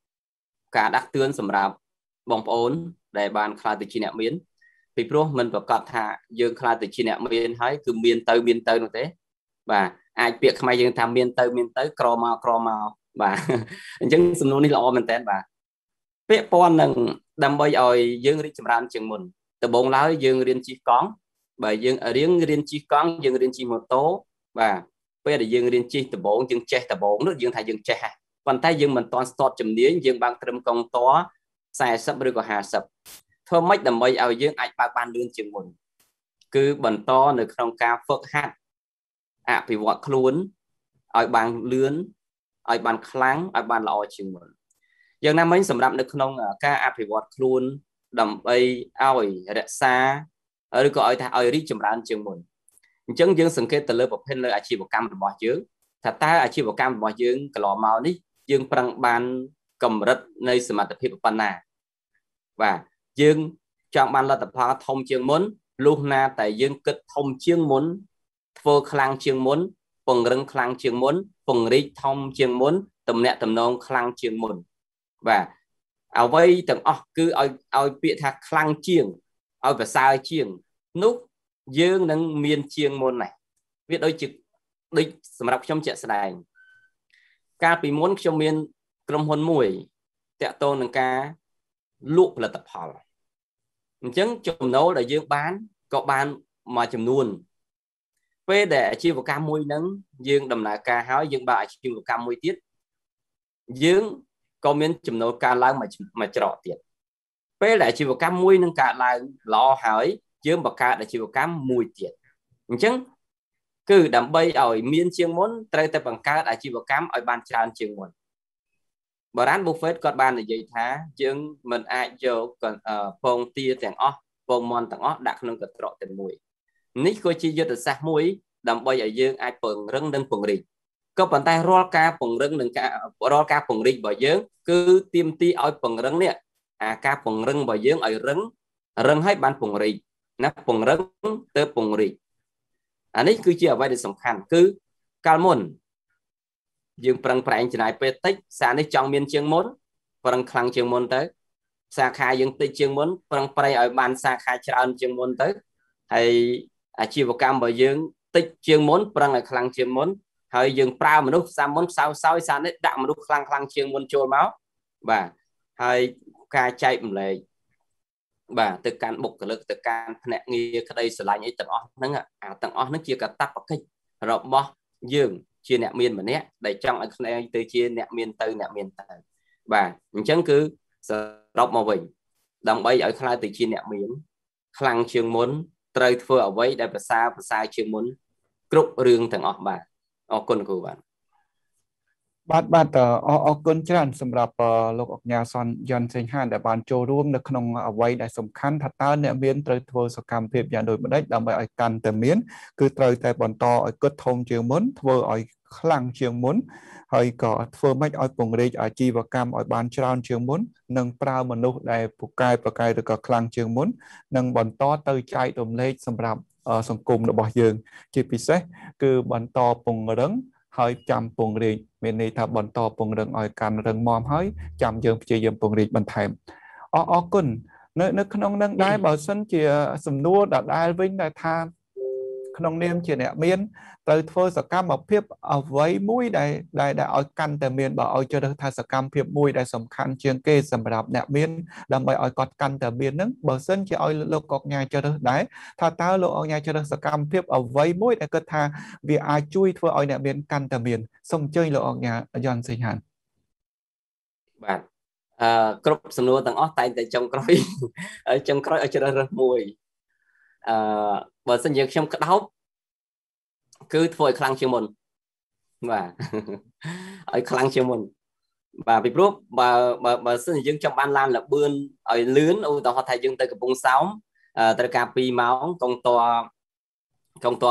cả đặc tương sầm rạp bong ổn để bạn khai từ chi nẹt miến vì pro mìnhประกาศថាយើងខ្លាចទៅជាអ្នកមានហើយគឺមានទៅមានទៅនោះទេបាទអាចពាក្យខ្មែរយើងថាមានទៅមានទៅក្រមកក្រមកបាទអញ្ចឹងសំណួរនេះល្អមែនតើបាទពាក្យពាន់នឹងដើម្បីឲ្យយើងរីកចម្រើនជាងមុនដំបូងឡើយយើងរៀនជិះកង់បើយើងរៀនរៀនជិះកង់យើងរៀនជិះម៉ូតូបាទពេលដែលយើងរៀនជិះដំបូងយើងចេះដំបូងនោះយើងថាយើងចេះហើយប៉ុន្តែយើងមិនទាន់ស្ទាត់ជំនាញយើងបើកត្រឹមកង់ត40ឬក៏50ធ្វើម៉េចដើម្បីឲ្យយើងអាចបើកបានលឿនជាងមុនគឺបន្តនៅក្នុងការហ្វឹកហាត់អភិវឌ្ឍខ្លួនឲ្យបានលឿនឲ្យបានខ្លាំងឲ្យបានល្អជាងមុនយ៉ាងណាមិញសម្រាប់នៅក្នុងការអភិវឌ្ឍខ្លួនដើម្បីឲ្យរក្សាឬក៏ឲ្យថាឲ្យរីកចម្រើនជាងមុនអញ្ចឹងយើងសង្កេតទៅលើប្រភេទលើអាជីវកម្មរបស់យើងថាតើអាជីវកម្មរបស់យើងកន្លងមកនេះយើងប្រឹងបានកម្រិតនៃសមត្ថភាពប៉ុណ្ណាបាទយើងចង់បានលទ្ធផលធំជាងមុនលុះណាតែយើងគិតធំជាងមុនធ្វើខ្លាំងជាងមុនពង្រឹងខ្លាំងជាងមុនពង្រីកធំជាងមុនតំណាក់តំណងខ្លាំងជាងមុនបាទអ្វីទាំងអស់គឺឲ្យឲ្យពាក្យថាខ្លាំងជាងឲ្យប្រសើរជាងនោះយើងនឹងមានជាងមុនណាវាដូចជាដូចសម្រាប់ខ្ញុំជាក់ស្ដែងកាលពីមុនខ្ញុំមានក្រុមហ៊ុនមួយតាក់ទងនឹងការលក់ផលិតផលអញ្ចឹងចំណូលដែលយើងបានក៏បានមួយចំនួនពេលដែលអាជីវកម្មមួយហ្នឹងយើងដំណើរការហើយយើងបើកអាជីវកម្មមួយទៀតយើងក៏មានចំណូលកើនឡើងមួយមួយច្រកទៀតពេលដែលអាជីវកម្មមួយនឹងកើតឡើងល្អហើយយើងបង្កើតអាជីវកម្មមួយទៀតអញ្ចឹងគឺដើម្បីឲ្យមានជាងមុនត្រូវតែបង្កើតអាជីវកម្មឲ្យបានច្រើនជាងមុនបារាន Buffett គាត់បាននិយាយថាយើងមិនអាចយកពងទាទាំងអស់ពងមាន់ទាំងអស់ដាក់ក្នុងកន្ត្រកតែមួយនេះក៏ជាយុទ្ធសាស្ត្រមួយដើម្បីឲ្យយើងអាចពង្រឹងនិងពង្រីកក៏ប៉ុន្តែរាល់ការពង្រឹងនិងការរាល់ការពង្រីករបស់យើងគឺទាមទារឲ្យពង្រឹងនេះអាការពង្រឹងរបស់យើងឲ្យរឹងរឹងឲ្យបានពង្រីកណាពង្រឹងទៅពង្រីកអានេះគឺជាអ្វីដែលសំខាន់គឺកាលមុនយើងប្រឹងប្រែងចំណាយពេលតិចសារនេះចង់មានជាងមុនប្រឹងខ្លាំងជាងមុនទៅសាខាយើងតិចជាងមុនប្រឹងប្រែងឲ្យបានសាខាច្រើនជាងមុនទៅហើយអាជីវកម្មរបស់យើងតិចជាងមុនប្រឹងឲ្យខ្លាំងជាងមុនហើយយើងប្រើមនុស្សសាមុនផ្សោសោយសារនេះដាក់មនុស្សខ្លាំងខ្លាំងជាងមុនចូលមកបាទហើយការចែកម្លែកបាទទៅកាន់បុគ្គលិកទៅកាន់ភ្នាក់ងារក្តីស្រឡាញ់អីទាំងអស់ហ្នឹងអាទាំងអស់ហ្នឹងជាកាតព្វកិច្ចរបស់យើងជាអ្នកមានម្នាក់ដែលចង់ឲ្យខ្លួនឯងទៅជាអ្នកមានទៅអ្នកមានទៅបាទអញ្ចឹងគឺសរុបមកវិញដើម្បីឲ្យខ្លាយទៅជាអ្នកមានខ្លាំងជាងមុនត្រូវធ្វើអ្វីដែលប្រសើរប្រសើរជាងមុនគ្រប់រឿងទាំងអស់បាទអរគុណគ្រូបាទបាទបាទអរអរគុណច្រើនសម្រាប់លោកអគ្គញាសនយុនសេងហានដែលបានចូលរួមនៅក្នុងអ្វីដែលសំខាន់ថាតើអ្នកមានត្រូវធ្វើសកម្មភាពយ៉ាងដូចម្តេចដើម្បីឲ្យកាន់តែមានគឺត្រូវតែបន្តឲ្យគិតធំជាងមុនធ្វើឲ្យខ្លាំងជាងមុនហើយក៏ធ្វើម៉េចឲ្យពង្រីកអាជីវកម្មឲ្យបានច្រើនជាងមុននិងប្រើមនុស្សដែលពូកែប្រកែឬក៏ខ្លាំងជាងមុននិងបន្តទៅចែករំលែកសម្រាប់សង្គមរបស់យើងជាពិសេសគឺបន្តពង្រឹងហើយចាំពង្រីកមានន័យថាបន្តពង្រឹងឲ្យកាន់រឹងមាំហើយចាំយើងព្យាយាមពង្រីកបន្ថែមអរអរគុណនៅនៅក្នុងនឹងដែរបើសិនជាសំណួរដដែលវិញដែលថាក្នុងនាមជាអ្នកមានត្រូវធ្វើសកម្មភាពអ្វីមួយដែលដែលឲ្យកាន់តែមានបើឲ្យជ្រើសថាសកម្មភាពមួយដែលសំខាន់ជាងគេសម្រាប់អ្នកមានដើម្បីឲ្យគាត់កាន់តែមាននឹងបើសិនជាឲ្យលោកអគ្គញាជ្រើសដែរថាតើលោកអគ្គញាជ្រើសសកម្មភាពអ្វីមួយដែលគិតថាវាអាចជួយធ្វើឲ្យអ្នកមានកាន់តែមានសូមអញ្ជើញលោកអគ្គញាយុនសេងហានបាទអឺគ្រប់សំណួរទាំងអស់តែងតែចុងក្រោយចុងក្រោយឲ្យជ្រើសរើសមួយអឺបើសិនជាខ្ញុំក្តោបគឺធ្វើឲ្យខ្លាំងជាងមុនបាទឲ្យខ្លាំងជាងមុនបាទពីព្រោះបើបើបើសិនជាយើងចង់បានឡានលបឿនឲ្យលឿនឧទាហរណ៍ថាយើងទៅកំពង់សោមត្រូវការពីរម៉ោងកងតកងត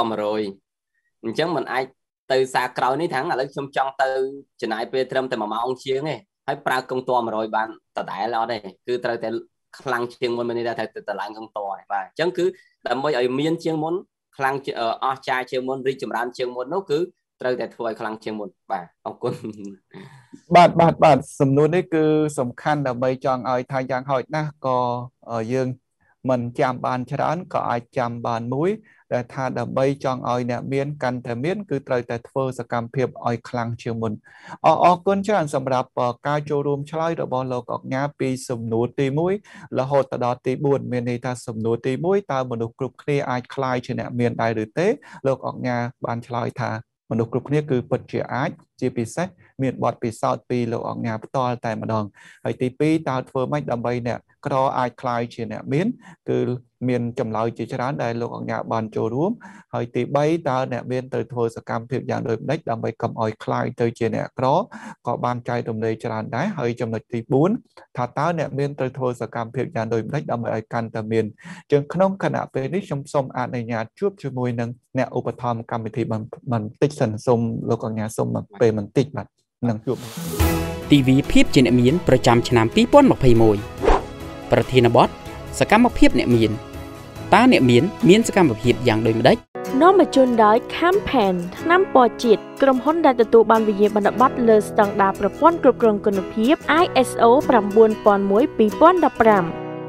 100អញ្ចឹងมันអាចទៅសារក្រោយនេះថាឥឡូវខ្ញុំចង់ទៅចំណាយពេលត្រឹមតែមួយម៉ោងជាងទេហើយប្រើកងត100បានដដែលអត់ទេគឺត្រូវតែខ្លាំងជាងមុនមានន័យថាត្រូវទៅឡើងកងតបាទអញ្ចឹងគឺដើម្បីឲ្យមានជាងមុនខ្លាំងអស់ចាជាងមុនរីកចម្រើនជាងមុននោះគឺត្រូវតែធ្វើឲ្យខ្លាំងជាងមុនបាទអរគុណបាទបាទបាទសំណួរនេះគឺសំខាន់ដើម្បីចង់ឲ្យថាយ៉ាងហោចណាស់ក៏យើងមិនចាំបានច្រើនក៏អាចចាំបានមួយដែលថាដើម្បីចង់ឲ្យអ្នកមានកាន់តែមានគឺត្រូវតែធ្វើសកម្មភាពឲ្យខ្លាំងជាងមុនអរអរគុណច្រើនសម្រាប់ការចូលរួមឆ្លើយរបស់លោកអង្ញាពីសំណួរទីមួយរហូតដល់ទីបួនមានន័យថាសំណួរទីមួយតើមនុស្សគ្រប់គ្នាអាចក្លាយជាអ្នកមានដែរឬទេលោកអង្ញាបានឆ្លើយថាមនុស្សគ្រប់គ្នាគឺពិតជាអាចជាពិសេសមានបទពិសោធន៍ពីលោកអង្ញាផ្ទាល់តែម្ដងហើយទីពីរតើធ្វើម៉េចដើម្បីអ្នកក្រអាចក្លាយជាអ្នកមានគឺមានចម្លើយជាច្រើនដែលលោកអង្ញាបានចូលរួមហើយទីបីតើអ្នកមានត្រូវធ្វើសកម្មភាពយ៉ាងដូចម្តេចដើម្បីកុំឲ្យក្លាយទៅជាអ្នកក្រក៏បានចែករំលែកច្រើនដែរហើយចំណុចទីបួនថាតើអ្នកមានត្រូវធ្វើសកម្មភាពយ៉ាងដូចម្តេចដើម្បីឲ្យកាន់តែមានជាងក្នុងគណៈពេលនេះខ្ញុំសូមអនុញ្ញាតជួបជាមួយនឹងអ្នកឧបត្ថម្ភកម្មវិធីបន្តិចសិនសូមលោកអង្ញាសូមពេលបន្តិចបាទនឹងជួបទីវីភាពជាអ្នកមានប្រចាំឆ្នាំពីរពាន់ម្ភៃមួយ ប្រធានបទសកម្មភាពអ្នកមានតើអ្នកមានមានសកម្មភាពយ៉ាងដូចម្តេចនាំមកជូនដោយ Campaign ថ្នាំពណ៌ជាតិក្រុមហ៊ុនដែលទទួលបានវិញ្ញាបនបត្រលើស្តង់ដារប្រព័ន្ធគ្រប់គ្រងគុណភាព I S O นาย one thousand one ពីរពាន់ដប់ប្រាំ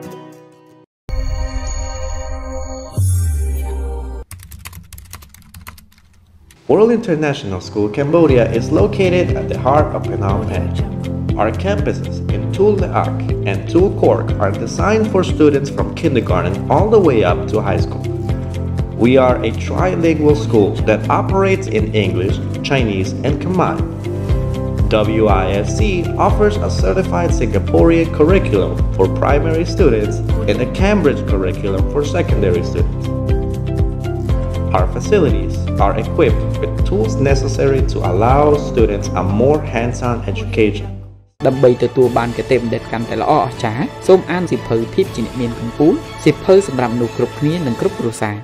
World International School Cambodia is located at the heart of Phnom Penh. Our campuses in Tul Naak and Tul Kork are designed for students from kindergarten all the way up to high school. We are a trilingual school that operates in English, Chinese, and Khmer. W I S C offers a certified Singaporean curriculum for primary students and a Cambridge curriculum for secondary students. Our facilities are equipped with tools necessary to allow students a more hands-on education. ដើម្បីទទួលបានគតិបណ្ឌិតកាន់តែល្អអស្ចារ្យសូមអានសៀវភៅភាពជាអ្នកមានកំពូលសៀវភៅសម្រាប់មនុស្សគ្រប់គ្នានិងគ្រប់គ្រួសារ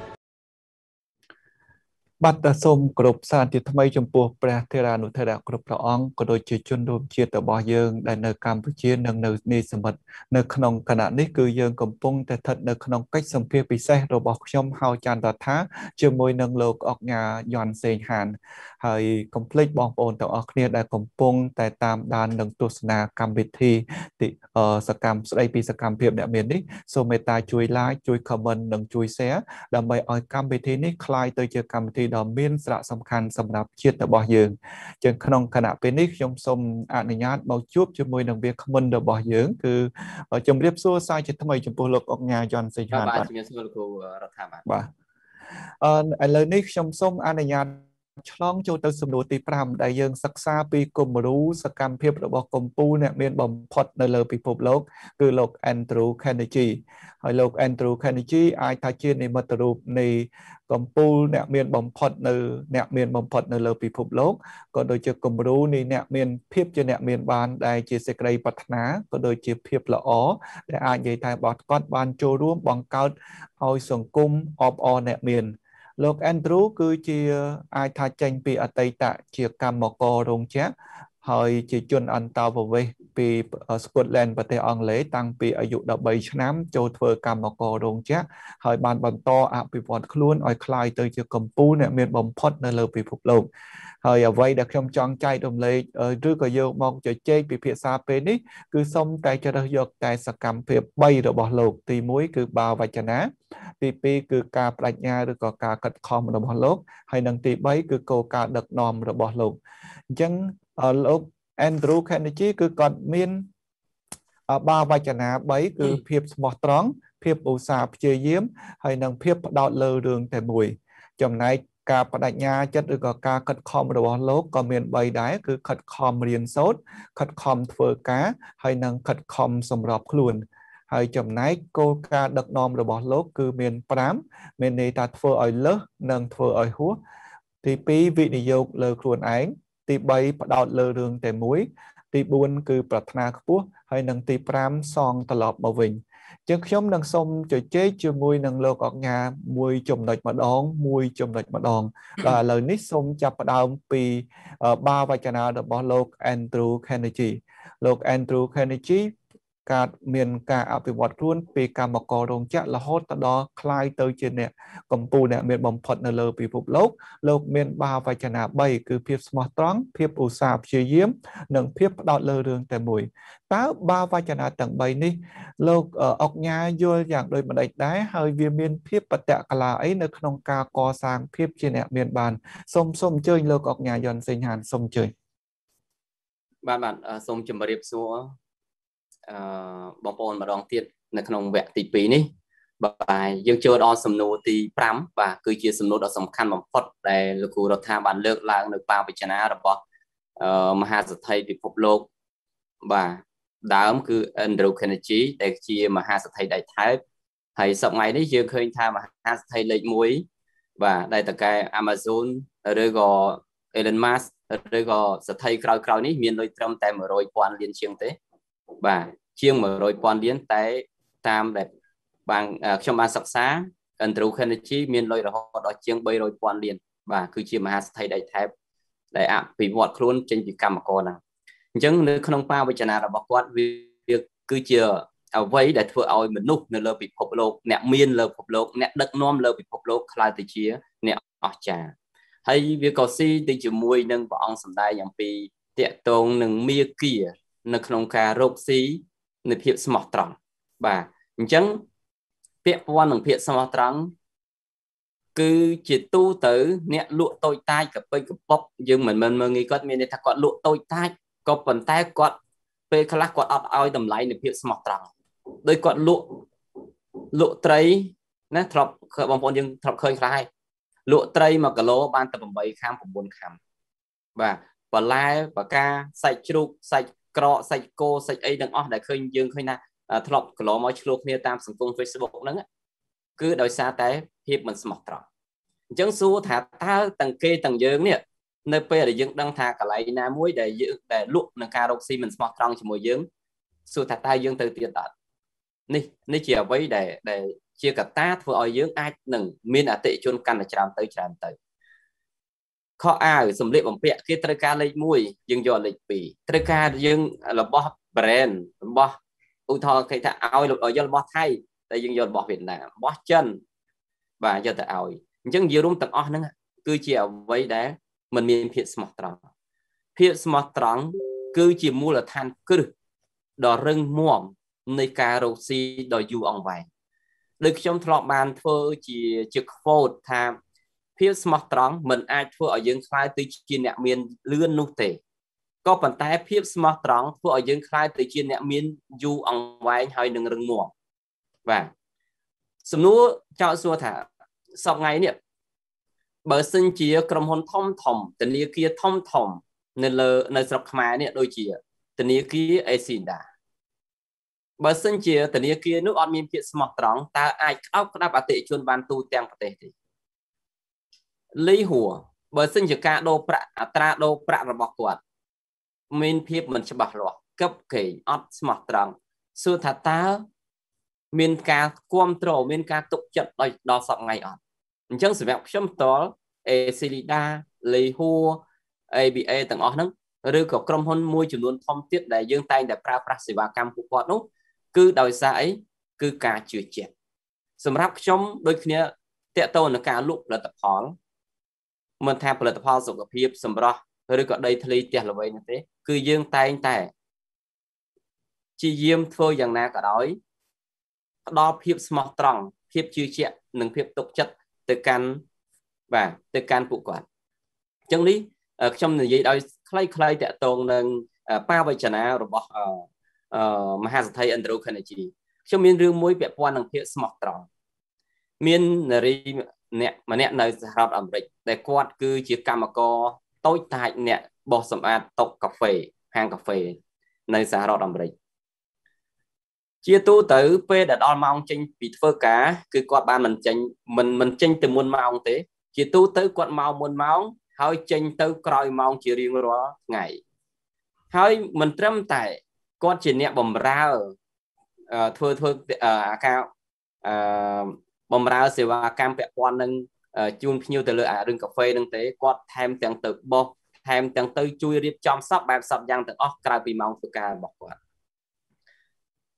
បាទសូមគោរពសាទរថ្មីចំពោះព្រះធេរានុធេរៈគ្រប់ព្រះអង្គក៏ដូចជាជនរួមជាតិរបស់យើងដែលនៅកម្ពុជានិងនៅនីសមិទ្ធនៅក្នុងគណៈនេះគឺយើងកំពុងតែស្ថិតនៅក្នុងកិច្ចសម្ភាសពិសេសរបស់ខ្ញុំហៅចន្ទរដ្ឋាជាមួយនឹងលោកអង្ញាយន់សេងហានហើយកុំភ្លេចបងប្អូនទាំងអស់គ្នាដែលកំពុងតែតាមដាននិងទស្សនាកម្មវិធីសកម្មស្ដីពីសកម្មភាពអ្នកមាននេះសូមមេត្តាជួយ like ជួយ comment និងជួយ share ដើម្បីឲ្យកម្មវិធីនេះក្លាយទៅជាកម្មវិធីដ៏មានសារៈសំខាន់សម្រាប់ជាតិរបស់យើងចឹងក្នុងគណៈពេលនេះខ្ញុំសូមអនុញ្ញាតមកជួបជាមួយនឹងវាគ្មិនរបស់យើងគឺជំរាបសួរសាជាថ្មីចំពោះលោកអង្ញាយន់សេងហានបាទជំរាបសួរលោកគ្រូរដ្ឋាភិបាលបាទអឺឥឡូវនេះខ្ញុំសូមអនុញ្ញាតឆ្លងចូលទៅសំណួរទីfiveដែលយើងសិក្សាពីគំរូសកម្មភាពរបស់កម្ពុជាអ្នកមានបំផុតនៅលើពិភពលោកគឺលោក Andrew Carnegie ហើយលោក Andrew Carnegie អាចថាជានិមិត្តរូបនៃកម្ពុជាអ្នកមានបំផុតនៅអ្នកមានបំផុតនៅលើពិភពលោកក៏ដូចជាគំរូនៃអ្នកមានភាពជាអ្នកមានបានដែលជាសេចក្តីប្រាថ្នាក៏ដូចជាភាពល្អដែលអាចនិយាយថាបោះគាត់បានចូលរួមបង្កើតឲ្យសង្គមអបអរអ្នកមានលោក Andrew គឺជាអាចថាចេញពីអតីតជាកម្មកររោងចក្រហើយជាជនអន្តោប្រវេសន៍ពី Scotland ប្រទេសអង់គ្លេសតាំងពីអាយុthirteenឆ្នាំចូលធ្វើកម្មកររោងចក្រហើយបានបន្តអភិវឌ្ឍខ្លួនឲ្យคล้ายទៅជាកម្ពុជាអ្នកមានបំផុតនៅលើពិភពលោកហើយអ្វីដែលខ្ញុំចង់ចែករំលែកឬក៏យកមកជជែកពិភាក្សាពេលនេះគឺសូមតែជ្រើសយកតែសកម្មភាពthreeរបស់លោកទីoneគឺបាវចនាទីtwoគឺការបដិញ្ញាឬក៏ការខិតខំរបស់លោកហើយនិងទីthreeគឺគោលការណ៍ដឹកនាំរបស់លោកអញ្ចឹងលោក Andrew Carnegie គឺគាត់មានបាវចនាthreeគឺភាពស្មោះត្រង់ភាពឧស្សាហ៍ព្យាយាមហើយនិងភាពផ្ដោតលើរឿងតែមួយចំណែកការបដិញ្ញាចិត្តឬក៏ការខិតខំរបស់លោកក៏មានthreeដែរគឺខិតខំរៀនសូត្រខិតខំធ្វើការហើយនិងខិតខំសម្របខ្លួនហើយចំណែកគោលការណ៍ដឹកនាំរបស់លោកគឺមានfiveមានន័យថាធ្វើឲ្យលើសនិងធ្វើឲ្យហួសទីtwoវិនិយោគលើខ្លួនឯងទីthreeផ្ដោតលើរឿងតែមួយទីfourគឺប្រាថ្នាខ្ពស់ហើយនិងទីfiveសងត្រឡប់មកវិញចឹងខ្ញុំនឹងសូមជជែកជាមួយនឹងលោកអង្ញាមួយចំណុចម្ដងមួយចំណុចម្ដងដល់ឥឡូវនេះសូមចាប់ផ្ដើមពីបាវចនារបស់លោក Andrew Carnegie លោក Andrew Carnegie ការមានការអភិវឌ្ឍខ្លួនពីកម្មកររោងចក្ររហូតដល់คล้ายទៅជាអ្នកកម្ពុជាអ្នកមានបំផុតនៅលើពិភពលោកលោកមានបាវចនាបីគឺភាពស្មោះត្រង់ភាពឧស្សាហ៍ព្យាយាមនិងភាពផ្ដោតលើរឿងតែមួយតើបាវចនាទាំងបីនេះលោកអុកញ៉ាយល់យ៉ាងដូចម្ដេចដែរហើយវាមានភាពបតកលាអីនៅក្នុងការកសាងភាពជាអ្នកមានបានសូមសូមអញ្ជើញលោកអុកញ៉ាយុនសេងហានសូមអញ្ជើញបាទបាទសូមជម្រាបសួរអឺបងប្អូនម្ដងទៀតនៅក្នុងវគ្គទីពីរនេះបាទយើងចូលដល់សំណួរទីប្រាំបាទគឺជាសំណួរដ៏សំខាន់បំផុតដែលលោកគ្រូរដ្ឋាបានលើកឡើងនៅបាវចនារបស់អឺមហាសទ្ធិពិភពលោកបាទដើមគឺ Andrew Carnegie ដែលជាមហាសទ្ធិដៃថែបហើយសប្តាហ៍នេះយើងឃើញថាមហាសទ្ធិលេខមួយបាទដែលតកែ Amazon ឬក៏ Elon Musk ឬក៏សទ្ធិក្រោយៗនេះមានលុយត្រឹមតែមួយរយពាន់លានជាងទេបាទជាងមួយរយពាន់លានតែតាមដែលបានខ្ញុំបានសិក្សា Andrew Carnegie មានលុយរហូតដល់ជាងបីរយពាន់លានបាទគឺជាមហាសទ្ធិដៃថែបដែលអភិវឌ្ឍខ្លួនចេញពីកម្មករណាអញ្ចឹងនៅក្នុងបាវចនារបស់គាត់វាគឺជាអ្វីដែលធ្វើឲ្យមនុស្សនៅលើពិភពលោកអ្នកមានលើពិភពលោកអ្នកដឹកនាំលើពិភពលោកខ្លាយទៅជាអ្នកអស្ចារ្យហើយវាក៏ស៊ីទៅជាមួយនឹងព្រះអង្គសម្ដែងអំពីតាក់ទងនឹងមាគ៌ានៅក្នុងការរកស៊ីនៃភាពស្មោះត្រង់បាទអញ្ចឹងពាក្យពាន់នឹងភាពស្មោះត្រង់គឺជាទូទៅអ្នកលក់តូចតាចកពេចកប៉ុកយើងមិនមិនមើលងាយគាត់មានន័យថាគាត់លក់តូចតាចក៏ប៉ុន្តែគាត់ពេលខ្លះគាត់អត់ឲ្យតម្លៃនៃភាពស្មោះត្រង់ដោយគាត់លក់លក់ត្រីណាធ្លាប់បងប្អូនយើងធ្លាប់ឃើញខ្លះហើយលក់ត្រីមួយគីឡូបានតែប្រាំបីខាំ៩ខាំបាទបន្លែបកាសាច់ជ្រូកសាច់ក្រកសាច់គោសាច់អីទាំងអស់ដែលឃើញយើងឃើញថាធ្លាប់គីឡូមកឆ្លោះគ្នាតាមសង្គម Facebook ហ្នឹងគឺដោយសារតែភាពមិនស្មោះត្រង់អញ្ចឹងសួរថាតើទាំងគេទាំងយើងនេះនៅពេលដែលយើងដឹងថាកន្លែងណាមួយដែលយើងដែលលក់នឹងការរកស៊ីមិនស្មោះត្រង់ជាមួយយើងសួរថាតើយើងទៅទៀតអត់នេះនេះជាអ្វីដែលដែលជាកត្តាធ្វើឲ្យយើងអាចនឹងមានអតិថិជនកាន់តែច្រើនទៅច្រើនទៅខោអាវសម្លៀកបំពាក់គេត្រូវការលេខមួយយើងយកលេខពីរត្រូវការយើងរបស់ brand របស់ឧទាហរណ៍គេថាឲ្យយករបស់ថៃតែយើងយករបស់វៀតណាមរបស់ចិនបាទយកទៅឲ្យអញ្ចឹងនិយាយរួមទាំងអស់ហ្នឹងគឺជាអ្វីដែលมันមានភាពស្មោះត្រង់ភាពស្មោះត្រង់គឺជាមូលដ្ឋានគ្រឹះដ៏រឹងមាំនៃការរកស៊ីដ៏យូរអង្វែងដោយខ្ញុំធ្លាប់បានធ្វើជាជា quote ថាភាពស្មោះត្រង់មិនអាចធ្វើឲ្យយើងខ្លាយទៅជាអ្នកមានលឿននោះទេក៏ប៉ុន្តែភាពស្មោះត្រង់ធ្វើឲ្យយើងខ្លាយទៅជាអ្នកមានយូរអង្វែងហើយនឹងរឹងមាំបាទសំណួរចោទសួរថាសប្តាហ៍នេះបើសិនជាក្រុមហ៊ុនធំធំធនាគារធំធំនៅលើនៅស្រុកខ្មែរនេះដូចជាធនាគារអេស៊ីដាបើសិនជាធនាគារនោះអត់មានភាពស្មោះត្រង់តើអាចក្តោបក្តាប់អតិថិជនបានទូទាំងប្រទេសទេលីហួរបើសិនជាការដូរប្រាក់អត្រាដូរប្រាក់របស់គាត់មានភាពមិនច្បាស់លាស់កឹបកេងអត់ស្មោះត្រង់សួរថាតើមានការគ្រប់គ្រងមានការទុកចិត្តដល់ដល់សប្តាហ៍អត់អញ្ចឹងសម្រាប់ខ្ញុំផ្ទាល់ Esilida លីហួរ អេ ប៊ី អេ ទាំងអស់ហ្នឹងឬក៏ក្រុមហ៊ុនមួយចំនួនធំទៀតដែលយើងតែងតែប្រើប្រាស់សេវាកម្មពួកគាត់នោះគឺដោយសារអីគឺការជឿជាក់សម្រាប់ខ្ញុំដូចគ្នាតកតទៅនឹងការលក់ផលិតផលមិនថាផលិតផលសុខភាពសម្រស់ឬក៏ដីធ្លីផ្ទះល្វែងនោះទេគឺយើងតែងតែជាយាមធ្វើយ៉ាងណាក៏ដោយផ្ដល់ភាពស្មោះត្រង់ភាពជឿជាក់និងភាពទុកចិត្តទៅកាន់បាទទៅកាន់ពួកគាត់អញ្ចឹងនេះខ្ញុំនិយាយដោយខ្លីៗតកតងនឹងបាវចនារបស់អឺមហាសទ្ធិ Andrew Carnegie ខ្ញុំមានរឿងមួយពាក់ព័ន្ធនឹងភាពស្មោះត្រង់មាននារីអ្នកម្នាក់នៅសហរដ្ឋអាមេរិកដែលគាត់គឺជាកម្មករតូចតាចអ្នកបោសសម្អាតតុកាហ្វេហាងកាហ្វេនៅសហរដ្ឋអាមេរិកជាទូទៅពេលដែលដល់ម៉ោងចេញពីធ្វើការគឺគាត់បានមិនចេញមិនមិនចេញទៅមុនម៉ោងទេជាទូទៅគាត់មកមុនម៉ោងហើយចេញទៅក្រោយម៉ោងជារៀងរាល់ថ្ងៃហើយមិនត្រឹមតែគាត់ជាអ្នកបម្រើធ្វើធ្វើអាការអឺបម្រើសេវាកម្មពាក់ព័ន្ធនឹងជូនភ្ញៀវទៅលើអារឿងកាហ្វេនឹងទេគាត់ថែមទាំងទៅបោះថែមទាំងទៅជួយរៀបចំសពបែបសពយ៉ាងទាំងអស់ក្រៅពីម៉ោងធ្វើការរបស់គាត់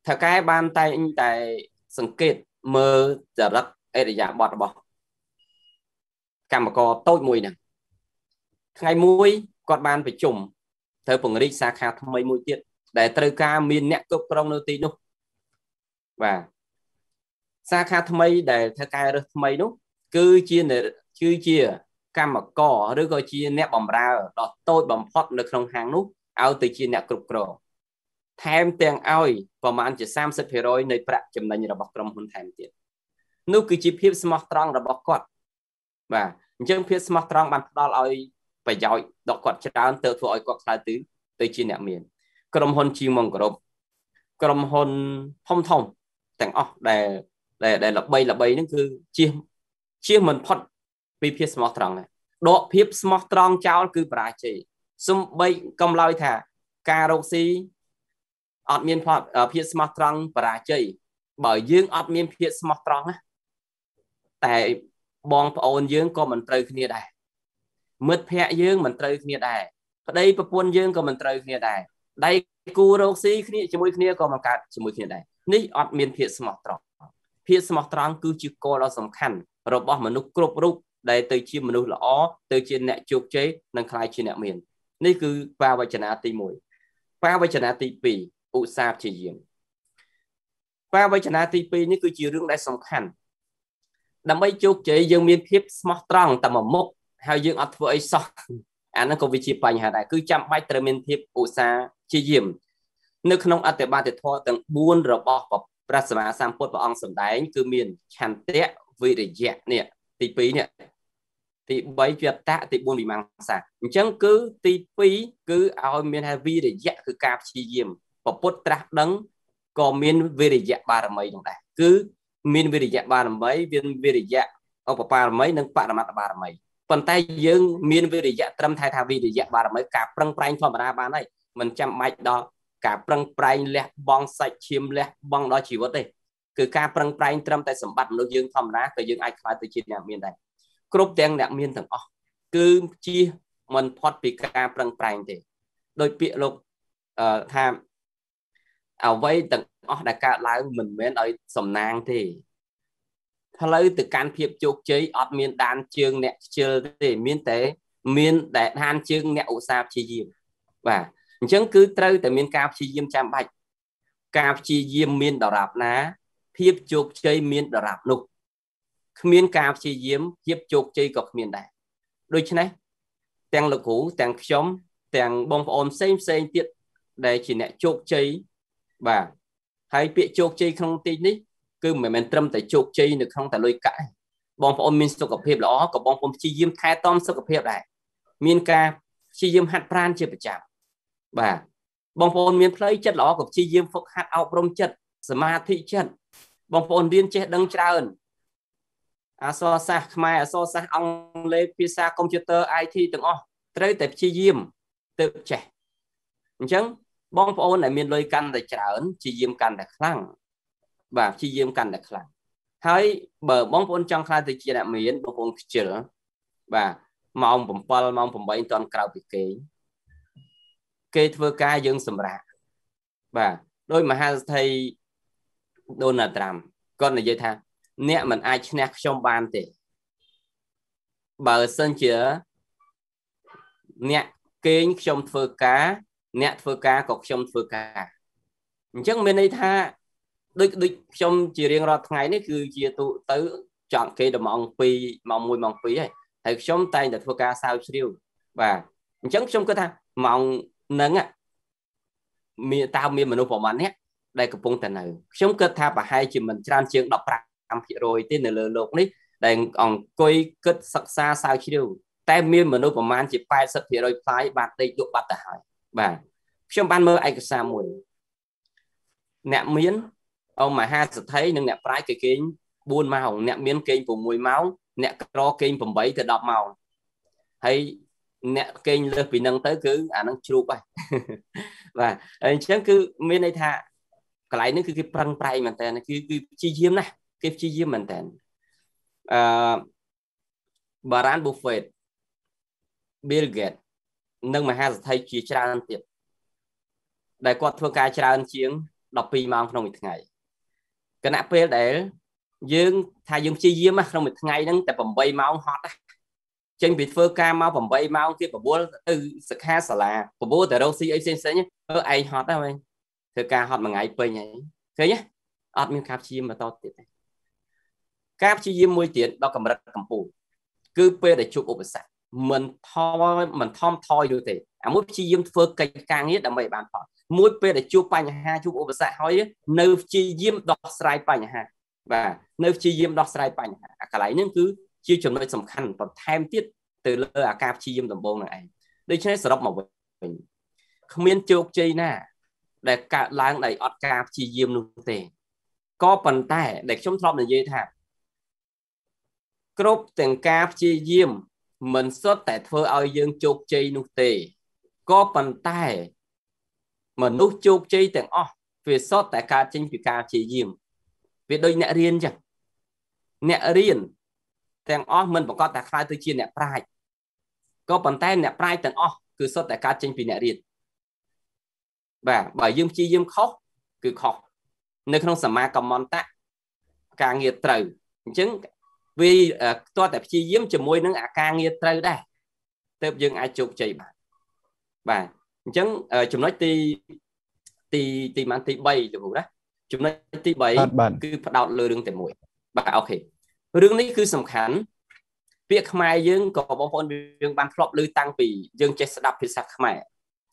thà cái ban tay tại sừng kết mơ giờ rất ấy để giảm bọt bọt cam mà có tốt mùi nè ngày mũi con ban phải chủng thời phần đi xa khá thăm mấy mũi tiết để từ ca miền nẹt cốc trong nơi tí nút và xa khá thăm mấy để theo ca được mấy nút cứ chia để chứ chia cam mà có đứa coi chia nẹt bầm ra đó tôi bầm phật được trong hàng nút ao từ chia nẹt cục cỏ thêm tiền oi và mà anh chỉ sam sếp rồiในประจำในระบบกรมหุ่นแทนទៀតនោះគឺជាភាពស្មោះត្រង់របស់គាត់បាទអញ្ចឹងភាពស្មោះត្រង់បានផ្ដល់ឲ្យប្រយោជន៍ដល់គាត់ច្រើនទៅធ្វើឲ្យគាត់ខ្លាចទៅទៅជាអ្នកមានក្រុមហ៊ុនជាងមកគ្រប់ក្រុមហ៊ុនធំធំទាំងអស់ដែលដែលល្បីល្បីហ្នឹងគឺជាជាមិនផុតពីភាពស្មោះត្រង់ដែរដកភាពស្មោះត្រង់ចោលគឺបរាជ័យសំបីកំឡោយថាការរកស៊ីអត់មានភាពស្មោះត្រង់បរាជ័យបើយើងអត់មានភាពស្មោះត្រង់ណាតែបងប្អូនយើងក៏មិនត្រូវគ្នាដែរមិត្តភ័ក្តិយើងមិនត្រូវគ្នាដែរប្តីប្រពន្ធយើងក៏មិនត្រូវគ្នាដែរដៃគូរកស៊ីគ្នាជាមួយគ្នាក៏មិនកើតជាមួយគ្នាដែរនេះអត់មានភាពស្មោះត្រង់ភាពស្មោះត្រង់គឺជាគោលដ៏សំខាន់របស់មនុស្សគ្រប់រូបដែលទៅជាមនុស្សល្អទៅជាអ្នកជោគជ័យនិងក្លាយជាអ្នកមាននេះគឺបាវចនាទីមួយបាវចនាទីពីរឧស្សាហ៍ព្យាយាមបាវចនាទីពីរនេះគឺជារឿងដែលសំខាន់ដើម្បីជោគជ័យយើងមានភាពស្មោះត្រង់តែមួយមុខហើយយើងអត់ធ្វើអីសោះអាហ្នឹងក៏វាជាបញ្ហាដែរគឺចាំបាច់ត្រូវមានភាពឧស្សាហ៍ព្យាយាមនៅក្នុងអត្ថបទធម៌ទាំងបួនរបស់ព្រះសម្មាសម្ពុទ្ធព្រះអង្គសម្ដែងគឺមានឆន្ទៈវិរិយៈនេះទីពីរនេះទីបីវត្តៈទីបួនវិមង្សាអញ្ចឹងគឺទីពីរគឺឲ្យមានថាវិរិយៈគឺការព្យាយាមព្រះពុទ្ធត្រាស់ដឹងក៏មានវិរិយៈបារមីនឹងដែរគឺមានវិរិយៈបារមីមានវិរិយៈឧបបារមីនិងបរមត្តបារមីប៉ុន្តែយើងមានវិរិយៈត្រឹមតែថាវិរិយៈបារមីការប្រឹងប្រែងធម្មតាបានហើយមិនចាំបាច់ដល់ការប្រឹងប្រែងលះបង់សាច់ឈាមលះបង់ដល់ជីវិតទេគឺការប្រឹងប្រែងត្រឹមតែសម្បត្តិមនុស្សយើងធម្មតាក៏យើងអាចខ្លាចទៅជាអ្នកមានដែរគ្រប់ទាំងអ្នកមានទាំងអស់គឺជាមិនផុតពីការប្រឹងប្រែងទេដោយពាក្យលោកអឺថាអ្វីទាំងអស់ដែលកើតឡើងមិនមែនឲ្យសំណាងទេផ្លូវទៅកាន់ភាពជោគជ័យអត់មានដានជើងអ្នកខ្ជិលទេមានតែមានតែដានជើងអ្នកឧស្សាហ៍ព្យាយាមបាទអញ្ចឹងគឺត្រូវតែមានការព្យាយាមចាំបាច់ការព្យាយាមមានដរាបណាភាពជោគជ័យមានដរាបនោះគ្មានការព្យាយាមភាពជោគជ័យក៏គ្មានដែរដូច្នេះទាំងលោកគ្រូទាំងខ្ញុំទាំងបងប្អូនផ្សេងផ្សេងទៀតដែលជាអ្នកជោគជ័យបាទហើយពាក្យជោគជ័យក្នុងទីនេះគឺមិនមែនត្រឹមតែជោគជ័យនៅក្នុងតែលុយកាក់បងប្អូនមានសុខភាពល្អក៏បងប្អូនព្យាយាមថែទាំសុខភាពដែរមានការព្យាយាមហាត់ប្រាណជាប្រចាំបាទបងប្អូនមានផ្លូវចិត្តល្អក៏ព្យាយាមហ្វឹកហាត់អប់រំចិត្តសមាធិចិត្តបងប្អូនរៀនចេះដឹងច្រើនអក្សរសាស្ត្រខ្មែរអក្សរសាស្ត្រអង់គ្លេសភាសាកុំព្យូទ័រ ไอ ที ទាំងអស់ត្រូវតែព្យាយាមទើបចេះអញ្ចឹងបងប្អូនដែលមានលុយកាន់តែច្រើនព្យាយាមកាន់តែខ្លាំងបាទព្យាយាមកាន់តែខ្លាំងហើយបើបងប្អូនចង់ខ្លាចទៅជាអ្នកមានបងប្អូនខ្ជិលបាទម៉ោង7ម៉ោង8តន់ក្រៅពីគេគេធ្វើការយើងសម្រាប់បាទដោយមហាសេដ្ឋីដូណាល់ត្រាំគាត់និយាយថាអ្នកមិនអាចឈ្នះខ្ញុំបានទេបើសិនជាអ្នកគេងខ្ញុំធ្វើការអ្នកធ្វើការក៏ខ្ញុំធ្វើការអញ្ចឹងមានន័យថាដូចដូចខ្ញុំជារៀងរាល់ថ្ងៃនេះគឺជាទូទៅចង់គេដល់ម៉ោងពីរម៉ោងមួយម៉ោងពីរហើយហើយខ្ញុំតែងតែធ្វើការសាវជ្រាវបាទអញ្ចឹងខ្ញុំគិតថាម៉ោងហ្នឹងមានតើមានមនុស្សប្រហែលអ្នកដែលកំពុងតែនៅខ្ញុំគិតថាប្រហែលជាមិនច្រើនជាងដប់ប្រាំភាគរយទេនៅលើโลกនេះដែលអង្គុយគិតសិក្សាសាវជ្រាវតែមានមនុស្សប្រហែលជាแปดสิบភាគរយផ្លាយបានដេកលក់បាត់ទៅហើយបាទខ្ញុំបានមើលឯកសារមួយអ្នកមានអង្គមហាសេដ្ឋីនិងអ្នកប្រាជ្ញគេគេងបួនម៉ោងអ្នកមានគេង6ម៉ោងអ្នកក្រគេង8ទៅ10ម៉ោងហើយអ្នកគេងលើសពីនឹងទៅគឺអានឹងជ្រូកហើយបាទអញ្ចឹងគឺមានន័យថាកន្លែងនេះគឺគេប្រឹងប្រែងមែនតើគឺគឺព្យាយាមណាស់គេព្យាយាមមែនតើអឺបារ៉ានប៊ូហ្វេត Bill Gates និងមហាសេដ្ឋីជាច្រើនទៀតដែលគាត់ធ្វើការច្រើនជាង đọc pi mong trong một ngày cái nạp về để dương thay dương chi diêm trong một ngày nâng tại bầm bay máu hot trên bị phơ ca máu bầm bay máu kia bầm búa từ sạc ha xả là bầm búa từ đâu si ấy xem xem nhé ơ ai hot đó anh thưa ca hot mà ngày bay nhảy thế nhé ọt miếng cáp chi mà to tiệt cáp chi diêm môi tiền đó cầm rất cầm phủ cứ pe để chụp ốp sạch mình thoi mình thom thoi như thế à mỗi chi diêm phơ cây càng nhất là mấy bạn hỏi mỗi pe để chụp bánh ha chụp ốp sạch hỏi nơi chi diêm đọc sai bánh ha và nơi chi diêm đọc sai bánh ha cả lại nên cứ chia chấm nơi sầm khăn còn thêm tiết từ lơ à cáp chi diêm tầm bông này đây cho nên sẽ đọc một mình không miên chụp chi nè để cả làng đầy ọt cáp chi diêm luôn thế có phần tay để chống thọp này dễ thả cướp tiền cáp chi diêm mình xuất tại thơ ơi dương chụp chi nụ tề có phần tay mình nút chụp chi tiền o vì xuất tại ca chính vì ca chi diêm vì đôi nẹ riêng chẳng nẹ riêng tiền o mình bảo có tại khai tư chi nẹ prai có phần tay nẹ prai tiền o cứ xuất tại ca chính vì nẹ riêng và bởi dương chi diêm khóc cứ khóc nơi không sắm ma cầm món ta càng nghiệt trời chứng vì tôi tập chi diếm cho môi nó à càng nghiệt trời đây tiếp dương ai chụp chạy bạn bạn chứng chúng nói ti ti ti mang ti bay được đó chúng nói ti bay cứ bắt đầu lừa đường tại mũi bạn ok đường này cứ sầm khánh việc mai dương có bóng phôn dương ban flop lư tăng vì dương chạy đập thì sạc mày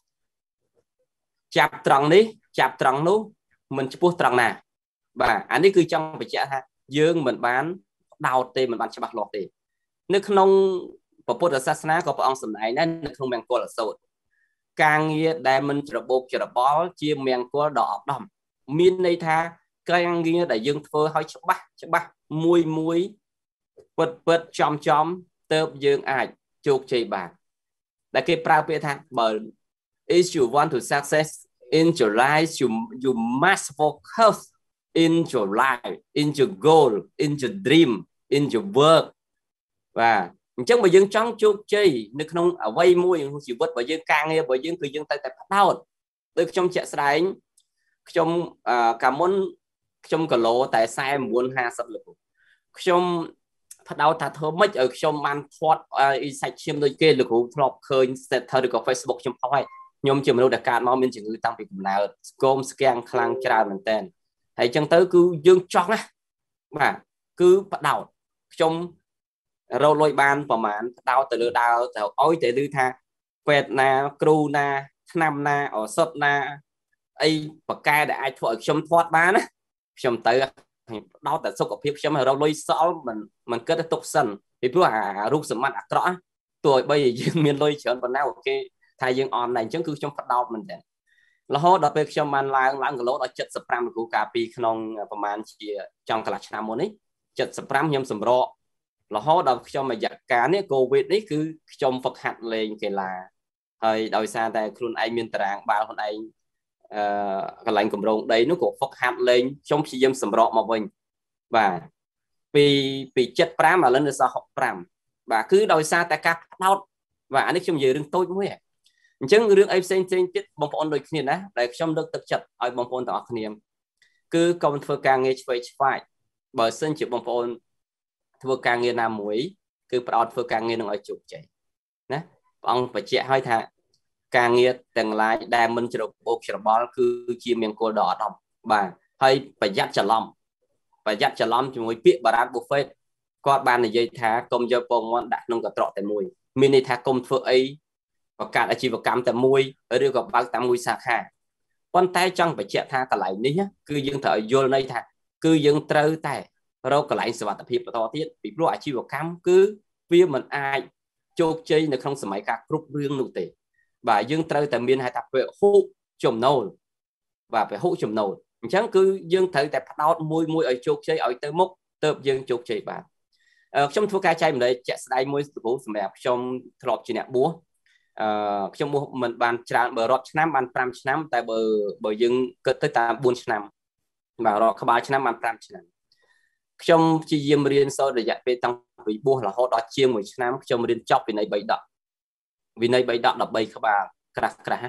chạp trăng đi chạp trăng luôn mình chỉ buộc trăng nè và anh ấy cứ trong phải trả ha dương mình bán đào tiền mình bán cho bạc lọt tiền nước nông và Phật giáo Sana có ông sầm này nên nước không mang qua là sâu càng nghe đại mình chỉ bột chỉ bó chia mang qua đỏ đầm miên đây tha càng nghe đại dương phơi hơi chắc bắt chắc bắt muối muối bật bật chom chom tớp dương ai chụp chỉ bạc đại cái prao pe tha bởi if you want to success in your life, you, you must focus in your life, in your goal, in your dream, in your work. Và chẳng bởi dân trong chụp chi, nếu không ở vây môi, chỉ vứt bởi dân càng nghe, bởi dân cứ dân tay tay phát đau. Tôi trong chạy xa đánh, trong cảm ơn, trong cả lỗ tại sai muốn ha sắp lực. Trong phát đau thật thơ mất ở trong man thoát, sạch chiêm đôi kê lực hữu thọp khơi, sẽ thơ được có Facebook trong phóng nhôm chừng đâu đặc cát máu miên chừng tăng bị cùng nào com scan khang trà mình tên hãy chân tới cứ dương chọn á mà cứ bắt đầu trong râu lôi ban và màn đau từ đau từ ôi từ đưa tha Việt na kru na nam na ở sốt na ai và ca để ai thổi trong thoát bán á trong tới đau từ sốc của phim trong râu lôi xó mình mình kết tục sân thì cứ à rút sầm mặt rõ tuổi bây giờ dương miên lôi chọn vào nào ok thay dương on này chứng cứ trong phát đau mình thế là hốt đặc biệt trong màn lang lang cái lỗ đó chất sập ram của cà pi khôngประมาณ chỉ trong cả năm môn ấy chất sập ram nhom sầm rọ là hốt đặc trong mà giặc cá này covid đấy cứ trong Phật hạt lên cái là hơi đòi xa tại khuôn anh miền tràng bao hôm nay cái lạnh cầm rồng đấy nó của Phật hạt lên trong chỉ nhom sầm rọ mà mình và vì vì chất ram mà lên được sao học ram và cứ đòi xa tại các đau và anh ấy trong giờ đừng tôi mới chứngរឿងអីផ្សេងផ្សេងទៀតបងប្អូនដូចគ្នាណាដែលខ្ញុំលើកទឹកចិត្តឲ្យបងប្អូនទាំងអស់គ្នាគឺកុំធ្វើការងារឆ្វេងឆ្វាយបើសិនជាបងប្អូនធ្វើការងារណាមួយគឺផ្ដោតធ្វើការងារនឹងឲ្យជោគជ័យណាព្រះអង្គបញ្ជាក់ឲ្យថាការងារទាំងឡាយដែលមិនច្របូកច្របល់គឺជាមង្គលដ៏ឧត្តមបាទហើយប្រយ័ត្នច្រឡំប្រយ័ត្នច្រឡំជាមួយពាក្យបារាណ Buffett គាត់បាននិយាយថាកុំយកពងមាន់ដាក់ក្នុងកន្ត្រកតែមួយមានន័យថាកុំធ្វើអីប្រកាសអាជីវកម្មតែមួយឬក៏បើកតែមួយសាខាប៉ុន្តែចង់បញ្ជាក់ថាកន្លែងនេះគឺយើងត្រូវយល់ន័យថាគឺយើងត្រូវតែរកកន្លែងសុវត្ថិភាពបន្តទៀតពីព្រោះអាជីវកម្មគឺវាមិនអាចជោគជ័យនៅក្នុងសម័យកាលគ្រប់រឿងនោះទេបាទយើងត្រូវតែមានហេតុថាពហុចំណូលបាទពហុចំណូលអញ្ចឹងគឺយើងត្រូវតែផ្ដោតមួយមួយឲ្យជោគជ័យឲ្យទៅមុខទៅយើងជោគជ័យបាទខ្ញុំធ្វើការចែកម្លែកជាក់ស្ដែងមួយសម្រាប់ខ្ញុំធ្លាប់ជាអ្នកបួសអឺខ្ញុំបួសមិនបានច្រើនបើរត់ឆ្នាំបានប្រាំឆ្នាំតែបើបើយើងគិតទៅតាមបួនឆ្នាំបាទរត់ក្បាលឆ្នាំបានប្រាំឆ្នាំខ្ញុំព្យាយាមរៀនសូត្ររយៈពេលតាំងពីបួសរហូតដល់ជាងមួយឆ្នាំខ្ញុំរៀនចប់វិន័យបីដកវិន័យបីដកដប់បីក្បាលក្រាស់ក្រាស់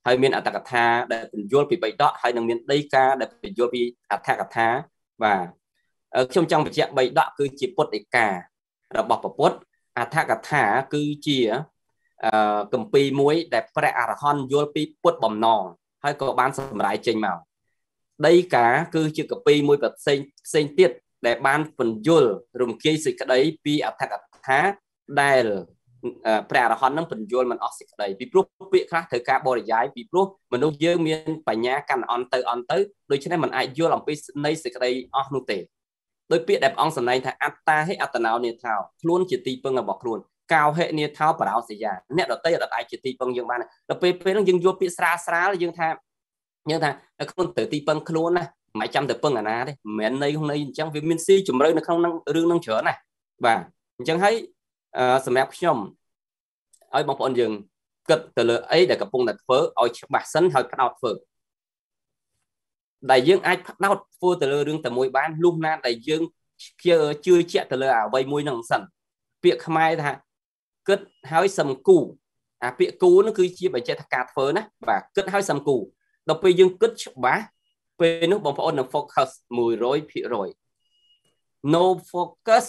ហើយមានអត្តកថាដែលបញ្យល់ពីបៃដកហើយនឹងមានដីកាដែលបញ្យល់ពីអត្ថកថាបាទខ្ញុំចង់បញ្ជាក់បៃដកគឺជាពុទ្ធដីការបស់ព្រះពុទ្ធអត្ថកថាគឺជាអឺគម្ពីរមួយដែលព្រះអរហន្តយល់ពីពុទ្ធបំណងហើយក៏បានសម្រេចចេញមកដីកាគឺជាគម្ពីរមួយផ្សេងផ្សេងទៀតដែលបានបញ្យល់រំងាយសេចក្តីពីអត្ថកថាដែលព្រះអរហន្តនឹងបញ្យល់មិនអស់សេចក្តីពីព្រោះពាក្យខ្លះត្រូវការបរិយាយពីព្រោះមនុស្សយើងមានបញ្ញាកាន់អន់ទៅអន់ទៅដូច្នេះมันអាចយល់អំពីនៃសេចក្តីអស់នោះទេដោយពាក្យដែលព្រះអង្គសម្ដែងថាអត្តាហិអត្តនោនេថោខ្លួនជាទីពឹងរបស់ខ្លួនកោហិនេថោបរោសយាអ្នកដតីអត់អាចជាទីពឹងយើងបានដល់ពេលពេលហ្នឹងយើងយល់ពាក្យស្រាលស្រាលយើងថាយើងថាខ្លួនទៅទីពឹងខ្លួនណាមិនចាំទៅពឹងអាណាទេមិនមែនន័យក្នុងន័យអញ្ចឹងវាមានស៊ីជម្រៅនៅក្នុងរឿងហ្នឹងច្រើនណាស់បាទអញ្ចឹងហើយសម្រាប់ខ្ញុំឲ្យបងប្អូនយើងគិតទៅលើអីដែលកំពុងតែធ្វើឲ្យច្បាស់សិនហើយផ្ដោតធ្វើដែលយើងអាចផ្ដោតធ្វើទៅលើរឿងតែមួយបានលុះណាដែលយើងជឿជាក់ទៅលើអ្វីមួយហ្នឹងសិនពាក្យខ្មែរថាគិតហើយសឹមគូអាពាក្យគូនោះគឺជាបញ្ជាក់ថាការធ្វើណាបាទគិតហើយសឹមគូដល់ពេលយើងគិតច្បាស់ពេលនោះបងប្អូននឹង focus មួយរយភាគរយ no focus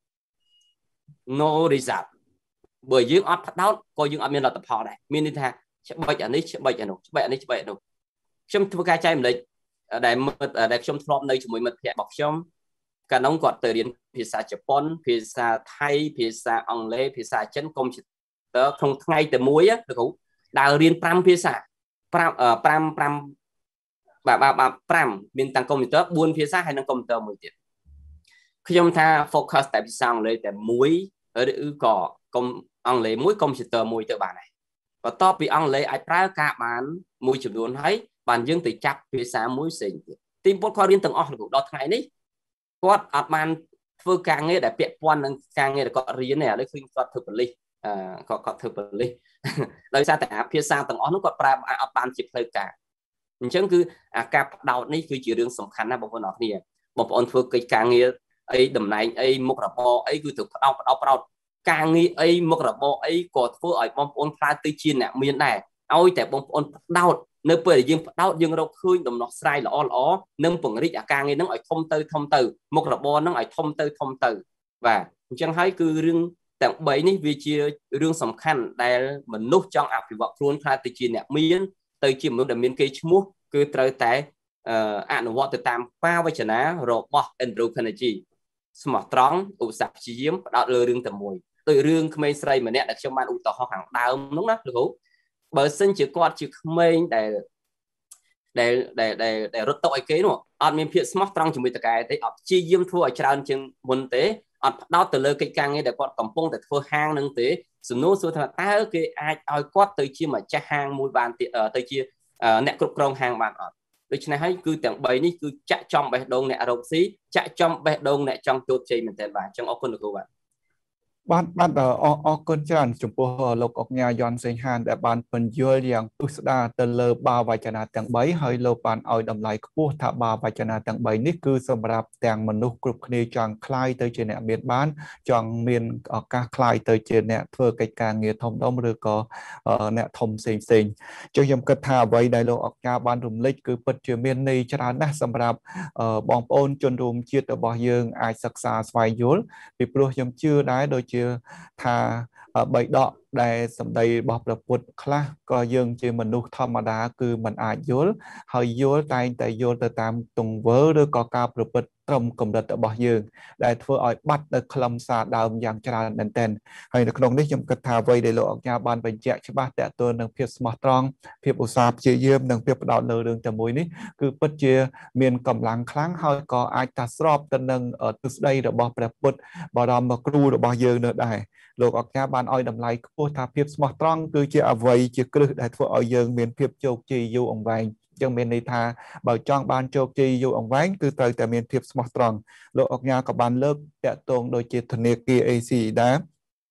no result បើយើងអត់ផ្ដោតក៏យើងអត់មានលទ្ធផលដែរមានន័យថាច្បិចអានេះច្បិចអានោះច្បិចអានេះច្បិចអានោះខ្ញុំធ្វើការចែកម្លេចដែលដែលខ្ញុំធ្លាប់នៅជាមួយមិត្តភ័ក្តិរបស់ខ្ញុំកាលនោះគាត់ទៅរៀនភាសាជប៉ុនភាសាថៃភាសាអង់គ្លេសភាសាចិនកុំព្យូទ័រក្នុងថ្ងៃតែមួយលោកគ្រូដើររៀន5ភាសា5 5 5បាទបាទ5មានទាំងកុំព្យូទ័របួនភាសាហើយនិងកុំព្យូទ័រមួយទៀតខ្ញុំថា focus តែភាសាអង់គ្លេសតែមួយឬក៏កុំអង់គ្លេសមួយកុំព្យូទ័រមួយទៅបានហើយបន្ទាប់ពីអង់គ្លេសអាចប្រើការបានមួយចំនួនហើយបានយើងទៅចាប់ភាសាមួយផ្សេងទៀតទីបំផុតគាត់រៀនទាំងអស់លោកគ្រូដល់ថ្ងៃនេះគាត់អត់បានធ្វើការងារដែលពាក់ព័ន្ធនឹងការងារដែលគាត់រៀនទេឥឡូវឃើញគាត់ធ្វើប៉ូលីសអឺគាត់គាត់ធ្វើប៉ូលីសដោយសារតែភាសាទាំងអស់នោះគាត់ប្រើអត់បានជាផ្លូវការអញ្ចឹងគឺអាការផ្ដោតនេះគឺជារឿងសំខាន់ណាស់បងប្អូនអរគ្នាបងប្អូនធ្វើកិច្ចការងារអីតំណែងអីមុខរបរអីគឺត្រូវផ្ដោតផ្ដោតផ្ដោតការងារអីមុខរបរអីក៏ធ្វើឲ្យបងប្អូនខ្លាចទៅជាអ្នកមានដែរឲ្យតែបងប្អូនផ្ដោតនៅពេលដែលយើងផ្ដោតយើងរកឃើញដំណោះស្រាយល្អល្អនិងពង្រីកអាការងារហ្នឹងឲ្យធំទៅធំទៅមុខរបរហ្នឹងឲ្យធំទៅធំទៅបាទអញ្ចឹងហើយគឺរឿងទាំង3នេះវាជារឿងសំខាន់ដែលមនុស្សចង់អភិវឌ្ឍខ្លួនខ្លាចទៅជាអ្នកមានទៅជាមនុស្សដែលមានកេរ្តិ៍ឈ្មោះគឺត្រូវតែអនុវត្តទៅតាមបាវចនារបស់ Andrew Carnegie ស្មោះត្រង់ឧស្សាហ៍ព្យាយាមផ្ដោតលើរឿងតែមួយដោយរឿងក្មេងស្រីម្នាក់ដែលខ្ញុំបានឧទាហរណ៍ខាងដើមនោះណាលោកគ្រូបើសិនជាគាត់ជាក្មេងដែលដែលដែលដែលរត់តុឲ្យគេនោះអត់មានភាពស្មោះត្រង់ជាមួយតកែទេអត់ព្យាយាមធ្វើឲ្យច្រើនជាងមុនទេអត់ផ្ដោតទៅលើកិច្ចការងារដែលគាត់កំពុងតែធ្វើហាងនឹងទេសំណួរសួរថាតើគេអាចឲ្យគាត់ទៅជាម្ចាស់ហាងមួយបានទៅជាអ្នកគ្រប់គ្រងហាងបានអត់ដូច្នេះហើយគឺទាំង3នេះគឺចាក់ចំបេះដូងអ្នករកស៊ីចាក់ចំបេះដូងអ្នកចង់ជោគជ័យមែនទែនបាទអញ្ចឹងអរគុណលោកគ្រូបាទបាទបាទអរអរគុណច្រើនចំពោះលោកអុកញ៉ាយ៉នសេងហានដែលបានបញ្យល់យ៉ាងពិស្ដារទៅលើបាវចនាទាំង3ហើយលោកបានឲ្យតម្លៃខ្ពស់ថាបាវចនាទាំង3នេះគឺសម្រាប់ទាំងមនុស្សគ្រប់គ្នាចង់คล้ายទៅជាអ្នកមានបានចង់មានឱកាសคล้ายទៅជាអ្នកធ្វើកិច្ចការងារធំដុំឬក៏អ្នកធំផ្សេងផ្សេងចុះខ្ញុំគិតថាអ្វីដែលលោកអុកញ៉ាបានរំលេចគឺពិតជាមានន័យច្រើនណាស់សម្រាប់បងប្អូនជនរួមជាតិរបស់យើងអាចសិក្សាស្វែងយល់ពីព្រោះខ្ញុំជឿដែរដូចជាថាបៃដកដែលសម្ដីរបស់ព្រះពុទ្ធខ្លះក៏យើងជាមនុស្សធម្មតាគឺមិនអាចយល់ហើយយល់តែងតែយល់ទៅតាមទង្វើឬក៏ការប្រព្រឹត្តត្រឹមកម្រិតរបស់យើងដែលធ្វើឲ្យបាត់នៅខ្លឹមសារដើមយ៉ាងច្រើនមែនទែនហើយនៅក្នុងនេះខ្ញុំគិតថាអ្វីដែលលោកអុកញ៉ាបានបញ្ជាក់ច្បាស់តើតើនឹងភាពស្មោះត្រង់ភាពឧស្សាហ៍ព្យាយាមនិងភាពផ្ដោតលើរឿងតែមួយនេះគឺពិតជាមានកម្លាំងខ្លាំងហើយក៏អាចថាស្របទៅនឹងទស្សនៈរបស់ព្រះពុទ្ធបរមគ្រូរបស់យើងនៅដែរលោកអុកញ៉ាបានឲ្យតម្លៃខ្ពស់ថាភាពស្មោះត្រង់គឺជាអ្វីជាគ្រឹះដែលធ្វើឲ្យយើងមានភាពជោគជ័យយូរអង្វែងចឹងមានន័យថាបើចង់បានជោគជ័យយូរអង្វែងគឺត្រូវតែមានភាពស្មោះត្រង់លោកអុកញ៉ាក៏បានលើកតាក់ទងដូចជាធនាគារ អេ ស៊ី ដែរ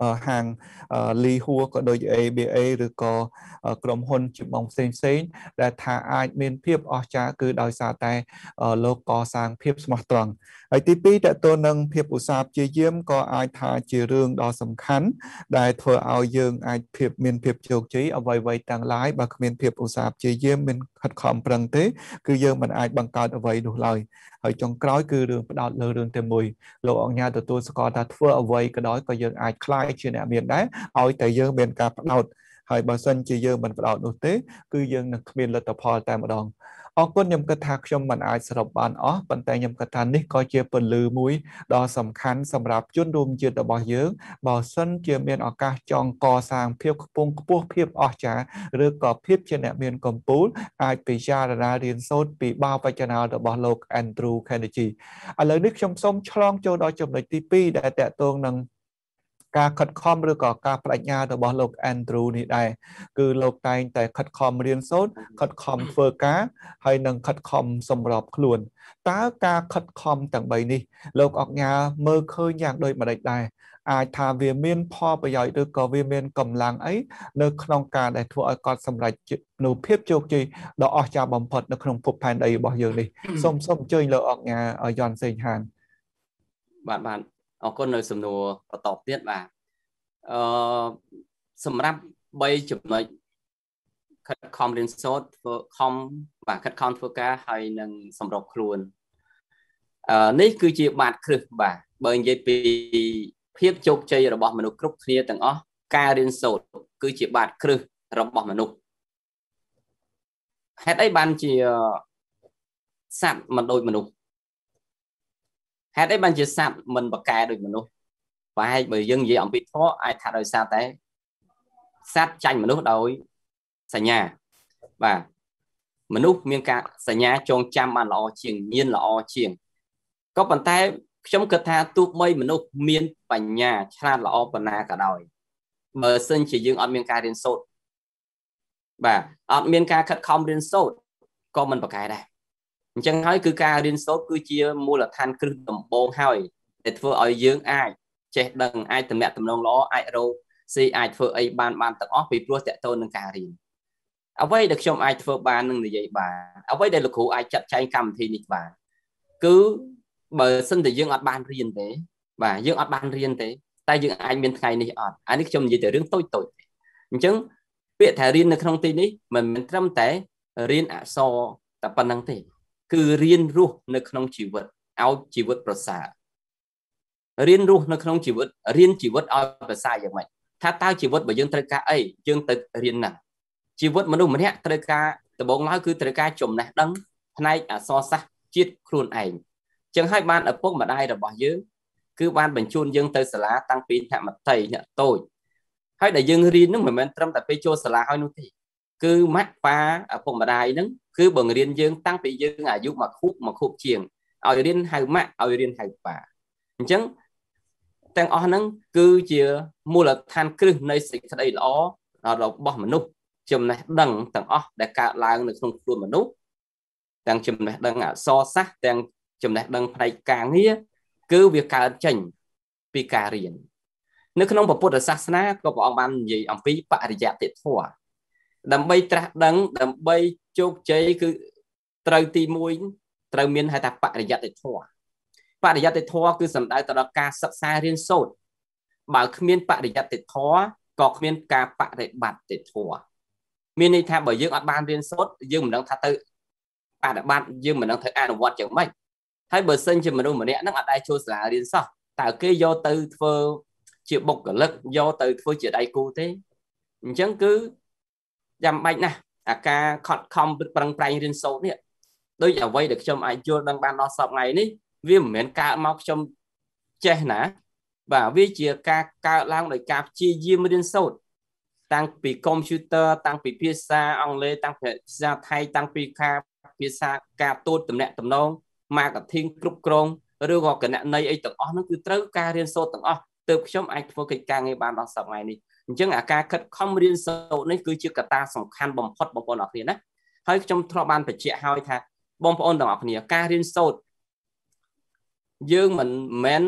hàng ly hua có đôi a bê a rồi cóក្រុមហ៊ុនជាបងផ្សេងផ្សេងដែលថាអាចមានភាពអស្ចារ្យគឺដោយសារតែលោកកសាងភាពស្មោះត្រង់ហើយទីពីរតើតើនឹងភាពឧស្សាហ៍ព្យាយាមក៏អាចថាជារឿងដ៏សំខាន់ដែលធ្វើឲ្យយើងអាចភាពមានភាពជោគជ័យអ្វីៗទាំងឡាយបើគ្មានភាពឧស្សាហ៍ព្យាយាមមានខិតខំប្រឹងទេគឺយើងមិនអាចបង្កើតអ្វីនោះឡើយហើយចុងក្រោយគឺរឿងផ្ដោតលើរឿងតែមួយលោកអង្គញាទទួលស្គាល់ថាធ្វើអ្វីក៏ដោយក៏យើងអាចខ្លាយជាអ្នកមានដែរឲ្យតែយើងមានការផ្ដោតហើយបើសិនជាយើងមិនផ្ដោតនោះទេគឺយើងនឹងគ្មានលទ្ធផលតែម្ដងអរគុណខ្ញុំគិតថាខ្ញុំមិនអាចសរុបបានអស់ប៉ុន្តែខ្ញុំគិតថានេះក៏ជាពន្លឺមួយដ៏សំខាន់សម្រាប់ជនរួមជាតិរបស់យើងបើសិនជាមានឱកាសចង់កសាងភាពខ្ពង់ខ្ពស់ភាពអស្ចារ្យឬក៏ភាពជាអ្នកមានកម្ពូលអាចពិចារណារៀនសូត្រពីបាវចនារបស់លោក Andrew Carnegie ឥឡូវនេះខ្ញុំសូមឆ្លងចូលដល់ចំណុចទីពីរដែលតកតងនឹងការខិតខំឬក៏ការបដិញ្ញារបស់លោក Andrew នេះដែរគឺលោកតែងតែខិតខំរៀនសូត្រខិតខំធ្វើការហើយនឹងខិតខំសម្របខ្លួនតើការខិតខំទាំងបីនេះលោកអង្ញាមើលឃើញយ៉ាងដូចម្តេចដែរអាចថាវាមានផលប្រយោជន៍ឬក៏វាមានកម្លាំងអីនៅក្នុងការដែលធ្វើឲ្យគាត់សម្រេចនូវភាពជោគជ័យដ៏អស្ចារ្យបំផុតនៅក្នុងភពផែនដីរបស់យើងនេះសូមសូមអញ្ជើញលោកអង្ញាយន់សេងហានបាទបាទអរគុណនៅសំណួរបន្តទៀតបាទអឺសម្រាប់បីចំណុចខិតខំរៀនសូត្រធ្វើខំបាទខិតខំធ្វើការហើយនឹងសម្របខ្លួនអឺនេះគឺជាបាតគ្រឹះបាទបើនិយាយពីភាពជោគជ័យរបស់មនុស្សគ្រប់គ្នាទាំងអស់ការរៀនសូត្រគឺជាបាតគ្រឹះរបស់មនុស្សហេតុអីបានជាសត្វមិនដូចមនុស្សហេតុអីបានជាសត្វមិនប្រកែដូចមនុស្សប្រហែលបើយើងនិយាយអំពីធម៌អាចថាដោយសារតែសត្វចាញ់មនុស្សដោយសញ្ញាបាទមនុស្សមានការសញ្ញាចងចាំបានល្អជាងញៀនល្អជាងក៏ប៉ុន្តែខ្ញុំគិតថាទោះបីមនុស្សមានបញ្ញាឆ្លាតល្អប៉ុណ្ណាក៏ដោយបើសិនជាយើងអត់មានការរៀនសូត្របាទអត់មានការខិតខំរៀនសូត្រក៏មិនប្រកែដែរអញ្ចឹងហើយគឺការរៀនសូត្រគឺជាមូលដ្ឋានគ្រឹះដំបូងហើយដែលធ្វើឲ្យយើងអាចចេះដឹងអាចតំណាក់តំណងល្អអាចរកស៊ីអាចធ្វើអីបានបានទាំងអស់ពីព្រោះតកតូននឹងការរៀនអ្វីដែលខ្ញុំអាចធ្វើបាននឹងនិយាយបានអ្វីដែលលោកគ្រូអាចចាត់ចែងកម្មវិធីនេះបានគឺបើសិនតែយើងអត់បានរៀនទេបាទយើងអត់បានរៀនទេតែយើងអាចមានថ្ងៃនេះអត់អានេះខ្ញុំនិយាយតែរឿងតូចតូចអញ្ចឹងពាក្យថារៀននៅក្នុងទីនេះមិនមែនត្រឹមតែរៀនអក្សរតែប៉ុណ្្នឹងទេគឺរៀនរស់នៅក្នុងជីវិតឲ្យជីវិតប្រសើររៀនរស់នៅក្នុងជីវិតរៀនជីវិតឲ្យប្រសើរយ៉ាងម៉េចថាតើជីវិតបើយើងត្រូវការអីយើងទៅរៀនណាជីវិតមនុស្សម្នាក់ត្រូវការដំបូងឡើយគឺត្រូវការចំណេះដឹងផ្នែកអក្សរសាស្ត្រជាតិខ្លួនឯងអញ្ចឹងហើយបានឪពុកម្ដាយរបស់យើងគឺបានបញ្ជូនយើងទៅសាលាតាំងពីអ្នកមត្តេយ្យអ្នកតូចហើយដែលយើងរៀននឹងមិនមែនត្រឹមតែពេលចូលសាលាហើយនោះទេគឺម៉ាក់ប៉ាឪពុកម្ដាយនឹងគឺបង្រៀនយើងតាំងពីយើងអាយុមួយខួបមួយខួបជាងឲ្យរៀនហៅម៉ាក់ឲ្យរៀនហៅប៉ាអញ្ចឹងទាំងអស់ហ្នឹងគឺជាមូលដ្ឋានគ្រឹះនៃសេចក្តីល្អរបស់មនុស្សចំណេះដឹងទាំងអស់ដែលកើតឡើងនៅក្នុងខ្លួនមនុស្សទាំងចំណេះដឹងអក្សរសាស្ត្រទាំងចំណេះដឹងផ្នែកការងារគឺវាកើតចេញពីការរៀននៅក្នុងពុទ្ធសាសនាក៏ព្រះអង្គបាននិយាយអំពីបរិយត្តិធម៌ដើម្បីត្រាស់ដឹងដើម្បីជោគជ័យគឺត្រូវទីមួយត្រូវមានហៅថាបរិយត្តិធម៌បរិយត្តិធម៌គឺសំដៅទៅដល់ការសិក្សារៀនសូត្របើគ្មានបរិយត្តិធម៌ក៏គ្មានការបប្រតិបត្តិធម៌មានន័យថាបើយើងអត់បានរៀនសូត្រយើងមិនដឹងថាទៅបប្រតិបត្តិយើងមិនដឹងធ្វើអនុវត្តយ៉ាងម៉េចហើយបើសិនជាមនុស្សម្នាក់ហ្នឹងអត់ដែរចូលសាលារៀនសោះតើគេយកទៅធ្វើជាបុគ្គលិកយកទៅធ្វើជាដៃគូទេអញ្ចឹងគឺចាំបាច់ណាស់អាការខត់ខំប្រឹងប្រែងរៀនសូត្រនេះដូចអ្វីដែលខ្ញុំអាចយល់ដឹងបានដល់សប្តាហ៍ថ្ងៃនេះវាមិនមែនកើតមកខ្ញុំចេះណាបាទវាជាការកើតឡើងដោយការព្យាយាមរៀនសូត្រតាំងពីកុំព្យូទ័រតាំងពីភាសាអង់គ្លេសតាំងពីភាសាថៃតាំងពីការភាសាការទូតតំណាក់តំណង marketing គ្រប់គ្រងឬក៏គណនេយ្យអីទាំងអស់នោះគឺត្រូវការរៀនសូត្រទាំងអស់ទើបខ្ញុំអាចធ្វើកិច្ចការងារបានដល់សប្តាហ៍ថ្ងៃនេះអញ្ចឹងអាការខិតខំរៀនសូត្រនេះគឺជាកត្តាសំខាន់បំផុតបងប្អូនអរគ្នាណាហើយខ្ញុំធ្លាប់បានបញ្ជាក់ហើយថាបងប្អូនទាំងអស់គ្នាការរៀនសូត្រយើងមិនមែន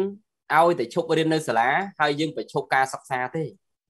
ao để chụp riêng nơi xả lá hay dương phải chụp ca sắc xa thế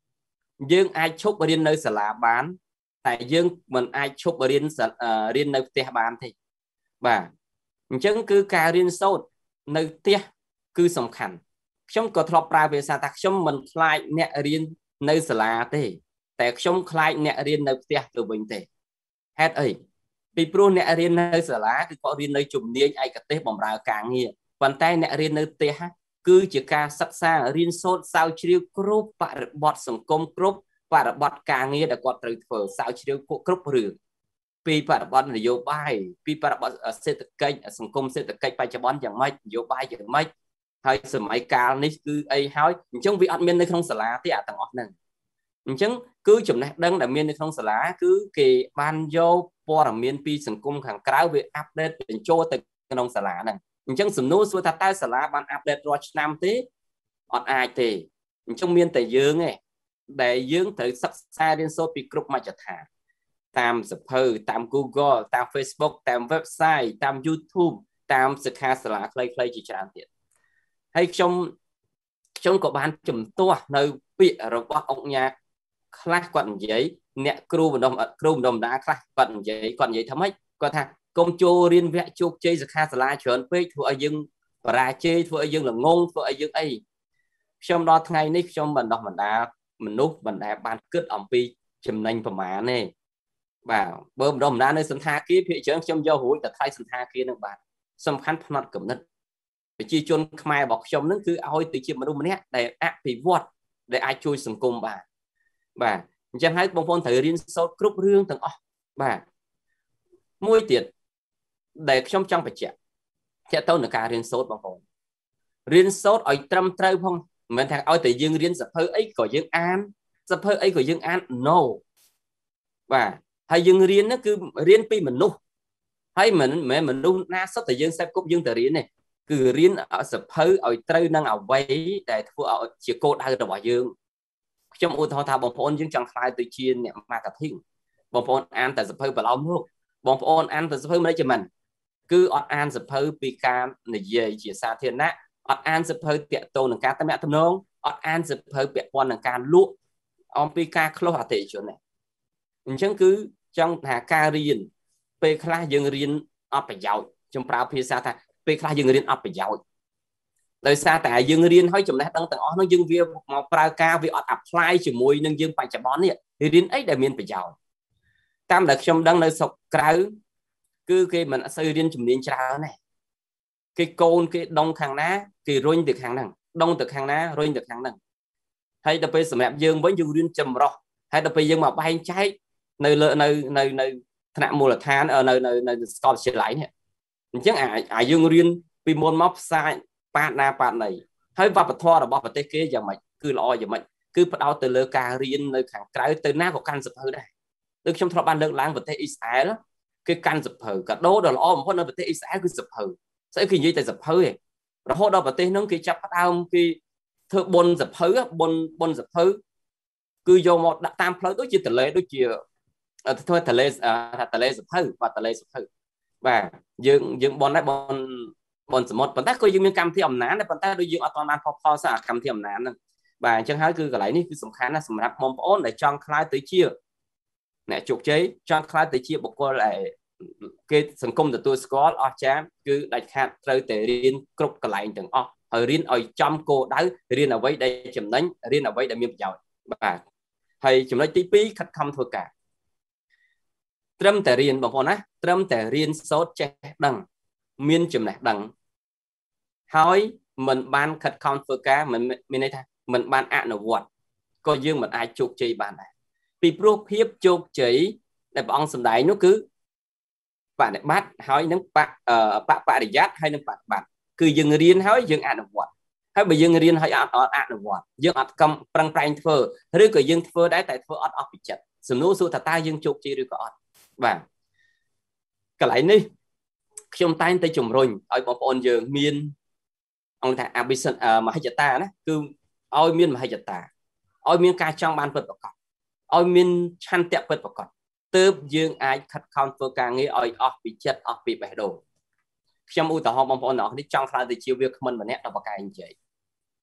dương ai chụp riêng nơi xả lá bán tại dương mình ai chụp riêng riêng nơi tia bán thì bà chẳng cứ ca riêng sâu nơi tia cứ sòng khẳng trong có thọ pra về sa tạc trong mình lại nè riêng nơi xả lá thếแต่ខ្ញុំខ្លាចអ្នករៀននៅផ្ទះទៅវិញទេហេតុអីពីព្រោះអ្នករៀននៅសាលាគឺគាត់រៀននៅជំនាញឯកទេសបម្រើការងារប៉ុន្តែអ្នករៀននៅផ្ទះគឺជាការសិក្សារៀនសូត្រស្រាវជ្រាវគ្រប់បរិបទសង្គមគ្រប់បរិបទការងារដែលគាត់ត្រូវធ្វើស្រាវជ្រាវគ្រប់រឿងពីបរិបទនយោបាយពីបរិបទសេដ្ឋកិច្ចសង្គមសេដ្ឋកិច្ចបច្ចុប្បន្នយ៉ាងម៉េចនយោបាយយ៉ាងម៉េចហើយសម័យកាលនេះគឺអីហើយអញ្ចឹងវាអត់មាននៅក្នុងសាលាទេអាទាំងអស់ហ្នឹងអញ្ចឹងគឺចំណេះដឹងដែលមាននៅក្នុងសាលាគឺគេបានយកព័ត៌មានពីសង្គមខាងក្រៅវាអាប់ដេតបញ្ចូលទៅក្នុងសាលាហ្នឹងអញ្ចឹងសំណួរសួរថាតើសាលាបានអាប់ដេតរាល់ឆ្នាំទេអត់អាចទេអញ្ចឹងមានតែយើងឯងដែលយើងត្រូវសិក្សារៀនសូត្រពីគ្រប់មជ្ឈដ្ឋានតាមសភៅតាម Google តាម Facebook តាម website តាម YouTube តាមសិក្ខាសាលាខ្លីៗជាច្រើនទៀតហើយខ្ញុំខ្ញុំក៏បានជំទាស់នៅពាក្យរបស់អង្គញាខ្លះគាត់និយាយអ្នកគ្រូបណ្ដុំគ្រូបណ្ដុំដាខ្លះគាត់និយាយគាត់និយាយថាម៉េចគាត់ថាកុំចូលរៀនវគ្គជោគជ័យសិក្ខាសាលាច្រើនពេកធ្វើឲ្យយើងបរាជ័យធ្វើឲ្យយើងល្ងងធ្វើឲ្យយើងអីខ្ញុំដល់ថ្ងៃនេះខ្ញុំបណ្ដុះបណ្ដាលមនុស្សបណ្ដាបានគិតអំពីចំណេញប្រមាណទេបាទបើបណ្ដុះបណ្ដាលនៅសន្តាគារភាគច្រើនខ្ញុំយករួចតែថ្លៃសន្តាគារនឹងបាទសំខាន់ផ្នែកគំនិតប្រជាជនខ្មែររបស់ខ្ញុំនឹងគឺឲ្យទៅជាមនុស្សម្នាក់ដែលអភិវឌ្ឍដែលអាចជួយសង្គមបានបាទអញ្ចឹងហើយបងប្អូនត្រូវរៀនសូត្រគ្រប់រឿងទាំងអស់បាទមួយទៀតដែលខ្ញុំចង់បញ្ជាក់ទាក់ទងនឹងការរៀនសូត្របងប្អូនរៀនសូត្រឲ្យត្រឹមត្រូវផងមិនមែនថាឲ្យតែយើងរៀនសភៅអីក៏យើងអានសភៅអីក៏យើងអាន no បាទហើយយើងរៀនហ្នឹងគឺរៀនពីមនុស្សហើយមិនមែនមនុស្សណាសុទ្ធតែយើងសេពគប់យើងទៅរៀនទេគឺរៀនសភៅឲ្យត្រូវនឹងអ្វីដែលធ្វើឲ្យជាគោលដៅរបស់យើងខ្ញុំឧទាហរណ៍ថាបងប្អូនយើងចង់ខ្លាយទៅជាអ្នក marketing បងប្អូនអានតែសភៅប្រឡំលោកបងប្អូនអានតែសភៅ management គឺអត់អានសភៅពីការនិយាយជាសាធារណៈអត់អានសភៅតាក់ទងនឹងការតំណាក់តំណងអត់អានសភៅពាក់ព័ន្ធនឹងការលក់អំពីការ close អតិថិជនអញ្ចឹងគឺចង់ថាការរៀនពេលខ្លះយើងរៀនអត់ប្រយោជន៍ខ្ញុំប្រើភាសាថាពេលខ្លះយើងរៀនអត់ប្រយោជន៍ដោយសារតែយើងរៀនហើយចំណេះដឹងទាំងអស់នោះយើងវាមកប្រើការវាអត់ apply ជាមួយនឹងយើងបច្ចុប្បន្ននេះរៀនអីដែលមានប្រយោជន៍តាមដែលខ្ញុំដឹងនៅស្រុកក្រៅគឺគេមិនអត់សូវរៀនជំនាញច្រើនទេគេកូនគេដងខាងណាគេរុញទៅខាងហ្នឹងដងទៅខាងណារុញទៅខាងហ្នឹងហើយដល់ពេលសម្រាប់យើងវិញយើងរៀនចម្រុះហើយដល់ពេលយើងមកបែងចែកនៅលើនៅនៅនៅថ្នាក់មូលដ្ឋាននៅនៅនៅសាកលវិទ្យាល័យនេះអញ្ចឹងអាយើងរៀនពីមុនមកផ្សាយប៉ាតណាប៉ាតណីហើយវប្បធម៌របស់ប្រទេសគេយ៉ាងម៉េចគឺល្អយ៉ាងម៉េចគឺផ្ដោតទៅលើការរៀននៅខាងក្រៅទៅណាក៏កាន់សភៅដែរដូចខ្ញុំធ្លាប់បានលើកឡើងប្រទេសអ៊ីស្រាអែលគេកាន់សភៅកាដូដ៏ល្អបំផុតនៅប្រទេសអ៊ីស្រាអែលគឺសភៅស្អីគេនិយាយតែសភៅឯងរហូតដល់ប្រទេសហ្នឹងគេចាប់ផ្ដើមគេធ្វើបុណ្យសភៅបុណ្យបុណ្យសភៅគឺយកមកដាក់តាមផ្លូវដូចជាតលេដូចជាធ្វើតលេថាតលេសភៅបាទតលេសភៅបាទយើងយើងបុណ្យដែរបុណ្យបុណ្យសមុទ្រប៉ុន្តែក៏យើងមានកម្មវិធីអំណាចដែរប៉ុន្តែដូចយើងអត់ទាន់បានផុសផុលសារកម្មវិធីអំណាចហ្នឹងបាទអញ្ចឹងហើយគឺកន្លែងនេះគឺសំខាន់ណាស់សម្រាប់បងប្អូនដែលចង់ខ្លាយទៅជាអ្នកជោគជ័យចង់ខ្លាយទៅជាបុគ្គលដែលគេសង្គមទទួលស្គាល់អស្ចារ្យគឺដាច់ខាតត្រូវតែរៀនគ្រប់កន្លែងទាំងអស់ហើយរៀនឲ្យចំគោលដៅរៀនអ្វីដែលចំណេញរៀនអ្វីដែលមានប្រយោជន៍បាទហើយចំណុចទីពីរខិតខំធ្វើការត្រឹមតែរៀនបងប្អូនណាត្រឹមតែរៀនសូត្រចេះដឹងមានចំណេះដឹងហើយមិនបានខិតខំធ្វើការមិនមានន័យថាមិនបានអនុវត្តក៏យើងមិនអាចជោគជ័យបានដែរពីព្រោះភាពជោគជ័យដែលព្រះអង្គសម្ដែងនោះគឺបដិបត្តិហើយនឹងបបរិយ័តហើយនឹងបដិបត្តិគឺយើងរៀនហើយយើងអនុវត្តហើយបើយើងរៀនហើយអត់អនុវត្តយើងអត់កំប្រឹងប្រែងធ្វើឬក៏យើងធ្វើដែរតែធ្វើអត់អស់ពីចិត្តសំណួរសួរថាតើយើងជោគជ័យឬក៏អត់បាទកន្លែងនេះខ្ញុំតែងតែជំរុញឲ្យបងប្អូនយើងមានអង្គថា ambition មហិច្ឆតាណាគឺឲ្យមានមហិច្ឆតាឲ្យមានការចង់បានពិតប្រាកដឲ្យមានឆន្ទៈពិតប្រាកដទើបយើងអាចខិតខំធ្វើការងារឲ្យអស់ពីចិត្តអស់ពីបេះដូងខ្ញុំឧទាហរណ៍បងប្អូនទាំងអស់នេះចង់ខ្លាចទៅជាវាគ្មិនម្នាក់ដល់បកាយនិយាយ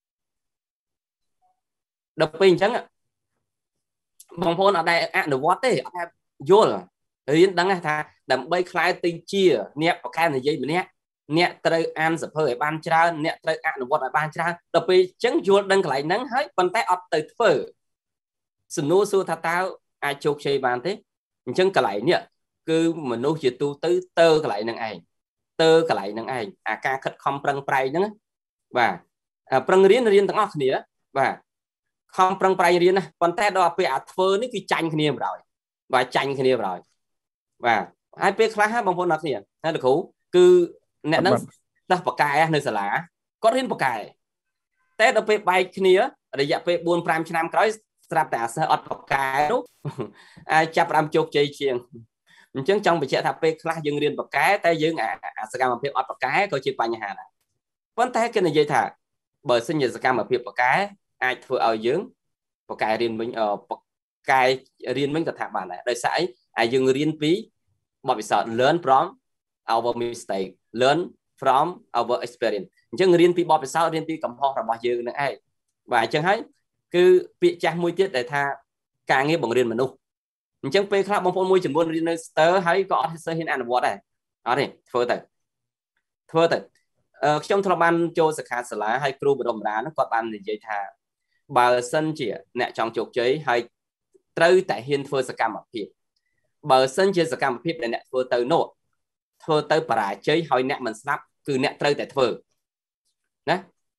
đập pin chẳng ạ bóng phôn ở đây ăn được vót đấy ở đây vô rồi riêng đắng tha đầm bay khai tinh chia nẹp ở cái này dây mình nè nè tới ăn sập hơi ban tra nè tới ăn được vót ở ban tra đập pin chẳng vô đăng lại nắng hết bàn tay ọt tới phở sân nô xua tha tao ai chụp chơi bàn thế chẳng cả lại nè cứ mình nô chỉ tu tới tơ cả lại năng ảnh tơ cả lại năng ảnh à ca khất không prăng prai nữa và prăng riêng riêng thằng ngọc nè và không prăng prai riêng này còn tay đó bị ạt phơ ní cái chanh kia rồi và chanh kia rồi và ai biết khá hát bằng phone nè hay được không cứ nè nó ta bạc cài nơi sả lá có riêng bạc cài tết đó bị bay kia để dẹp bị buôn prime năm cái sạp tạ sơ ọt bạc cài đúng ai chắp làm chục chơi chiêng chứng trong bị chạy tháp bị khá dương riêng bạc cái tay dương à sơ cam bị ọt bạc cái có chịu bay nhà hàng này vấn tay cái này dây thả bởi sinh nhật sơ cam mà bị bạc cái ai thưa ở dưỡng bạc cài riêng mình ở bạc cài riêng mình có thả bàn này đời sải ai dương riêng phí mọi việc sợ learn from our mistake learn from our experience chứ riêng phí mọi việc sao riêng phí cầm ho là bao nhiêu nữa ai và chẳng thấy cứ bị trang môi tiết để tha càng nghe bằng riêng mình đâu chẳng phê khác bằng phone môi chừng buôn riêng tớ hay có sơ hiên ăn what này đó thì thưa tử thưa tử trong thọ ban cho sự khá là hay crew của đồng đá nó có ban thì dây thà bà sân chỉ nè trong chục chế hay trừ tại hiên thưa sự cam ở phía bờ sân trên sự cam phép để nè thưa tới nốt thưa tới bà chơi hỏi nè mình snap cứ nè trừ tại thưa nè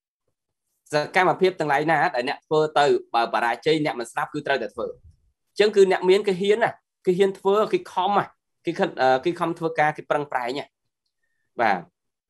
sự cam phép từng lại nè để nè thưa tới bà bà chơi nè mình snap cứ trừ tại thưa chẳng cứ nè miếng cái hiến à cái hiến thưa cái com à cái khăn cái com thưa ca cái prang prai nha và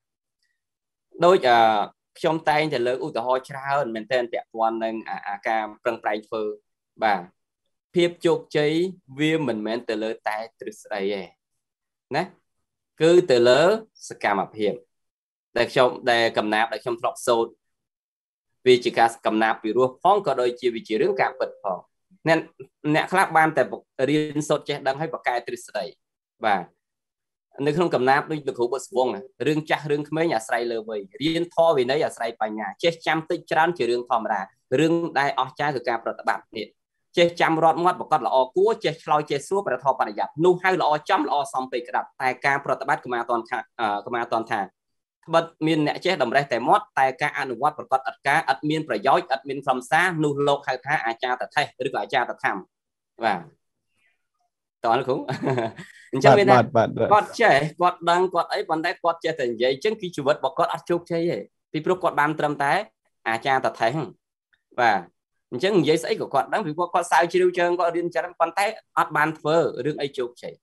đôi trong tay thì lớn ưu tố cho hơn mình tên đẹp quan nên à cam prang prai thưa và phép chụp cháy viêm mình men từ lỡ tay từ đây nè cứ từ lỡ sẽ cam ập hiểm để trong để cầm nạp để trong lọc sâu vì chỉ cả cầm nạp vì ruột phong có đôi chia vì chỉ riêng cả vật phòng nên nè khác ban tại một riêng sốt chết đang hay bậc cai từ đây và nếu không cầm nạp được hữu bớt vuông này riêng chắc riêng mấy nhà xây lờ vậy riêng tho vì nấy nhà xây bài nhà chết trăm tích trán chỉ riêng phòng ra riêng đây ở trái từ cam rồi bạn nè chết trăm rót mót một con là o cua chết lôi chết xuống và thọ bài giặt nu hay là o chấm là o xong bị cái đập tai cam rồi bạn của ma toàn thà của ma toàn thà bật miền nè chết đồng đây tại mót tai ca ăn mót một con ắt cá ắt miền phải giói ắt miền from xa nu lộc hai thà ai cha thật thay được lại cha thật thầm và toàn nó cũng cho nên là quạt trẻ quạt đang quạt ấy còn đấy quạt trẻ thành vậy chứ khi chủ vật bỏ quạt ắt chụp chơi vậy vì pro quạt ban trầm té à cha thật thấy và chứ giấy sấy của quạt đang vì quạt quạt sao chiêu chơi có điên cha con té ắt ban phơ đương ấy chụp chơi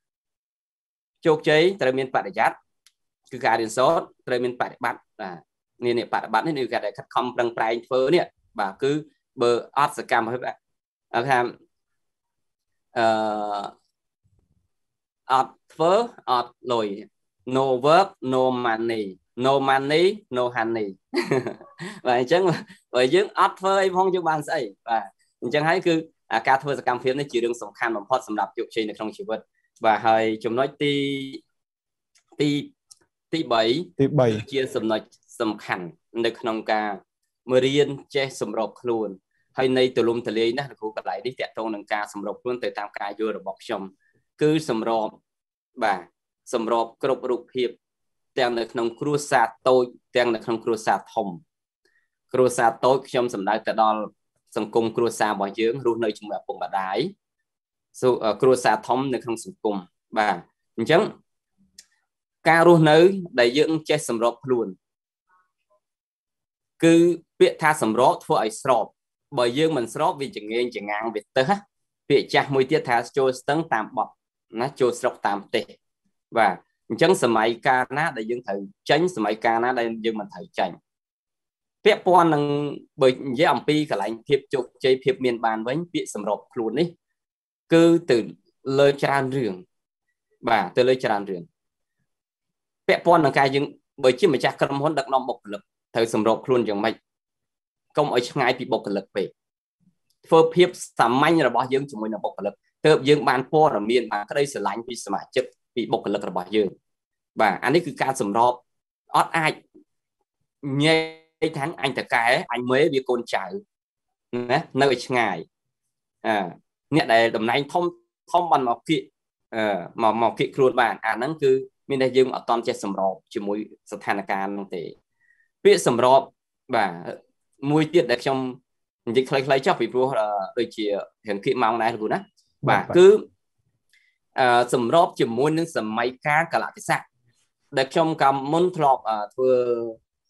chụp chơi tại miền Bắc để dắt cứ cả điên số tại miền Bắc để bắt à nên này Bắc bắt nên được cả để khát không đăng prai phơ nè và cứ bờ ắt sẽ cam hết bạn ở ham ọt phớ ọt lồi no work no money no money no honey vậy chứ vậy chứ ọt phớ em không cho bạn xây và chẳng thấy cứ à ca thưa cam phiến nó chỉ đường sòng khăn bằng hot sầm đạp chụp trên trong chỉ vật và hơi chúng nói ti ti ti bảy ti bảy chia sầm nói sầm khăn được trong ca mười riêng che sầm rộp luôn hay nay từ lùm từ lấy nè cụ gặp lại đi tẹt trong nâng ca sầm rộp luôn từ tam ca vô được bọc chồng cứ sầm rộp và sầm rộp cột rụp hiệp tiền được nông cua sạt tôi tiền được nông cua sạt thòng cua sạt tôi trong sầm đại từ đó sầm cung cua sạt bỏ dưỡng luôn nơi chung là cùng bà đái số cua sạt thòng được không sầm cung và chẳng ca luôn nơi đại dưỡng che sầm rộp luôn cứ biết tha sầm rộp thôi ai sọp bởi dương mình sọp vì chẳng nghe chẳng ngang việc tớ việc chặt mùi tiết tha cho tấn tạm bọc nó cho sọc tạm tệ và chẳng sớm mai ca ná để dương thử tránh sớm mai ca ná đây dương mình thử tránh phép quan năng bởi với ông pi cả lại phép chụp chơi phép miền bàn với bị sầm rộp luôn đấy cứ từ lời tràn rường và từ lời tràn rường phép quan năng cái dương bởi chỉ mà chắc cần muốn đặt nom bộc lực thử sầm rộp luôn chẳng mày công ở ngay bị bộc lực về phép phép sắm manh là bao dương chúng mình là bộc lực tự dương bàn po là miền mà cái đây sẽ lạnh vì sầm chất bị bộc lực là bao dương và anh ấy cứ ca sầm rộp ót ai nhé tháng anh ta cái anh mới bị côn chạy nè nơi ngày à nè để đầm này thông thông bằng một kiện à một một kiện luôn bạn à nó cứ mình đây dương ở toàn che sầm rộp chỉ mũi sát thanh can thì biết sầm rộp và mũi tiết để trong dịch lấy lấy chắc vì pro đôi chỉ hiện kỹ mong này luôn á và cứ sầm rộp chỉ mũi những sầm máy cá cả lại cái sạc để trong cầm môn thọp vừa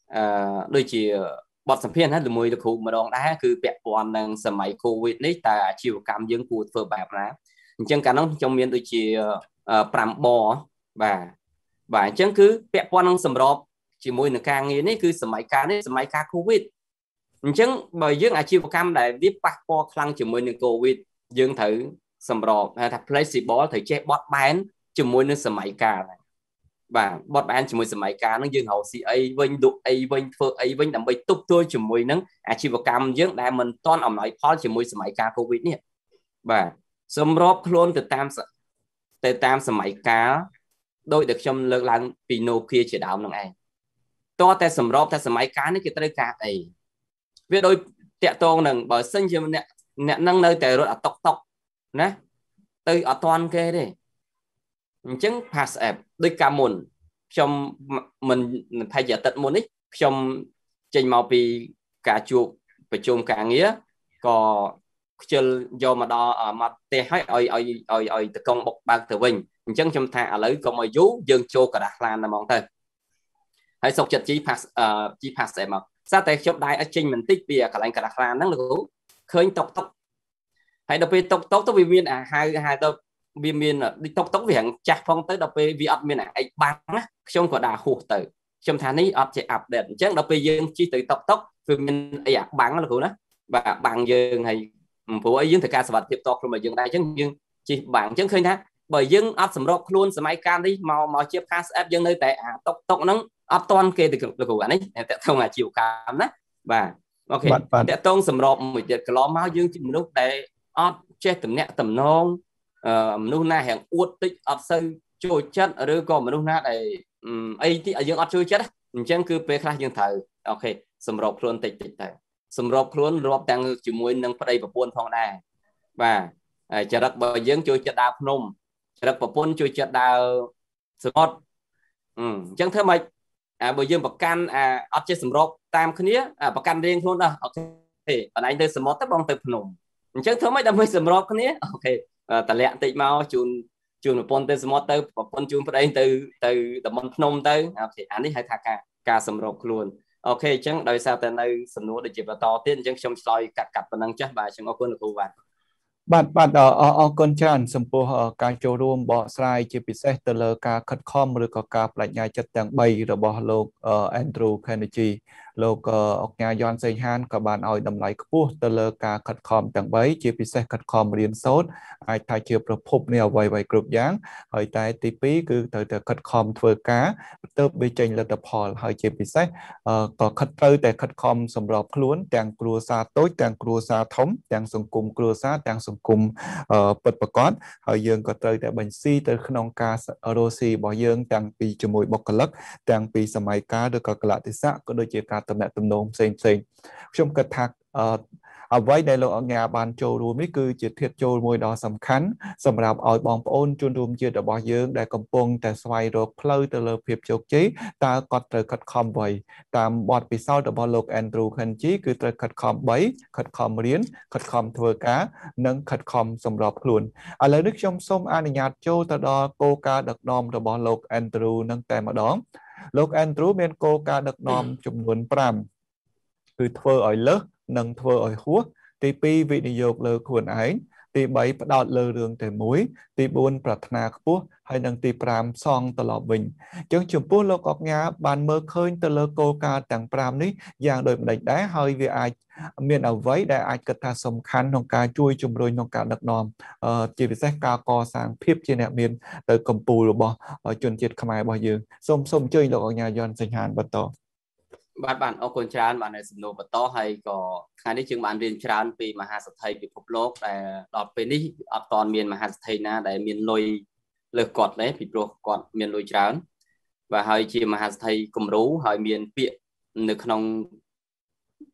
đôi chỉ bọt sầm phiền hết từ mùi được khu mà đòn đá cứ bẹt toàn đang sầm máy covid đấy ta chịu cảm dương cụt vừa bạc lá chân cả nó trong miền đôi chỉ pram bò và và chân cứ bẹt quan năng sầm rộp chỉ mùi được càng nghe đấy cứ sầm máy cá đấy sầm máy cá covid chân bởi dương à chịu cam để viết bạc po khăn chỉ mùi được covid dương thử sầm rộp hay là placebo thử che bọt bán chỉ mùi được sầm máy cá này và bọt bán chỉ mùi sầm máy cá nó dương hậu xì ấy vinh đục ấy vinh phượng ấy vinh đầm bay túc tôi chỉ mùi nắng à chịu cam dương đại mình toàn ông nói khó chỉ mùi sầm máy cá covid nè và sầm rộp luôn từ tam từ tam sầm máy cá đôi được trong lực lượng pino kia chỉ đạo năng ai to tại sầm rộp tại sầm máy cá nó kia tới cả ấy biết đôi tẹt to nằng bởi sinh cho nè nè năng nơi tại rồi ở tóc tóc nè từ ở toàn kia đi chứng pass app đôi cả mồn trong mình thay giờ tận môn ấy trong trình màu vì cả chuột phải chôm cả nghĩa có chơi do mà đo ở mặt tè hay ơi ơi ơi ơi từ công bọc bạc từ mình chân trong thả lấy công ơi vú dương châu cả đạt lan là mong thôi hãy sọc chặt chi pass chi pass em mà sao tại chụp đài ở trình mình tích bìa cả lạnh cả đạt lan nó được khơi tóc tóc hãy đọc về tóc tóc tóc vì miền à hai hai tóc vì miền đi tóc tóc vì hàng chặt phong tới đọc về vì ở miền này băng á trong có đà hụt từ trong tháng này ở chạy ập đẹp chắc đọc về dương chi từ tóc tóc vì miền ấy à băng là của nó và bằng dương hay phụ ấy dương thời ca vật tiếp tục rồi mà dương đây chứ dương chỉ bảng chứng khơi thá bởi dương áp sầm rọc luôn sầm máy can đi màu màu chiếc pass ép dương nơi tệ à tóc tóc nó áp toàn kê từ từ của anh ấy tại không là chịu cảm đó và ok để tôn sầm rọc một giờ cái ló máu dương chỉ một lúc để áp che tầm nẹt tầm non lúc na hẹn uất tích áp sâu trôi chất ở đây còn mà lúc na để ấy thì ở dương áp trôi chất chẳng cứ về khai dương thời ok sầm rọc luôn tịch tịch thời sầm rọc luôn rọc tăng chỉ muốn nâng vào đây và buôn phong đà và chờ đợi bởi dương chui chợ đào nôm chờ đợi và buôn chui chợ đào smart chẳng thế mày à bởi dương bậc can à ấp trên sầm rọc tam khía à bậc can riêng luôn đó ok thì ở đây từ smart tới bong từ nôm chẳng thế mày đâm với sầm rọc khía ok ta lẹ tị mau chun chun một buôn từ smart tới và buôn chun vào đây từ từ tầm bong nôm tới ok anh ấy hay thà cả cả sầm rọc luôn ok chẳng đời sao tên đây sầm núi để chụp vào to tiên chẳng trong soi cắt cắt và năng chắc bài chẳng có quân được bạn bạn bạn ở ở con tràn sầm po ở cái chỗ room bỏ slide chỉ bị xét từ lờ cả khất com rồi có cả lại nhà chất tàng bay rồi bỏ lô Andrew Kennedy lô ở nhà John Saint Han các bạn ở đầm lại cua từ lờ cả khất com tàng bay chỉ bị xét khất com riêng sốt ai thay chiềuប្រភព này ở vài vài group dángហើយតែទីពីរគឺត្រូវតែខិតខំធ្វើការទៅវាចេញលទ្ធផលហើយជាពិសេសក៏ខិតត្រូវតែខិតខំសម្របខ្លួនទាំងគ្រួសារតូចទាំងគ្រួសារធំទាំងសង្គមគ្រួសារទាំងសង្គមពិតប្រាកដហើយយើងក៏ត្រូវតែបញ្ស៊ីទៅក្នុងការរស់ស៊ីរបស់យើងទាំងពីជាមួយបុគ្គលិកទាំងពីសម័យកាលឬក៏កលៈទេសៈក៏ដូចជាការតំណែងតំណងផ្សេងផ្សេងខ្ញុំគិតថាអ្វីដែលលោកអញ្ញាបានចូលរួមនេះគឺជាធាតុចូលមួយដ៏សំខាន់សម្រាប់ឲ្យបងប្អូនជនរួមជាតិរបស់យើងដែលកំពុងតែស្វែងរកផ្លូវទៅលើភាពជោគជ័យតើគាត់ត្រូវខិតខំអ្វីតាមបទពិសោធន៍របស់លោក Andrew Kennedy គឺត្រូវខិតខំបីខិតខំរៀនខិតខំធ្វើការនិងខិតខំសម្របខ្លួនឥឡូវនេះខ្ញុំសូមអនុញ្ញាតចូលទៅដល់គោលការណ៍ដឹកនាំរបស់លោក Andrew នឹងតែម្ដងលោក Andrew មានគោលការណ៍ដឹកនាំចំនួនប្រាំគឺធ្វើឲ្យលើសនិងធ្វើឲ្យហួសទីពីរវិនិយោគលើខ្លួនឯងទីបីផ្ដោតលើរឿងតែមួយទីបួនប្រាថ្នាខ្ពស់ហើយនិងទីប្រាំសងត្រឡប់វិញអញ្ចឹងចំពោះលោកអញ្ញាបានមើលឃើញទៅលើគោលការណ៍ទាំងប្រាំនេះយ៉ាងដូចម្ដេចដែរហើយវាអាចមានអ្វីដែលអាចគិតថាសំខាន់ក្នុងការជួយជំរុញក្នុងការដឹកនាំជាពិសេសការកសាងភាពជាអ្នកមានទៅកម្ពុជារបស់ជនជាតិខ្មែររបស់យើងសូមសូមអញ្ជើញលោកអញ្ញាយន់សញ្ញាណបន្តបាទបាទអរគុណច្រើនបាទនៅសំណួរបន្តហើយក៏ថ្ងៃនេះយើងបានរៀនច្រើនពីមហាសទ្ធិពិភពលោកដែលដល់ពេលនេះអត់ទាន់មានមហាសទ្ធិណាដែលមានលុយលើសគាត់ទេពីព្រោះគាត់មានលុយច្រើនបាទហើយជាមហាសទ្ធិគំរូហើយមានពាក្យនៅក្នុង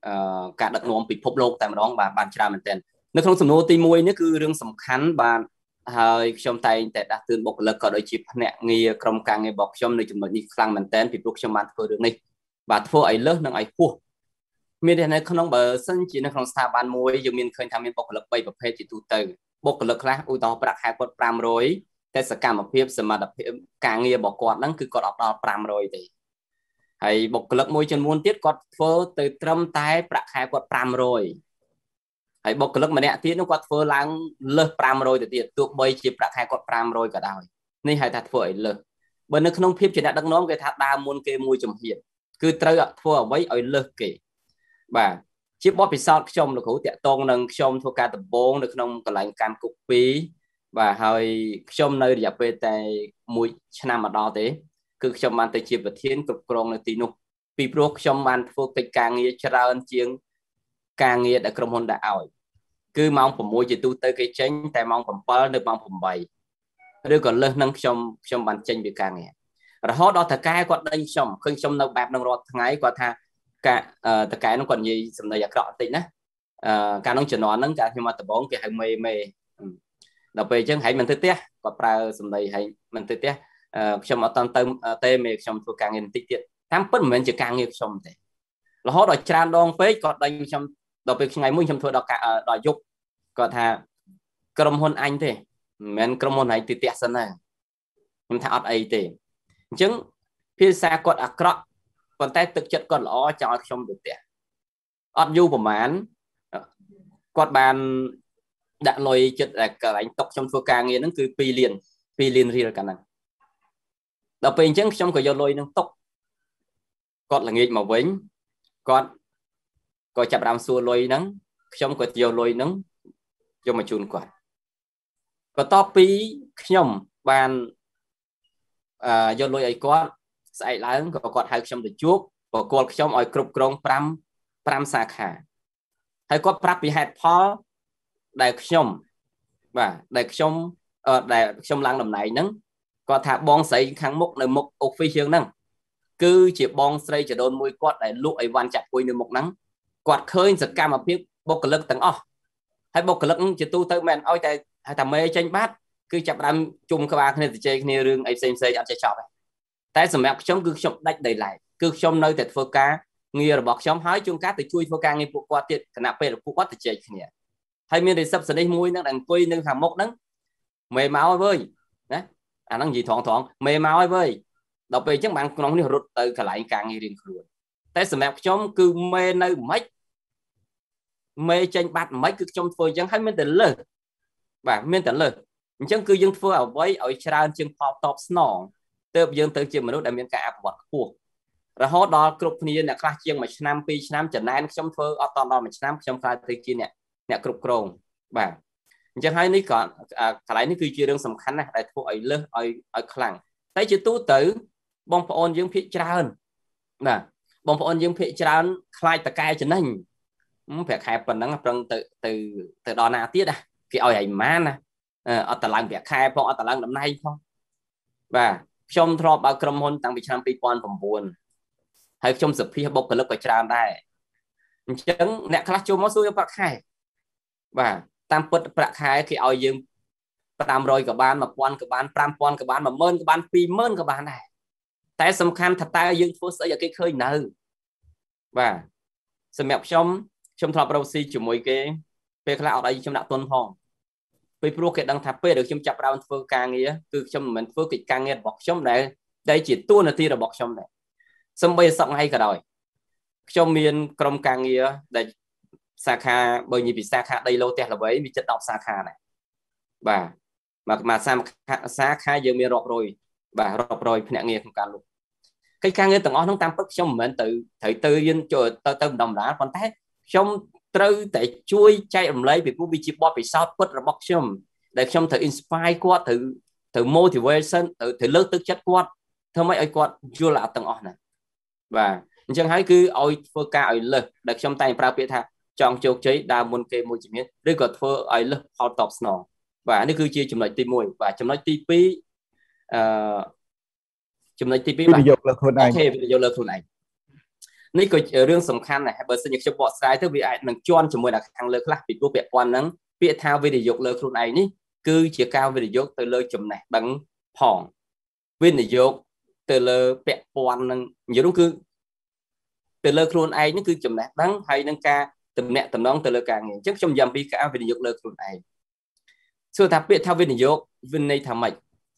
ការដឹកនាំពិភពលោកតែម្ដងបាទបានច្រើនមែនទែននៅក្នុងសំណួរទីមួយនេះគឺរឿងសំខាន់បាទហើយខ្ញុំតែងតែដាស់តឿនបុគ្គលិកក៏ដូចជាភ្នាក់ងារក្រុមការងាររបស់ខ្ញុំនៅចំណុចនេះខ្លាំងមែនទែនពីព្រោះខ្ញុំបានធ្វើរឿងនេះបាទធ្វើឲ្យលើសនិងឲ្យហួសមាននៅក្នុងបើសិនជានៅក្នុងស្ថាប័នមួយយើងមានឃើញថាមានបុគ្គលិកបីប្រភេទជាទូទៅបុគ្គលិកខ្លះឧទាហរណ៍ប្រាក់ខែគាត់five hundredតែសកម្មភាពសមត្ថភាពការងាររបស់គាត់ហ្នឹងគឺគាត់អត់ដល់five hundredទេហើយបុគ្គលិកមួយចំនួនទៀតគាត់ធ្វើទៅត្រឹមតែប្រាក់ខែគាត់five hundredហើយបុគ្គលិកម្នាក់ទៀតនោះគាត់ធ្វើឡើងលើសfive hundredទៅទៀតទោះបីជាប្រាក់ខែគាត់five hundredក៏ដោយនេះហៅថាធ្វើឲ្យលើសបើនៅក្នុងភាពជាអ្នកដឹកនាំគេថាដើមមុនគេមួយជំហានគឺត្រូវធ្វើអ្វីឲ្យលើសគេបាទជាបទពិសោធន៍ខ្ញុំលោកគ្រូតាក់ទងនឹងខ្ញុំធ្វើការដំបូងនៅក្នុងកន្លែងកម្មគុកtwoបាទហើយខ្ញុំនៅរយៈពេលតែមួយឆ្នាំមកដល់ទេគឺខ្ញុំបានទៅជាប្រធានគ្រប់គ្រងនៅទីនោះពីព្រោះខ្ញុំបានធ្វើកិច្ចការងារច្រើនជាងការងារដែលក្រុមហ៊ុនដាក់ឲ្យគឺម៉ោងsixជាទូទៅគេចេញតែម៉ោងsevenនៅម៉ោងeightឬក៏លើសនឹងខ្ញុំខ្ញុំបានចេញពីការងាររហូតដល់តកែគាត់ដេញខ្ញុំឃើញខ្ញុំនៅបែបនឹងរាល់ថ្ងៃគាត់ថាកាតកែនោះគាត់និយាយសំដីអាក្រក់បន្តិចណាអឺកាលនោះជំនាន់ហ្នឹងកាលខ្ញុំមកដំបងគេហៅមេមេដល់ពេលអញ្ចឹងហែងមិនទៅផ្ទះគាត់ប្រើសំដីហែងមិនទៅផ្ទះខ្ញុំអត់តទៅទេមេខ្ញុំធ្វើការងារបន្តិចទៀតតាមពិតមិនមែនជាការងារខ្ញុំទេរហូតដល់ច្រើនដងពេកគាត់ដេញខ្ញុំដល់ពេលថ្ងៃមួយខ្ញុំធ្វើដល់ដល់យប់គាត់ថាក្រុមហ៊ុនអញទេមិនមែនក្រុមហ៊ុនឯងទៅផ្ទះសិនណាខ្ញុំថាអត់អីទេអញ្ចឹងភាសាគាត់អាក្រក់ប៉ុន្តែទឹកចិត្តគាត់ល្អចង់ឲ្យខ្ញុំទៅផ្ទះអត់យូរប្រហែលគាត់បានដាក់លុយចិត្តតែកន្លែងតុកខ្ញុំធ្វើការងារហ្នឹងគឺtwoលានtwoលានរៀលកាលហ្នឹងដល់ពេលអញ្ចឹងខ្ញុំក៏យកលុយហ្នឹងតុកគាត់ល្ងាចមកវិញគាត់ក៏ចាប់ដើមសួរលុយហ្នឹងខ្ញុំក៏យកលុយហ្នឹងយកមកជូនគាត់បន្ទាប់ពីខ្ញុំបានអឺយកលុយឲ្យគាត់ស្អែកឡើងក៏គាត់ហៅខ្ញុំទៅជួបបកគលខ្ញុំឲ្យគ្រប់គ្រងfive fiveសាខាហើយគាត់ប្រាប់ពីហេតុផលដែលខ្ញុំបាទដែលខ្ញុំអឺដែលខ្ញុំឡើងតំណែងហ្នឹងគាត់ថាបងស្រីខាងមុខនៅមុខ office យើងហ្នឹងគឺជាបងស្រីចដូនមួយគាត់ដែលលក់អីវ៉ាន់ចាក់ពួយនៅមុខហ្នឹងគាត់ឃើញសកម្មភាពបុគ្គលិកទាំងអស់ហើយបុគ្គលិកជាទូទៅមិនឲ្យតែហៅថាមេចេញបាត់គឺចាប់ដើមជុំក្បាលគ្នាទៅជែកគ្នារឿងអីផ្សេងផ្សេងអត់ចេះចប់ទេតែសម្រាប់ខ្ញុំគឺខ្ញុំដាច់ដីឡែកគឺខ្ញុំនៅតែធ្វើការងាររបស់ខ្ញុំហើយជួនកាលទៅជួយធ្វើការងារពួកគាត់ទៀតគណៈពេលពួកគាត់ទៅជែកគ្នាហើយមាន receptionist មួយហ្នឹងដែលអង្គុយនៅខាងមុខហ្នឹងមេមកហើយវើយណាអាហ្នឹងនិយាយត្រង់ត្រង់មេមកហើយវើយដល់ពេលអញ្ចឹងបានក្នុងនេះរត់ទៅកន្លែងការងាររៀងខ្លួនតែសម្រាប់ខ្ញុំគឺមេនៅមិនមេចេញបាត់មិនគឺខ្ញុំធ្វើអញ្ចឹងហើយមានតែលើសបាទមានតែលើសអញ្ចឹងគឺយើងធ្វើអ្វីឲ្យច្រើនជាងផលតបស្នងទើបយើងទៅជាមនុស្សដែលមានការអភិវឌ្ឍខ្ពស់រហូតដល់គ្រប់គ្នាអ្នកខ្លះជាងមួយឆ្នាំពីរឆ្នាំចំណែនខ្ញុំធ្វើអត់ដល់មួយឆ្នាំខ្ញុំខ្លាចទៅជាអ្នកអ្នកគ្រប់គ្រងបាទអញ្ចឹងហើយនេះក៏កន្លែងនេះគឺជារឿងសំខាន់ណាស់ដែលធ្វើឲ្យលើសឲ្យឲ្យខ្លាំងតែជាទូទៅបងប្អូនយើងភាគច្រើនបាទបងប្អូនយើងភាគច្រើនខ្លាចតកែចំណេញប្រាក់ខែប៉ុណ្ណឹងប្រឹងទៅទៅទៅដល់ណាទៀតណាគេឲ្យឲ្យម៉ានណាអត់តឡើងប្រាក់ខែផងអត់តឡើងតំណែងផងបាទខ្ញុំធ្លាប់បើក្រុមហ៊ុនតាំងពីឆ្នាំtwo thousand nineហើយខ្ញុំសភាបុគ្គលិកក៏ច្រើនដែរអញ្ចឹងអ្នកខ្លះចូលមកសួរយកប្រាក់ខែបាទតាមពិតប្រាក់ខែគេឲ្យយើងfive hundredក៏បានone thousandក៏បានfive thousandក៏បានone thousandក៏បានtwo thousandក៏បានដែរតែសំខាន់ថាតើយើងធ្វើស្អីឲ្យគេឃើញនៅបាទសម្រាប់ខ្ញុំខ្ញុំធ្លាប់រកស៊ីជាមួយគេពេលខ្លះអត់អីខ្ញុំដាក់ទុនផងពីព្រោះគេដឹងថាពេលដែលខ្ញុំចាប់ដើមធ្វើការងារគឺខ្ញុំមិនមែនធ្វើកិច្ចការងាររបស់ខ្ញុំដែលដែលជាតួនាទីរបស់ខ្ញុំដែរសំបីសប្តាហ៍ក៏ដោយខ្ញុំមានក្រុមការងារដែលសាខាបើនិយាយពីសាខាដីឡូផ្ទះល្បីវាជិតtenសាខាដែរបាទមកមកសាខាយើងមានរាប់រយបាទរាប់រយភ្នាក់ងារក្នុងការលុបកិច្ចការងារទាំងអស់ហ្នឹងតាមពិតខ្ញុំមិនមែនទៅត្រូវទៅរៀនចូលទៅទៅបណ្ដុំបណ្ដាលប៉ុន្តែខ្ញុំត្រូវតែជួយចែករំលែកពីព្រោះវាជាបទពិសោធន៍ពិតរបស់ខ្ញុំដែលខ្ញុំត្រូវ inspire គាត់ត្រូវត្រូវ motivation ត្រូវត្រូវលើកទឹកចិត្តគាត់ធ្វើម៉េចឲ្យគាត់យល់អាទាំងអស់ហ្នឹងបាទអញ្ចឹងហើយគឺឲ្យធ្វើការឲ្យលើសដែលខ្ញុំតែងប្រើពាក្យថាចង់ជោគជ័យដើរមុនគេមួយជំនាញឬក៏ធ្វើឲ្យលើសផលតបស្នងបាទនេះគឺជាចំណុចទីoneបាទចំណុចទីtwoអឺចំណុចទីtwoបាទយកលើខ្លួនឯងអូខេយកលើខ្លួនឯងនេះក៏រឿងសំខាន់ដែរបើសិនជាខ្ញុំបកស្រាយទៅវាអាចនឹងជន់ជាមួយនឹងខាងលើខ្លះពីព្រោះពាក់ព័ន្ធហ្នឹងពាក្យថាវិនិយោគលើខ្លួនឯងនេះគឺជាការវិនិយោគទៅលើចំណេះដឹងផងវិនិយោគទៅលើពាក់ព័ន្ធនឹងនិយាយនោះគឺទៅលើខ្លួនឯងនេះគឺចំណេះដឹងហើយនឹងការទំនាក់ទំនងទៅលើការងារអញ្ចឹងខ្ញុំនិយាយពីការវិនិយោគលើខ្លួនឯងសួរថាពាក្យថាវិនិយោគវិន័យថាម៉េច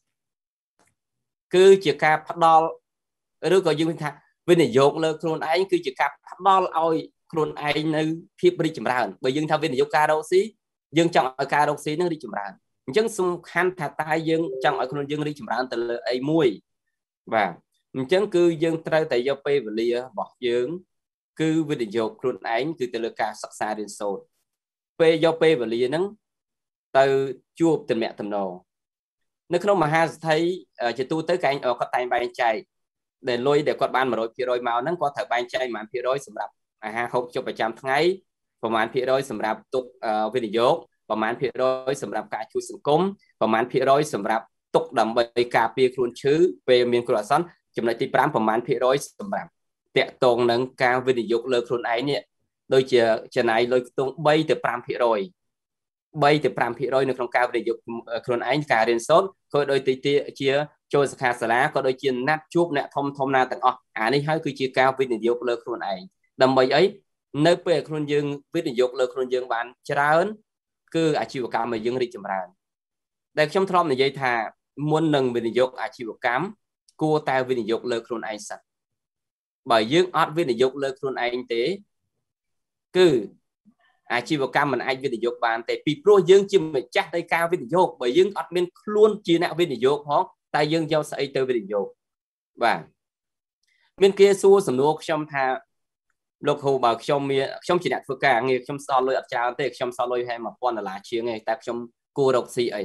គឺជាការផ្ដល់ឬក៏យើងថាវិនិយោគលើខ្លួនឯងគឺជាការផ្ដល់ឲ្យខ្លួនឯងនៅភាពរីកចម្រើនបើយើងថាវិនិយោគការរកស៊ីយើងចង់ឲ្យការរកស៊ីនឹងរីកចម្រើនអញ្ចឹងសំខាន់ថាតើយើងចង់ឲ្យខ្លួនយើងរីកចម្រើនទៅលើអីមួយបាទអញ្ចឹងគឺយើងត្រូវតែយកពេលវេលារបស់យើងគឺវិនិយោគខ្លួនឯងគឺទៅលើការសិក្សារៀនសូត្រពេលយកពេលវេលាហ្នឹងទៅជួបទំនាក់ទំនងនៅក្នុងមហាសទ្ធិជាទូទៅគេគាត់តែងបែងចែកដែលលុយដែលគាត់បាន một trăm phần trăm មកហ្នឹងគាត់ត្រូវបែងចែកប្រហែលភាគរយសម្រាប់អាហារហូបចុកប្រចាំថ្ងៃប្រហែលភាគរយសម្រាប់ទុកវិនិយោគប្រហែលភាគរយសម្រាប់ការជួយសង្គមប្រហែលភាគរយសម្រាប់ទុកដើម្បីការពារខ្លួនឈឺពេលមានគ្រោះអាសន្នចំណុចទី5ប្រហែលភាគរយសម្រាប់តាក់ទងនឹងការវិនិយោគលើខ្លួនឯងនេះដូចជាចំណាយលុយខ្ទង់3ទៅ5ភាគរយ3ទៅ5ភាគរយនៅក្នុងការវិនិយោគខ្លួនឯងការរៀនសូត្រក៏ដូចទីជាចូលសិក្ខាសាលាក៏ដូចជាណាត់ជួបអ្នកធំធំណាទាំងអស់អានេះហើយគឺជាការវិនិយោគលើខ្លួនឯងដើម្បីអីនៅពេលខ្លួនយើងវិនិយោគលើខ្លួនយើងបានច្រើនគឺអាជីវកម្មរបស់យើងរីកចម្រើនដែលខ្ញុំធ្លាប់និយាយថាមុននឹងវិនិយោគអាជីវកម្មគួរតែវិនិយោគលើខ្លួនឯងសិនបើយើងអត់វិនិយោគលើខ្លួនឯងទេគឺអាជីវកម្មមិនអាចវិនិយោគបានទេពីព្រោះយើងជាម្ចាស់នៃការវិនិយោគបើយើងអត់មានខ្លួនជាអ្នកវិនិយោគផងតែយើងយកស្អីទៅវិនិយោគបាទមានគេសួរសំណួរខ្ញុំថាលោកគ្រូបើខ្ញុំមានខ្ញុំជាអ្នកធ្វើការងារខ្ញុំសល់លុយអត់ច្រើនទេខ្ញុំសល់លុយហែmột nghìnដុល្លារជាងឯងតែខ្ញុំគួររកស៊ីអី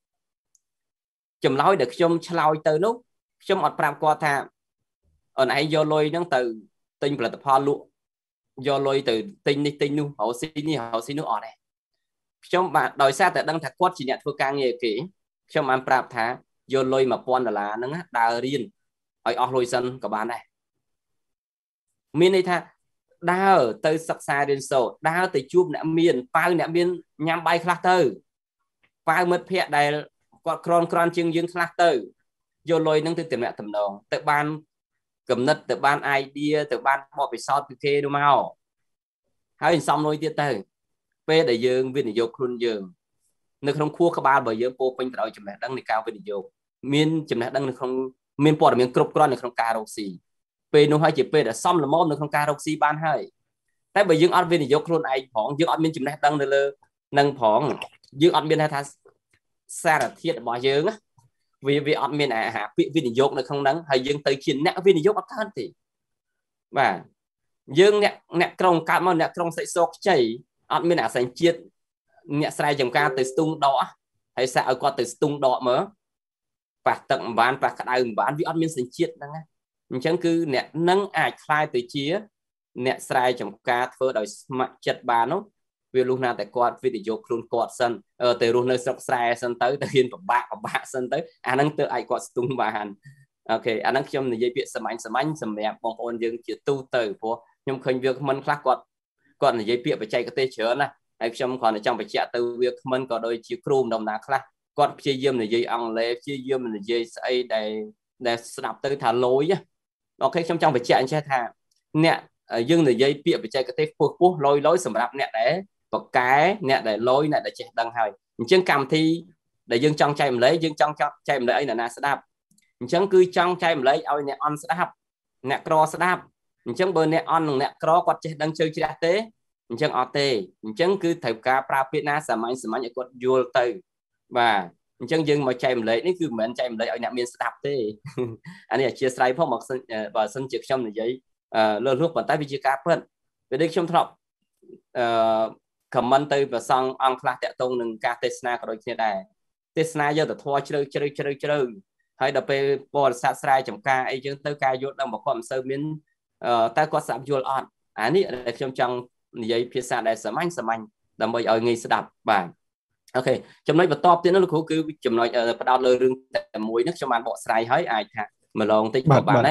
ចម្លើយដែលខ្ញុំឆ្លើយទៅនោះខ្ញុំអត់ប្រាប់គាត់ថាអូនឯងយកលុយហ្នឹងទៅទិញផលិតផលលក់យកលុយទៅទិញនេះទិញនោះរកស៊ីនេះរកស៊ីនោះអត់ទេខ្ញុំបាទដោយសារតែដឹងថាគាត់ជាអ្នកធ្វើការងារគេខ្ញុំបានប្រាប់ថាយកលុយmột nghìnដុល្លារហ្នឹងដើររៀនឲ្យអស់លុយសិនក៏បានដែរមានន័យថាដើរទៅសិក្សារៀនសូត្រដើរទៅជួបអ្នកមានប៉ៅអ្នកមានញ៉ាំបាយខ្លះទៅប៉ៅមិត្តភ័ក្តិដែលគាត់ក្រនក្រនជាងយើងខ្លះទៅយកលុយហ្នឹងទៅទំនាក់ទំនងទៅបានគំនិតទៅបាន idea ទៅបានបបពិសោធន៍ពីគេនោះមកហើយសំលុយទៀតទៅពេលដែលយើងវិនិយោគខ្លួនយើងនៅក្នុងខួរក្បាលរបស់យើងពោពេញទៅដោយចំណេះដឹងនៃការវិនិយោគមានចំណេះដឹងនៅក្នុងមានព័ត៌មានគ្រប់គ្រាន់នៅក្នុងការរកស៊ីពេលនោះហើយជាពេលដែលសមល្មមនៅក្នុងការរកស៊ីបានហើយតែបើយើងអត់វិនិយោគខ្លួនឯងផងយើងអត់មានចំណេះដឹងនៅលើនឹងផងយើងអត់មានថាសារធាតុរបស់យើងវាវាអត់មានអាហារពាក្យវិនិយោគនៅក្នុងហ្នឹងហើយយើងទៅជាអ្នកវិនិយោគអត់កើតទេបាទយើងអ្នកអ្នកក្រុងកើតមកអ្នកក្រុងសិស្សខ្ចីអត់មានអាសញ្ញជាតិអ្នកស្រែចម្ការទៅស្ទុងដកហើយសាក់ឲ្យគាត់ទៅស្ទុងដកមើលប៉ះទឹកមិនបានប៉ះក្តៅមិនបានវាអត់មានសញ្ជាតិហ្នឹងណាអញ្ចឹងគឺអ្នកនឹងអាចខ្លាយទៅជាអ្នកស្រែចម្ការធ្វើដោយស្ម័គ្រចិត្តបាននោះវាលុះណាតែគាត់វិនិយោគខ្លួនគាត់សិនទៅរស់នៅស្រុកស្រែសិនទៅទៅហ៊ានពិបាកពិបាកសិនទៅអាហ្នឹងទៅឲ្យគាត់ស្ទុំបានអូខេអាហ្នឹងខ្ញុំនិយាយពាក្យសាមញ្ញសាមញ្ញសម្រាប់បងប្អូនយើងជាទូទៅព្រោះខ្ញុំឃើញវាគ្មិនខ្លះគាត់គាត់និយាយពាក្យបច្ចេកទេសច្រើនណាហើយខ្ញុំគ្រាន់តែចង់បញ្ជាក់ទៅវាគ្មិនក៏ដូចជាគ្រូម្ដងណាខ្លះគាត់ព្យាយាមនិយាយអង់គ្លេសព្យាយាមនិយាយស្អីដែលដែលស្ដាប់ទៅថាលយអូខេខ្ញុំចង់បញ្ជាក់អញ្ចឹងថាអ្នកយើងនិយាយពាក្យបច្ចេកទេសពោះពោះលយលយសម្រាប់អ្នកដែលបកកែអ្នកដែលលយអ្នកដែលចេះដឹងហើយអញ្ចឹងកម្មវិធីដែលយើងចង់ចែកម្លែកយើងចង់ចែកម្លែកឲ្យអ្នកណាស្ដាប់អញ្ចឹងគឺចង់ចែកម្លែកឲ្យអ្នកអន់ស្ដាប់អ្នកក្រស្ដាប់អញ្ចឹងបើអ្នកអន់និងអ្នកក្រគាត់ចេះដឹងជើជ្រះទេអញ្ចឹងអត់ទេអញ្ចឹងគឺត្រូវការប្រើពាក្យណាសាមញ្ញសាមញ្ញឲ្យគាត់យល់ទៅបាទអញ្ចឹងយើងមកចែកម្លែកនេះគឺមិនមែនចែកម្លែកឲ្យអ្នកមានស្ដាប់ទេអានេះអធិស្ឋានផងមកបើសិនជាខ្ញុំនិយាយលើលួសប៉ុន្តែវាជាការពិតពេលនេះខ្ញុំធ្លាប់អឺ comment ទៅប្រសងអង្គខ្លះតាក់ទងនឹងការទេសនាក៏ដូចគ្នាដែរទេសនាយកទៅធွာជ្រៅជ្រៅជ្រៅជ្រៅហើយដល់ពេលបរិស័ទស្រែចម្ការអីចឹងទៅការយល់ដឹងរបស់គាត់មិនសូវមានតែគាត់ស្ដាប់យល់អត់អានេះដែលខ្ញុំចង់និយាយភាសាដែលសាមញ្ញសាមញ្ញដើម្បីឲ្យងាយស្ដាប់បាទអូខេចំណុចបន្ទាប់ទៀតនោះលោកគ្រូគឺចំណុចផ្ដោតលើរឿងតែមួយនេះខ្ញុំបានបកស្រាយហើយអាចថាម្លងតិចក៏បានដែរ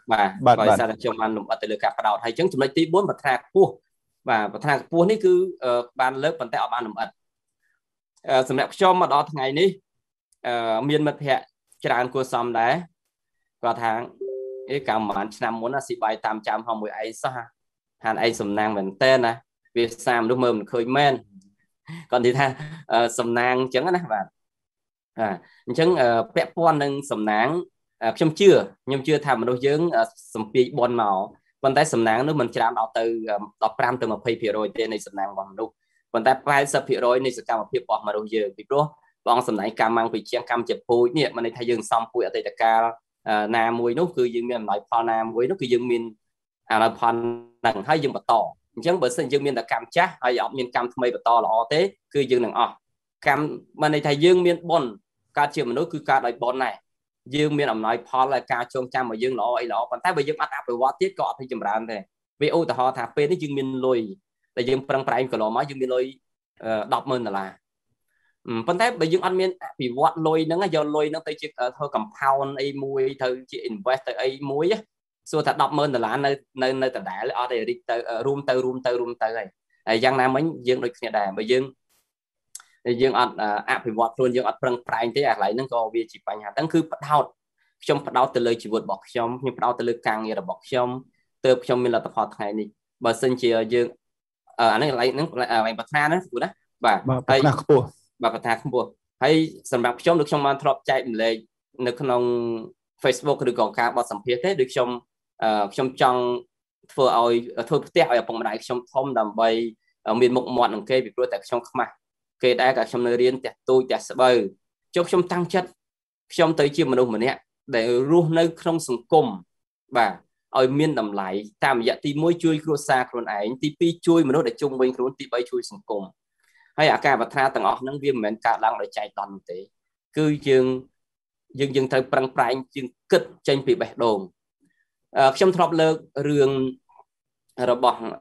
bà rồi sao trong ban lụm từ lừa cả đầu hay chứng chụp lấy tí bốn bậc thang cua và bậc thang cua ní cứ ban lớp bàn tay ở ban lụm ẩn sầm đẹp cho mà đó ngày ní miền mặt hệ tràn cua xóm đấy vào tháng cái cả màn năm muốn là xị bài tam trăm không mười ấy sao hàn ấy sầm nang mình tên nè Việt Sam lúc mơ mình khơi men còn thì tha sầm nang chứng á bạn à chứng pẹp pon nâng sầm nang trong chưa nhưng chưa tham đâu dưỡng sầm pi bon màu còn tay sầm nang nước mình chạm đào từ đọc pram từ một phi phi rồi tên này sầm nang bằng đâu còn tay prai sập phi rồi này sẽ cam một phi bọt mà đâu giờ vì đó bọn sầm nang cam mang bị chiang cam chụp pui nè mà này thay dương xong pui ở đây ta ca nam mùi nó cứ dương miền nói pha nam với nó cứ dương miền à là pha đằng hay dương bờ to chẳng bởi sinh dương miền là cam chắc hay dọn miền cam mây bờ to là o thế cứ dương đằng o cam mà này thay dương miền bon ca chiều mà nó cứ ca đại bon này dương miền ông nói pha là ca trong trăm mà dương lọ ấy lọ còn thấy bây giờ bắt áp rồi quá tiết cọ thì chìm ran thế vì ô ta họ thả pe nó dương miền lùi tại dương prang prang của lọ má dương miền lùi đọc mơn là vấn đề bây giờ anh miền bị vót lôi nó do lôi nó tới chiếc thôi compound ấy muối thôi chị invest tới ấy muối á xưa thật đọc mơn là nơi nơi nơi tận đại ở đây đi tới room tới room tới room tới này giang nam mấy dương được nhà đài bây giờ dương anh áp bị vót luôn dương anh prang prang thế à lại nó có việc chỉ phải nhà tăng cứ bắt đầu trong bắt đầu từ lời chỉ vượt bọc trong nhưng bắt đầu từ lời càng nghe là bọc trong từ trong mình là tập hợp này đi bà sinh chỉ dương ở anh ấy lại nó lại bài bạc na đó của đó và đây bà phát thác không buồn hay sản phẩm trong được trong màn drop chạy lên được trong Facebook được quảng cáo bảo sản phẩm thế được trong trong trong vừa ơi thôi tiếp ở phòng đại trong thông đầm bay ở miền mộc mọt bằng cây bị pro tại trong mặt cây đã cả trong nơi riêng tại tôi tại sợ bơi trong trong tăng chất trong tới chiều mà đâu mà nè để luôn nơi không sừng cùng và ở miền đầm lại tam dạ thì môi chui cua xa còn ấy thì pi chui mà nó để chung bên luôn thì bay chui sừng cùng hay à cả vật tha tầng óc năng viêm mền cả đang để chạy toàn thế cứ dương dương dương thời prang prang dương cất tranh bị bẻ đồn trong thọp lơ rường rồi bỏ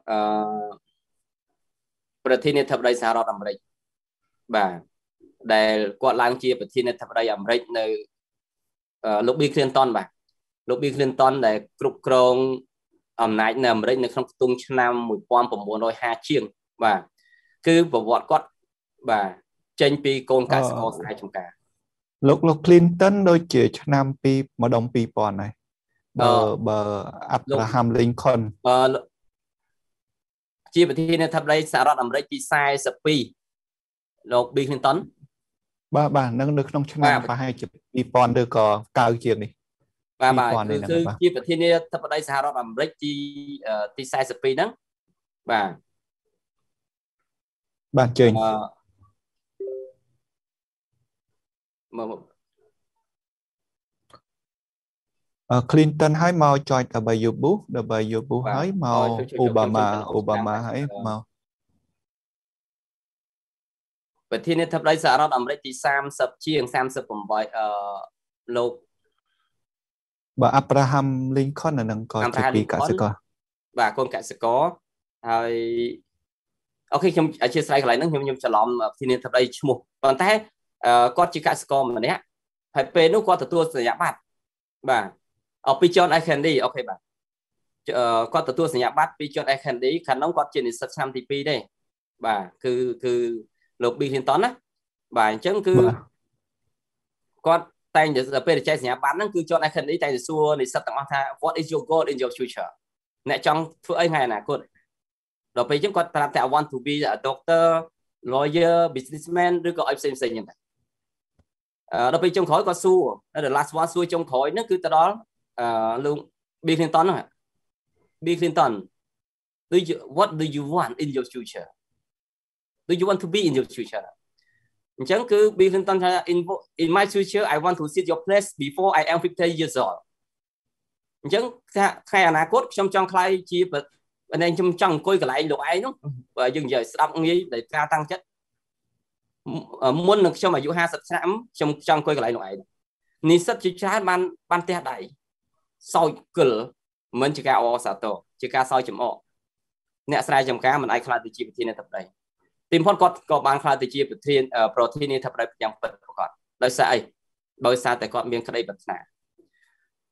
ประเทศนี้ทับได้สหรัฐอเมริกาแบบแต่กว่าล้างเชียประเทศนี้ทับได้อเมริกในลูกบิลคลินตันแบบลูกบิลคลินตันแต่กรุบกรองอำนาจในอเมริกในครั้งตุ้งชนะมวยความผมบนโดยห้าเชียงแบบคือประวัติก็แบบเจนปีโกงการสกอร์สายชมการลูกลูกคลินตันโดยเฉยชนะปีมาดองปีปอนไหนเบอร์เบอร์อับราฮัมลิงคอล์นชีประเทศนี้ทับได้สหรัฐอเมริกาปีไซส์สปีลูกบิลคลินตันบ้าบ้านั่งนึกน้องชนะไปให้จุดปีปอนเดือก่อเก้าเกียร์นี่บ้าบ้าคือคือชีประเทศนี้ทับได้สหรัฐอเมริกาปีปีไซส์สปีนั้นบ้าบ้านเจนคลินตันให้มาจอยแต่ใบยูบูแต่ใบยูบูให้มาโอบามาโอบามาให้มาประเทศนี้ทับได้สหรัฐอเมริกาสามสิบเชียงสามสิบผมไปเอ่อโลกบ่อับราฮัมลิงคอล์นนั่นก็จะปีกสิกรบ่คนกสิกรให้โอเคខ្ញុំអធិស្ឋានកន្លែងហ្នឹងខ្ញុំខ្ញុំច្រឡំទីនេះថាដីឈ្មោះប៉ុន្តែគាត់ជាកសិករម្នាក់ហើយពេលនោះគាត់ទទួលសញ្ញាបត្របាទអពី John F Kennedy អូខេបាទគាត់ទទួលសញ្ញាបត្រពី John F Kennedy ខាងនោះគាត់ជានិស្សិតឆ្នាំទីពីរទេបាទគឺគឺលោក Bill Clinton ណាបាទអញ្ចឹងគឺគាត់តែងតែពេលចែកសញ្ញាបត្រហ្នឹងគឺ John F Kennedy តែងតែសួរនិស្សិតទាំងអស់ថា what is your goal in your future អ្នកចង់ធ្វើអីថ្ងៃអនាគតដល់ពេលអញ្ចឹងគាត់ប្រាប់តែ I want to be a doctor lawyer businessman ឬក៏ឲ្យផ្សេងផ្សេងហ្នឹងអឺដល់ពេលចុងក្រោយគាត់សួរនៅ last one សួរចុងក្រោយហ្នឹងគឺទៅដល់អឺលោក Bill Clinton ហ្នឹង Bill Clinton do you what do you want in your future do you want to be in your future អញ្ចឹងគឺ Bill Clinton ថា in in my future I want to see your place before I am fifty years old អញ្ចឹងថាថ្ងៃអនាគតខ្ញុំចង់ខ្លាយជាanh trong trong coi cái lại lục ấy đúng và dừng giờ đọc nghĩ để ca tăng chất muốn được cho mà dụ hai sạch sẵn trong trong coi cái lại lục ấy ní sắp chỉ trái ban ban te đẩy soi cửa mình chỉ cao xã tổ chỉ cao soi chấm ọ nè sai chấm cá mình ai khai từ chi thiên này tập đây tìm phong có có ban khai từ chi thiên protein này tập đây yang bật còn đời sai đời sai tại còn miếng cái đây bật nè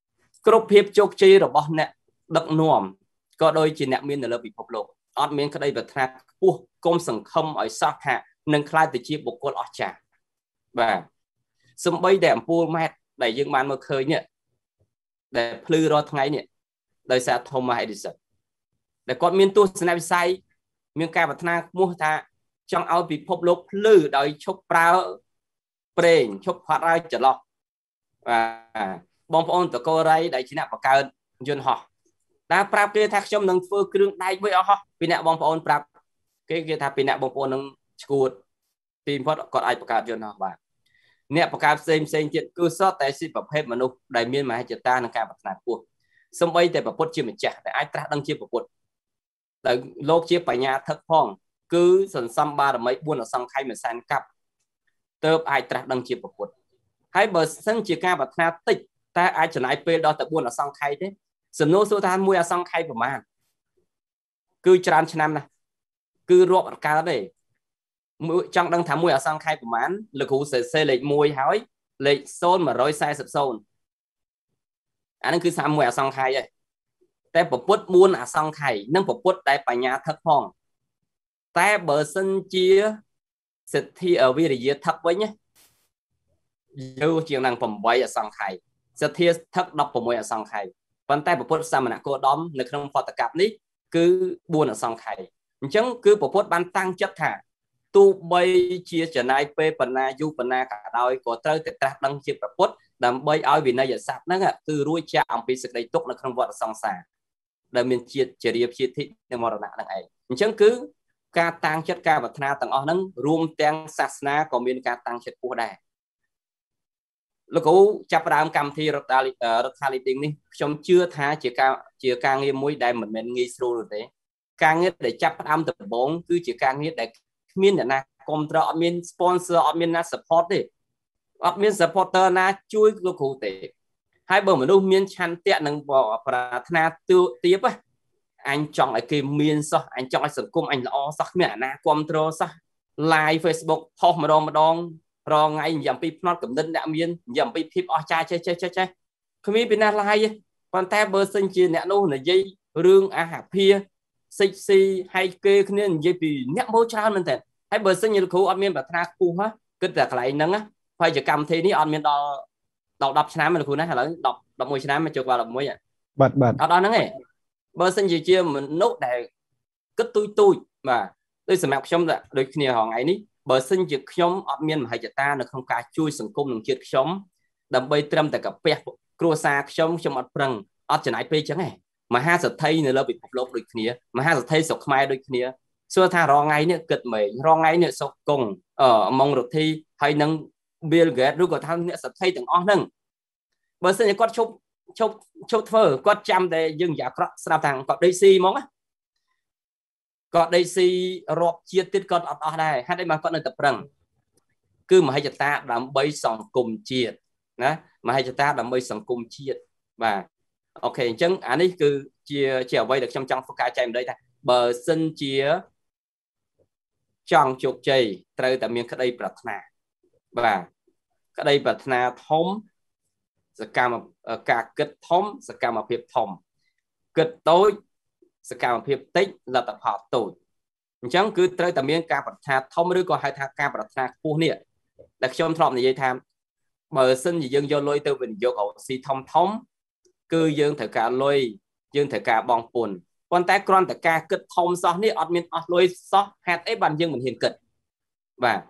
គ្រប់ភាពជោគជ័យរបស់អ្នកដឹកនាំក៏ដូចជាអ្នកមាននៅលើពិភពលោកអត់មានក្តីប្រាថ្នាខ្ពស់គុំសង្ឃឹមឲ្យសោះថានឹងខ្លាចទៅជាបុគ្គលអស្ចារ្យបាទសំបីតែអំពូលម៉ែត្រដែលយើងបានមើលឃើញនេះដែលភ្លឺរាល់ថ្ងៃនេះដោយសារ Thomas Edison ដែលគាត់មានទស្សនវិស័យមានការប្រាថ្នាខ្ពស់ថាចង់ឲ្យពិភពលោកភ្លឺដោយឈប់ប្រើប្រេងឈប់ផាត់ហើយចន្លោះបាទបងប្អូនតកូរ៉ៃដែលជាអ្នកបង្កើតយន្តហោះដែលប្រាប់គេថាខ្ញុំនឹងធ្វើគ្រឿងដែកមួយអស់ហោះពីអ្នកបងប្អូនប្រាប់គេគេថាពីអ្នកបងប្អូននឹងឈួតទីបំផុតគាត់អាចបង្កើតយន្តហោះបាទអ្នកបង្កើតផ្សេងផ្សេងទៀតគឺសតតែជាប្រភេទមនុស្សដែលមានមហិច្ឆតានិងការប្រាថ្នាខ្ពស់សូម្បីតែប្រពុតជាម្ចាស់ដែលអាចត្រាស់ដឹងជាប្រពុតដែលលោកជាបញ្ញាថឹកផងគឺសន្សំបារមីបួនអសង្ខ័យមួយសែនកាប់ទើបអាចត្រាស់ដឹងជាប្រពុតហើយបើសិនជាការប្រាថ្នាតិចតែអាចចំណាយពេលដល់តែបួនអសង្ខ័យទេសំណួរសួរថាមួយអសង្ខ័យប្រមាណគឺច្រើនឆ្នាំណាស់គឺរាប់អត់កើតទេមួយចង់ដឹងថាមួយអសង្ខ័យប្រមាណលោកគ្រូសេសេលេខមួយហើយលេខศูนย์ មួយរយសែសិប អាហ្នឹងគឺសាមមួយអសង្ខ័យឯងតែប្រពុតបួនអសង្ខ័យនិងប្រពុតដែលបញ្ញាថឹកផងតែបើសិនជាសិទ្ធិវិរិយថឹកវិញយូរជាងនឹងប្រាំអសង្ខ័យសទ្ធាថឹកដប់ប្រាំអសង្ខ័យប៉ុន្តែប្រពុតសមណគោតមនៅក្នុងផតកັບនេះគឺបួនអសង្ខ័យអញ្ចឹងគឺប្រពុតបានតាំងចិត្តថាទោះបីជាចំណាយពេលបណ្ណាយូរបណ្ណាក៏ដោយក៏ត្រូវតែត្រាស់ដឹងជាប្រពុតដើម្បីឲ្យវិន័យស័ព្ទហ្នឹងគឺរួចចាកអំពីសេចក្តីទុក្ខនៅក្នុងវដ្តសង្សារដែលមានជាតិជារៀបជាធិនិងមរណៈហ្នឹងឯងអញ្ចឹងគឺការតាំងចិត្តការប្រាថ្នាទាំងអស់ហ្នឹងរួមទាំងសាសនាក៏មានការតាំងចិត្តពោះដែរលោកគ្រូចាប់ផ្ដើមកម្មវិធីរដ្ឋារដ្ឋាលីទីងនេះខ្ញុំជឿថាជាការជាការងារមួយដែលមិនមែនងាយស្រួលទេការងារដែលចាប់ផ្ដើមដំបូងគឺជាការងារដែលគ្មានអ្នកណាគ្រប់គ្រងអត់មាន sponsor អត់មានណា support ទេអត់មាន supporter ណាជួយលោកគ្រូទេហើយបើមនុស្សមានឆន្ទៈនិងប្រាថ្នាទៀបអញចង់ឲ្យគេមានសោះអញចង់ឲ្យសង្គមអញល្អសោះគ្មានអាណាគ្រប់គ្រងសោះ live Facebook ផុសម្ដងម្ដងរងថ្ងៃនិយាយអំពីផ្នត់កំណត់អ្នកមាននិយាយអំពីភាពអស្ចារ្យចេះចេះចេះចេះគ្មានពីណា live ទេប៉ុន្តែបើសិនជាអ្នកនោះនិយាយរឿងអាហាភាសិចស៊ីហើយគេគ្នានិយាយពីអ្នកមើលច្រើនមែនតើហើយបើសិនជាលោកគ្រូអត់មានប្រាថ្នាខ្ពស់គិតតែកន្លែងហ្នឹងហើយជាកម្មវិធីនេះអត់មានដល់ដល់ដប់ឆ្នាំលោកគ្រូណាឥឡូវដប់ ដប់មួយឆ្នាំមកចូលដល់ដប់មួយបាទបាទអត់ដល់ហ្នឹងទេបើសិនជាជាមនុស្សដែលគិតទូចទូចបាទដូចសម្រាប់ខ្ញុំដូចគ្នាហងៃនេះបើសិនជាខ្ញុំអត់មានមហិច្ឆតានៅក្នុងការជួយសង្គមនិងជាតិខ្ញុំដើម្បីត្រឹមតែកាពះគ្រួសារខ្ញុំខ្ញុំអត់ប្រឹងអត់ចំណាយពេលចឹងទេមហាសទ្ធិនៅលើពិភពលោកដូចគ្នាមហាសទ្ធិស្រុកខ្មែរដូចគ្នាសួរថារងថ្ងៃនេះគិតមែងរងថ្ងៃនេះសុកគង់អឺម៉ងរទ្ធីហើយនឹង Bill Gates ឬក៏ថាអ្នកសទ្ធិទាំងអស់ហ្នឹងបើសិនជាគាត់ជប់ជប់ជប់ធ្វើគាត់ចាំតែយើងនិយាយអាក្រក់ស្រាប់ថាគាត់ដេកស៊ីហ្មងគាត់ដេកស៊ីរាប់ជាតិទៀតគាត់អត់អស់ដែរហេតុអីបានគាត់នៅតែប្រឹងគឺមហិច្ឆតាដើម្បីសង្គមជាតិណាមហិច្ឆតាដើម្បីសង្គមជាតិបាទអូខេអញ្ចឹងអានេះគឺជាជាអ្វីដែលខ្ញុំចង់ធ្វើការចែកម្លែកថាបើសិនជាចង់ជោគជ័យត្រូវតែមានក្តីប្រាថ្នាបាទក្តីប្រាថ្នាធំសកម្មការគិតធំសកម្មភាពធំគិតតូចសកម្មភាពតិចលទ្ធផលតូចអញ្ចឹងគឺត្រូវតែមានការប្រាថ្នាធំឬក៏ហៅថាការប្រាថ្នាខ្ពស់នេះដែលខ្ញុំធ្លាប់និយាយថាបើសិនជាយើងយកលុយទៅវិនិយោគរកស៊ីធំធំគឺយើងត្រូវការលុយយើងត្រូវការបង់ពន្ធប៉ុន្តែគ្រាន់តែការគិតធំសោះនេះអត់មានអស់លុយសោះហេតុអីបានយើងមិនហ៊ានគិតបាទ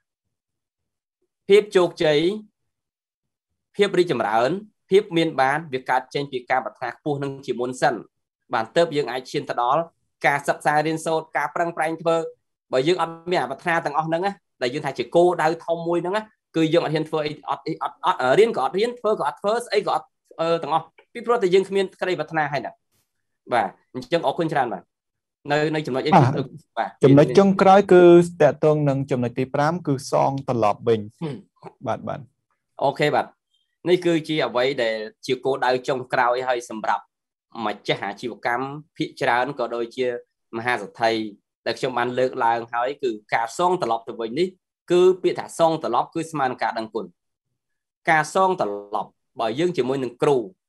ភាពជោគជ័យភាពរីកចម្រើនភាពមានបានវាកើតចេញពីការប្រាថ្នាខ្ពស់នឹងជាមុនសិនបានទៅយើងអាចឈានទៅដល់ការសិក្សារៀនសូត្រការប្រឹងប្រែងធ្វើបើយើងអត់មានប្រាថ្នាទាំងអស់ហ្នឹងដែលយើងថាជាគោលដៅធំមួយហ្នឹងគឺយើងអត់ហ៊ានធ្វើអីអត់អត់អត់រៀនក៏អត់រៀនធ្វើក៏អត់ធ្វើស្អីក៏អត់ទាំងអស់ពីព្រោះតែយើងគ្មានក្តីប្រាថ្នាហើយណាបាទអញ្ចឹងអរគុណច្រើនបាទនៅនៅចំណុចអីបាទចំណុចចុងក្រោយគឺតកតងនឹងចំណុចទីប្រាំគឺសងត្រឡប់វិញបាទបាទអូខេបាទនេះគឺជាអ្វីដែលជាគោលដៅចុងក្រោយហើយសម្រាប់ម្ចាស់អាជីវកម្មភាគច្រើនក៏ដូចជាមហាសទ្ធិដែលខ្ញុំបានលើកឡើងហើយគឺការសងត្រឡប់ទៅវិញនេះគឺពាក្យថាសងត្រឡប់គឺស្មើនឹងការដឹងគុណការសងត្រឡប់បើយើងជាមួយនឹងគ្រូ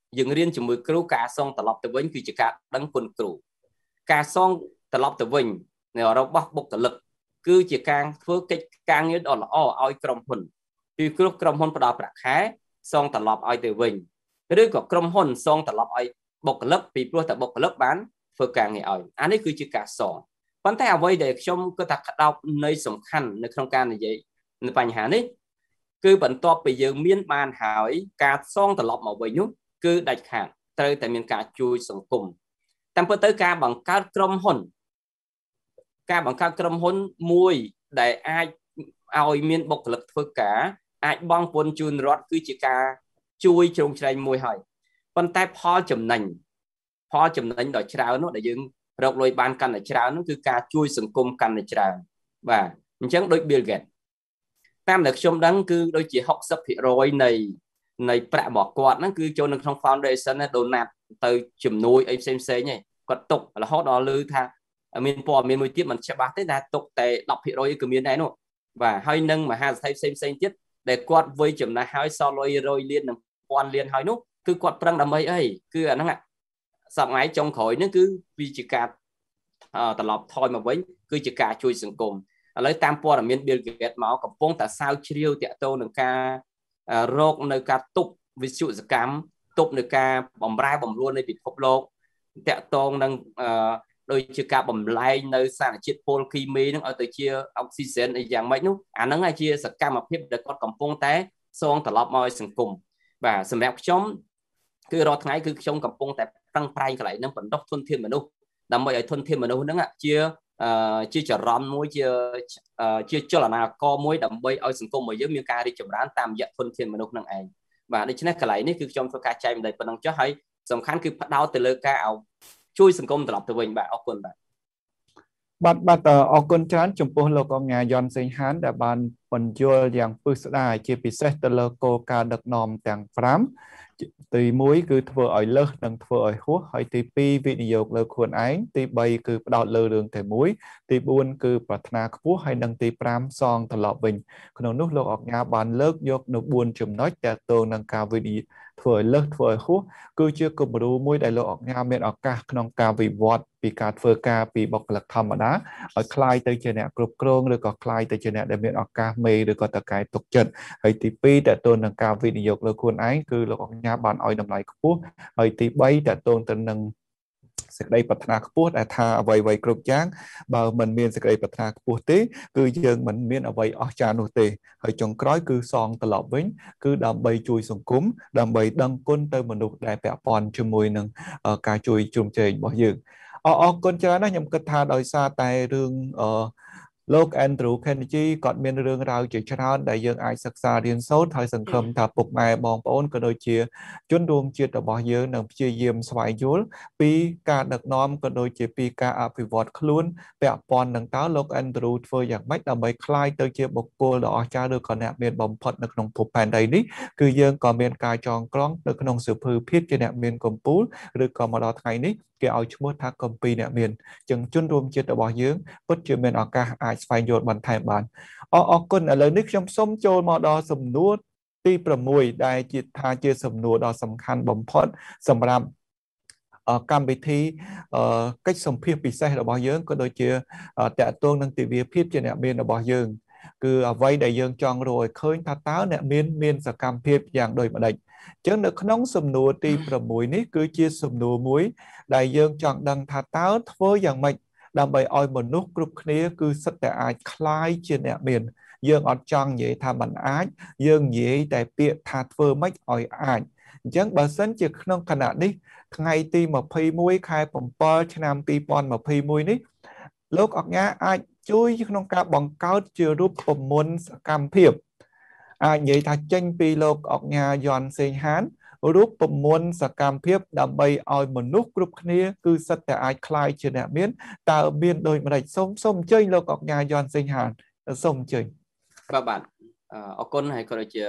យើងរៀនជាមួយគ្រូការសងត្រឡប់ទៅវិញគឺជាការដឹងគុណគ្រូការសងត្រឡប់ទៅវិញនៅរបស់បុគ្គលិកគឺជាការធ្វើកិច្ចការងារដ៏ល្អឲ្យក្រុមហ៊ុនពីគ្រូក្រុមហ៊ុនផ្ដល់ប្រាក់ខែសងត្រឡប់ឲ្យទៅវិញឬក៏ក្រុមហ៊ុនសងត្រឡប់ឲ្យបុគ្គលិកពីព្រោះតែបុគ្គលិកបានធ្វើការងារឲ្យអានេះគឺជាការសងប៉ុន្តែអ្វីដែលខ្ញុំគិតថាក្តោបនៃសំខាន់នៅក្នុងការនិយាយនៅបញ្ហានេះគឺបន្ទាប់ពីយើងមានបានហើយការសងត្រឡប់មកវិញនោះគឺដាច់ខាតត្រូវតែមានការជួយសង្គមតាមពិតទៅការបង្កើតក្រុមហ៊ុនការបង្កើតក្រុមហ៊ុនមួយដែលអាចឲ្យមានបុគ្គលិកធ្វើការអាចបង់ពន្ធជូនរដ្ឋគឺជាការជួយជ្រោមជ្រែងមួយហើយប៉ុន្តែផលចំណេញផលចំណេញដ៏ច្រើននោះដែលយើងរកលុយបានកាន់តែច្រើននោះគឺការជួយសង្គមកាន់តែច្រើនបាទអញ្ចឹងដូច Bill Gates តាមដែលខ្ញុំដឹងគឺដូចជា หกสิบเปอร์เซ็นต์ នៃនៃប្រាក់របស់គាត់ហ្នឹងគឺចូលនៅក្នុង foundation ណា donate ទៅជំនួយអីផ្សេងផ្សេងហ្នឹងគាត់ទុករហូតដល់ឮថាមានព័ត៌មានមួយទៀតមិនច្បាស់ទេដែលទុកតែ ដប់ភាគរយ គឺមានដែរនោះបាទហើយនឹងមហាស្ថិផ្សេងផ្សេងទៀតដែលគាត់វ័យចំណាស់ហើយសល់លុយរយលាននិងពាន់លានហើយនោះគឺគាត់ប្រឹងដើម្បីអីគឺអាហ្នឹងសប្តាហ៍ចុងក្រោយនេះគឺវាជាការត្រឡប់ថយមកវិញគឺជាការជួយសង្គមឥឡូវតាមព័ត៌មាន Bill Gates មកកំពុងតែសាវជ្រាវតាក់ទងនឹងការរកនៅការទប់វិស្វកម្មទប់នៅការបំរែបំរួលនៃពិភពលោកតាក់ទងនឹងដូចជាការបំលែងនៅសារជាតិពុលគីមីនឹងឲ្យទៅជាអុកស៊ីហ្សែនអីយ៉ាងម៉េចនោះអាហ្នឹងឯងជាសកម្មភាពដែលគាត់កំពុងតែសងត្រឡប់មកឲ្យសង្គមបាទសម្រាប់ខ្ញុំគឺរាល់ថ្ងៃគឺខ្ញុំកំពុងតែប្រឹងប្រែងកន្លែងហ្នឹងបណ្ដុះធនធានមនុស្សដើម្បីឲ្យធនធានមនុស្សហ្នឹងជាជាចរន្តមួយជាជាចលនាករមួយដើម្បីឲ្យសង្គមរបស់យើងមានការរីកចម្រើនតាមរយៈធនធានមនុស្សហ្នឹងឯងបាទដូច្នេះកន្លែងនេះគឺខ្ញុំធ្វើការចែកម្លែកប៉ុណ្ណឹងចុះហើយសំខាន់គឺផ្ដោតទៅលើការឲ្យជួយសង្គមត្រឡប់ទៅវិញបាទអរគុណបាទបាទបាទអរគុណច្រើនចំពោះលោកអង្គការយ៉នសេងហានដែលបានបញ្យល់យ៉ាងពិស្ដារជាពិសេសទៅលើគោលការណ៍ដឹកនាំទាំងប្រាំទីមួយគឺធ្វើឲ្យលើសនិងធ្វើឲ្យហួសហើយទីពីរវិនិយោគលើខ្លួនឯងទីបីគឺផ្ដោតលើរឿងតែមួយទីបួនគឺប្រាថ្នាខ្ពស់ហើយនិងទីប្រាំសងត្រឡប់វិញក្នុងនោះលោកអង្គការបានលើកយកនៅបួនចំណុចទាក់ទងនឹងការវិនិយោគធ្វើឲ្យលើសធ្វើឲ្យហួសគឺជាគំរូមួយដែលលោកអង្គការមានឱកាសក្នុងការវិវត្តពីការធ្វើការពីបុគ្គលិកធម្មតាឲ្យคล้ายទៅជាអ្នកគ្រប់គ្រងឬក៏คล้ายទៅជាអ្នកដែលមានឱកាសមេឬក៏តកែទុកចិត្តហើយទីពីរតើតើនឹងការវិនិយោគលើខ្លួនឯងគឺលោកអង្គការបានឲ្យតម្លៃខ្ពស់ហើយទីបីតើតើទៅនឹងសេចក្តីប្រាថ្នាខ្ពស់ដែលថាអ្វីៗគ្រប់យ៉ាងបើមិនមានសេចក្តីប្រាថ្នាខ្ពស់ទេគឺយើងមិនមានអ្វីអស្ចារ្យនោះទេហើយចុងក្រោយគឺសងត្រឡប់វិញគឺដើម្បីជួយសង្គមដើម្បីដឹងគុណទៅមនុស្សដែលពាក់ព័ន្ធជាមួយនឹងការជួយជុំជែករបស់យើងអរអរគុណច្រើនណាស់ខ្ញុំគិតថាដោយសារតែរឿងអឺលោក Andrew Kennedy គាត់មានរឿងរ៉ាវជាច្រើនដែលយើងអាចសិក្សារៀនសូត្រហើយសង្ឃឹមថាពុកម៉ែបងប្អូនក៏ដូចជាជនរួមជាតិរបស់យើងនឹងព្យាយាមស្វែងយល់ពីការដឹកនាំក៏ដូចជាពីការអភិវឌ្ឍខ្លួនពាក់ព័ន្ធនឹងតើលោក Andrew ធ្វើយ៉ាងម៉េចដើម្បីក្លាយទៅជាបុគ្គលដ៏អស្ចារ្យឬក៏អ្នកមានបំផុតនៅក្នុងភពផែនដីនេះគឺយើងក៏មានការចងក្រងនៅក្នុងសៀវភៅភាពជាអ្នកមានកម្ពូលឬក៏មកដល់ថ្ងៃនេះគេឲ្យឈ្មោះថាកំពីអ្នកមានចឹងជនរួមជាតិរបស់យើងពិតជាមានឱកាសអាចស្វែងយល់បន្ថែមបានអរអរគុណឥឡូវនេះខ្ញុំសូមចូលមកដល់សំណួរទី៦ដែលជាថាជាសំណួរដ៏សំខាន់បំផុតសម្រាប់កម្មវិធីកិច្ចសម្ភាសពិសេសរបស់យើងក៏ដូចជាតកតងនឹងទិវាភាពជាអ្នកមានរបស់យើងគឺអ្វីដែលយើងចង់រកឲ្យឃើញថាតើអ្នកមានមានសកម្មភាពយ៉ាងដូចម្ដេចចឹងនៅក្នុងសំណួរទី៦នេះគឺជាសំណួរមួយដែលយើងចង់ដឹងថាតើធ្វើយ៉ាងម៉េចដើម្បីឲ្យមនុស្សគ្រប់គ្នាគឺសិតតែអាចคล้ายជាអ្នកមានយើងអត់ចង់និយាយថាមិនអាចយើងនិយាយតែពាក្យថាធ្វើម៉េចឲ្យអាចអញ្ចឹងបើសិនជាក្នុងគណៈនេះថ្ងៃទីម្ភៃមួយខែ7ឆ្នាំពីរពាន់ម្ភៃមួយនេះលោកអង្គការអាចជួយក្នុងការបង្កើតជារូបមន្តសកម្មភាពអាចនិយាយថាចេញពីលោកអង្គការយ៉នសេងហានរូបមន្តសកម្មភាពដើម្បីឲ្យមនុស្សគ្រប់គ្នាគឺសិតតែអាចคล้ายជាអ្នកមានតើមានដូចម្ដេចសូមសូមអញ្ជើញលោកអង្គការយ៉នសេងហានសូមអញ្ជើញបាទបាទអរគុណហើយក៏ដូចជា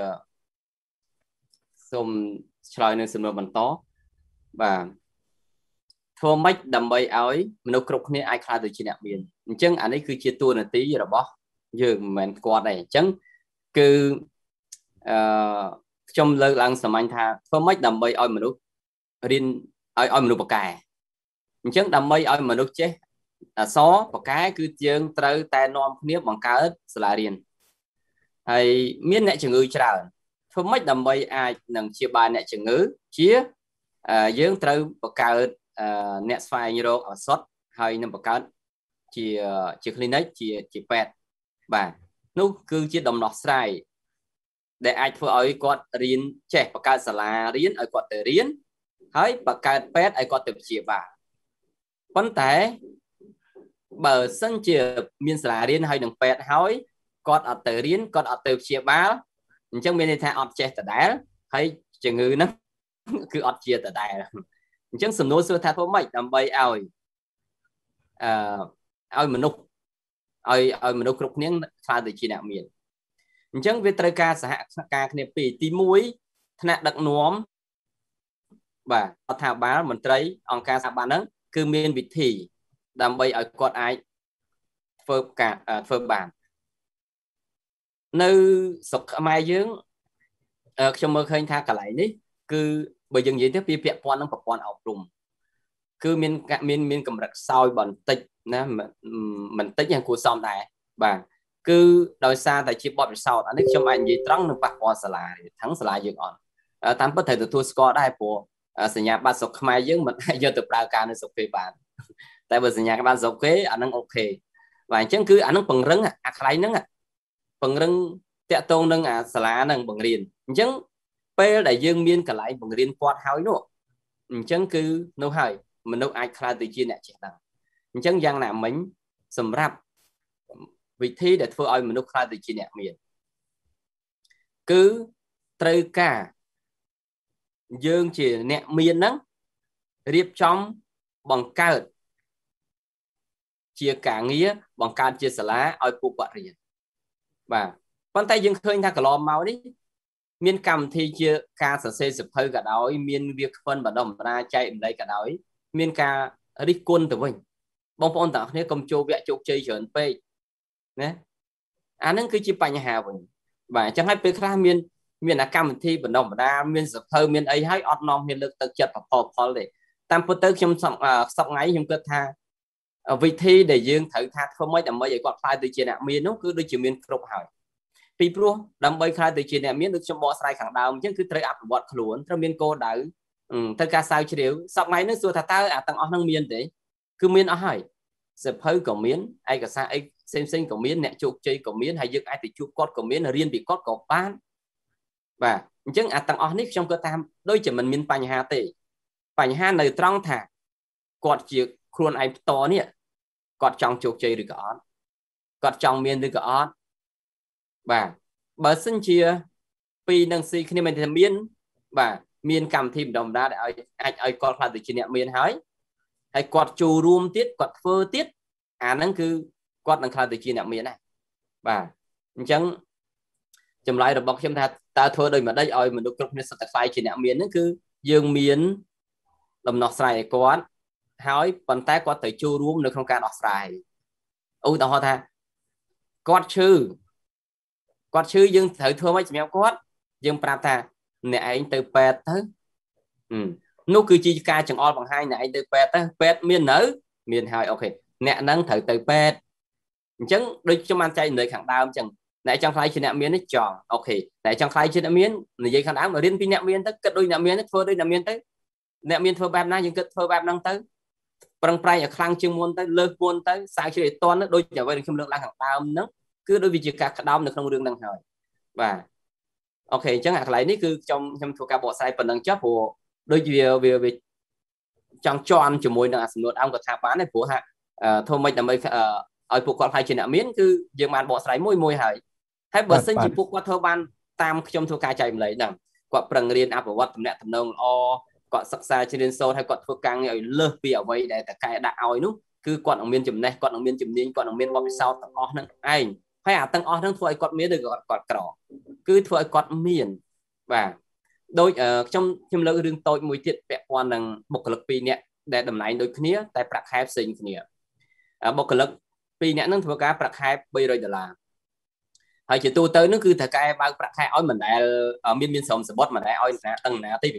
សូមឆ្លើយនៅសំណួរបន្តបាទធ្វើម៉េចដើម្បីឲ្យមនុស្សគ្រប់គ្នាអាចคล้ายទៅជាអ្នកមានអញ្ចឹងអានេះគឺជាតួនាទីរបស់យើងមិនមែនគាត់ទេអញ្ចឹងគឺអឺខ្ញុំលើកឡើងសាមញ្ញថាធ្វើម៉េចដើម្បីឲ្យមនុស្ស riêng ai ai mình bậc cài chẳng đam mây ai mà nó chết xó bậc cái cứ chương tới tai non nếp bằng cá ớt là riêng hay miễn nẹt chừng ngư chả không mấy đam mây ai nâng chia ba nẹt chừng ngư chia dương tới bậc cài nẹt phai như đó ở sót hay nâng bậc cá chỉ chỉ clinic chỉ chỉ pet và nó cứ chỉ đồng nọ sai để aiធ្វើឲ្យគាត់រៀនចេះបង្កើតសាលារៀនឲ្យគាត់ទៅរៀនហើយបង្កើតពេទ្យឲ្យគាត់ទៅព្យាបាលប៉ុន្តែបើសិនជាមានសាលារៀនហើយនឹងពេទ្យហើយគាត់អត់ទៅរៀនគាត់អត់ទៅព្យាបាលអញ្ចឹងមានន័យថាអត់ចេះដដែលហើយជំងឺហ្នឹងគឺអត់ជាដដែលអញ្ចឹងសំណួរសួរថាធ្វើម៉េចដើម្បីឲ្យអឺឲ្យមនុស្សឲ្យឲ្យមនុស្សគ្រប់គ្នាខ្លាចទៅជាអ្នកមានអញ្ចឹងវាត្រូវការសហការគ្នាពីរទីមួយថ្នាក់ដឹកនាំបាទរដ្ឋាភិបាលមន្ត្រីអង្គការស្ថាប័នហ្នឹងគឺមានវិធីដើម្បីឲ្យគាត់អាចធ្វើការធ្វើបាននៅស្រុកខ្មែរយើងខ្ញុំមើលឃើញថាកន្លែងនេះគឺបើយើងនិយាយទៅពីពាក់ព័ន្ធនឹងប្រព័ន្ធអប់រំគឺមានមានមានកម្រិតខ្សោយបន្តិចណាមិនតិចយ៉ាងគួរសមដែរបាទគឺដោយសារតែជាបទពិសោធន៍អានេះខ្ញុំអាចនិយាយត្រង់នឹងប៉ះពាល់សាលាទាំងសាលាយើងអត់តាមពិតត្រូវទទួលស្គាល់ដែរព្រោះសញ្ញាបត្រស្រុកខ្មែរយើងមិនអាចយកទៅប្រើការនៅស្រុកគេបានតែបើសញ្ញាបត្រស្រុកគេអានឹងអូខេបាទអញ្ចឹងគឺអានឹងពង្រឹងអាខ្លែងហ្នឹងពង្រឹងតាក់ទងនឹងអាសាលានឹងបង្រៀនអញ្ចឹងពេលដែលយើងមានកន្លែងបង្រៀនគាត់ហើយនោះអញ្ចឹងគឺនោះហើយមនុស្សអាចខ្លាចទៅជាអ្នកចេះដឹងអញ្ចឹងយ៉ាងណាមិញសម្រាប់វិធីដែលធ្វើឲ្យមនុស្សខ្លាចទៅជាអ្នកមានគឺត្រូវការយើងជាអ្នកមានហ្នឹងរៀបចំបង្កើតជាការងារបង្កើតជាសាលាឲ្យពួកគាត់រៀនបាទប៉ុន្តែយើងឃើញថាកន្លងមកនេះមានកម្មវិធីជាការសរសេរសៀវភៅក៏ដោយមានវាគ្មិនបណ្ដុំបណ្ដាចែកម្លែកក៏ដោយមានការរិះគន់ទៅវិញបងប្អូនទាំងគ្នាកុំចូលវគ្គជោគជ័យច្រើនពេកណាអានឹងគឺជាបញ្ហាវិញបាទអញ្ចឹងហើយពេលខ្លះមានមានអាកម្មវិធីបណ្ដុំបណ្ដាមានសភៅមានអីហើយអត់នាំគ្នាលើកទឹកចិត្តប្រផលផលទេតាមពិតទៅខ្ញុំសប្ថ្ងៃខ្ញុំគិតថាវិធីដែលយើងត្រូវថាធ្វើម៉េចដើម្បីឲ្យគាត់ខ្លាចទៅជាអ្នកមាននោះគឺដូចជាមានគ្រប់ហើយពីព្រោះដើម្បីខ្លាចទៅជាអ្នកមានដូចខ្ញុំបកស្រាយខាងដើមអញ្ចឹងគឺត្រូវអភិវឌ្ឍខ្លួនត្រូវមានគោលដៅត្រូវការស្រាវជ្រាវសប្ថ្ងៃនេះសួរថាតើអាទាំងអស់ហ្នឹងមានទេគឺមានអស់ហើយសភៅក៏មានឯកសារអីផ្សេងផ្សេងក៏មានអ្នកជោគជ័យក៏មានហើយយើងអាចទៅជួបគាត់ក៏មានរៀនពីគាត់ក៏បានបាទអញ្ចឹងអាទាំងអស់នេះខ្ញុំគាត់តាមដូចជាមិនមានបញ្ហាទេបញ្ហានៅត្រង់ថាគាត់ជាខ្លួនឯងផ្ទាល់នេះគាត់ចង់ជោគជ័យឬក៏អត់គាត់ចង់មានឬក៏អត់បាទបើសិនជាពីរនឹងស៊ីគ្នាមិនថាមានបាទមានកម្មវិធីបណ្ដុំបណ្ដាដែលឲ្យអាចឲ្យគាត់ខ្លាចទៅជាអ្នកមានហើយហើយគាត់ចូលរួមទៀតគាត់ធ្វើទៀតអាហ្នឹងគឺគាត់នឹងខ្លាចទៅជាអ្នកមានដែរបាទអញ្ចឹងចម្លើយរបស់ខ្ញុំថាតើធ្វើដោយម្ដេចឲ្យមនុស្សគ្រប់គ្នាសុទ្ធតែខ្លាចជាអ្នកមានហ្នឹងគឺយើងមានដំណោះស្រាយឲ្យគាត់ហើយប៉ុន្តែគាត់ត្រូវចូលរួមនៅក្នុងការដោះស្រាយឧទាហរណ៍ថាគាត់ឈឺគាត់ឈឺយើងត្រូវធ្វើម៉េចសម្រាប់គាត់យើងប្រាប់ថាអ្នកឯងទៅពេទ្យទៅនោះគឺជាការចង្អុលបង្ហាញអ្នកឯងទៅពេទ្យទៅពេទ្យមាននៅមានហើយអូខេអ្នកហ្នឹងត្រូវទៅពេទ្យអញ្ចឹងដូចខ្ញុំបានចែកនៅខាងដើមអញ្ចឹងអ្នកចង់ខ្លាយជាអ្នកមាននេះចង់អូខេអ្នកចង់ខ្លាយជាអ្នកមាននិយាយខាងដើមរៀនពីអ្នកមានទៅគិតដូចអ្នកមានទៅធ្វើដូចអ្នកមានទៅអ្នកមានធ្វើបែបណាយើងគិតធ្វើបែបហ្នឹងទៅប្រឹងប្រែងឲ្យខ្លាំងជាងមុនទៅលើកមុនទៅសាវជ្រាវឲ្យតន់ដូចអ្វីដែលខ្ញុំលើកឡើងខាងដើមហ្នឹងគឺដូចវាជាការក្តោបនៅក្នុងរឿងហ្នឹងហើយបាទអូខេអញ្ចឹងអាកន្លែងនេះគឺខ្ញុំខ្ញុំធ្វើការបកស្រាយប៉ុណ្ណឹងចុះព្រោះដូចវាវាចង់ជន់ជាមួយនឹងអាសំណួរដើមគាត់ថាបានទេព្រោះថាធ្វើម៉េចដើម្បីឲ្យពួកគាត់ខ្លាចជាអ្នកមានគឺយើងបានបកស្រាយមួយមួយហើយហើយបើសិនជាពួកគាត់ធ្វើបានតាមខ្ញុំធ្វើការចែកម្លែកហ្នឹងគាត់ប្រឹងរៀនអភិវឌ្ឍតំណែងតំណងល្អគាត់សិក្សាជ្រៀនសូត្រហើយគាត់ធ្វើការងារឲ្យលើសពីអ្វីដែលតកែដាក់ឲ្យនោះគឺគាត់នឹងមានចំណេះគាត់នឹងមានជំនាញគាត់នឹងមានបទពិសោធន៍ទាំងអស់ហ្នឹងឯងហើយអាទាំងអស់ហ្នឹងធ្វើឲ្យគាត់មានឬគាត់គាត់ក្រគឺធ្វើឲ្យគាត់មានបាទដូចខ្ញុំខ្ញុំលើករឿងតូចមួយទៀតពាក់ព័ន្ធនឹងបុគ្គលិកពីរនាក់ដែលតំណែងដូចគ្នាតែប្រាក់ខែផ្សេងគ្នាបុគ្គលិកពីរនាក់ហ្នឹងធ្វើការប្រាក់ខែបីរយដុល្លារហើយជាទូទៅហ្នឹងគឺតកែបើកប្រាក់ខែឲ្យមិនដែលមានមានស្រមសបុតមិនដែលឲ្យណាដឹងណាទេពីព្រោះ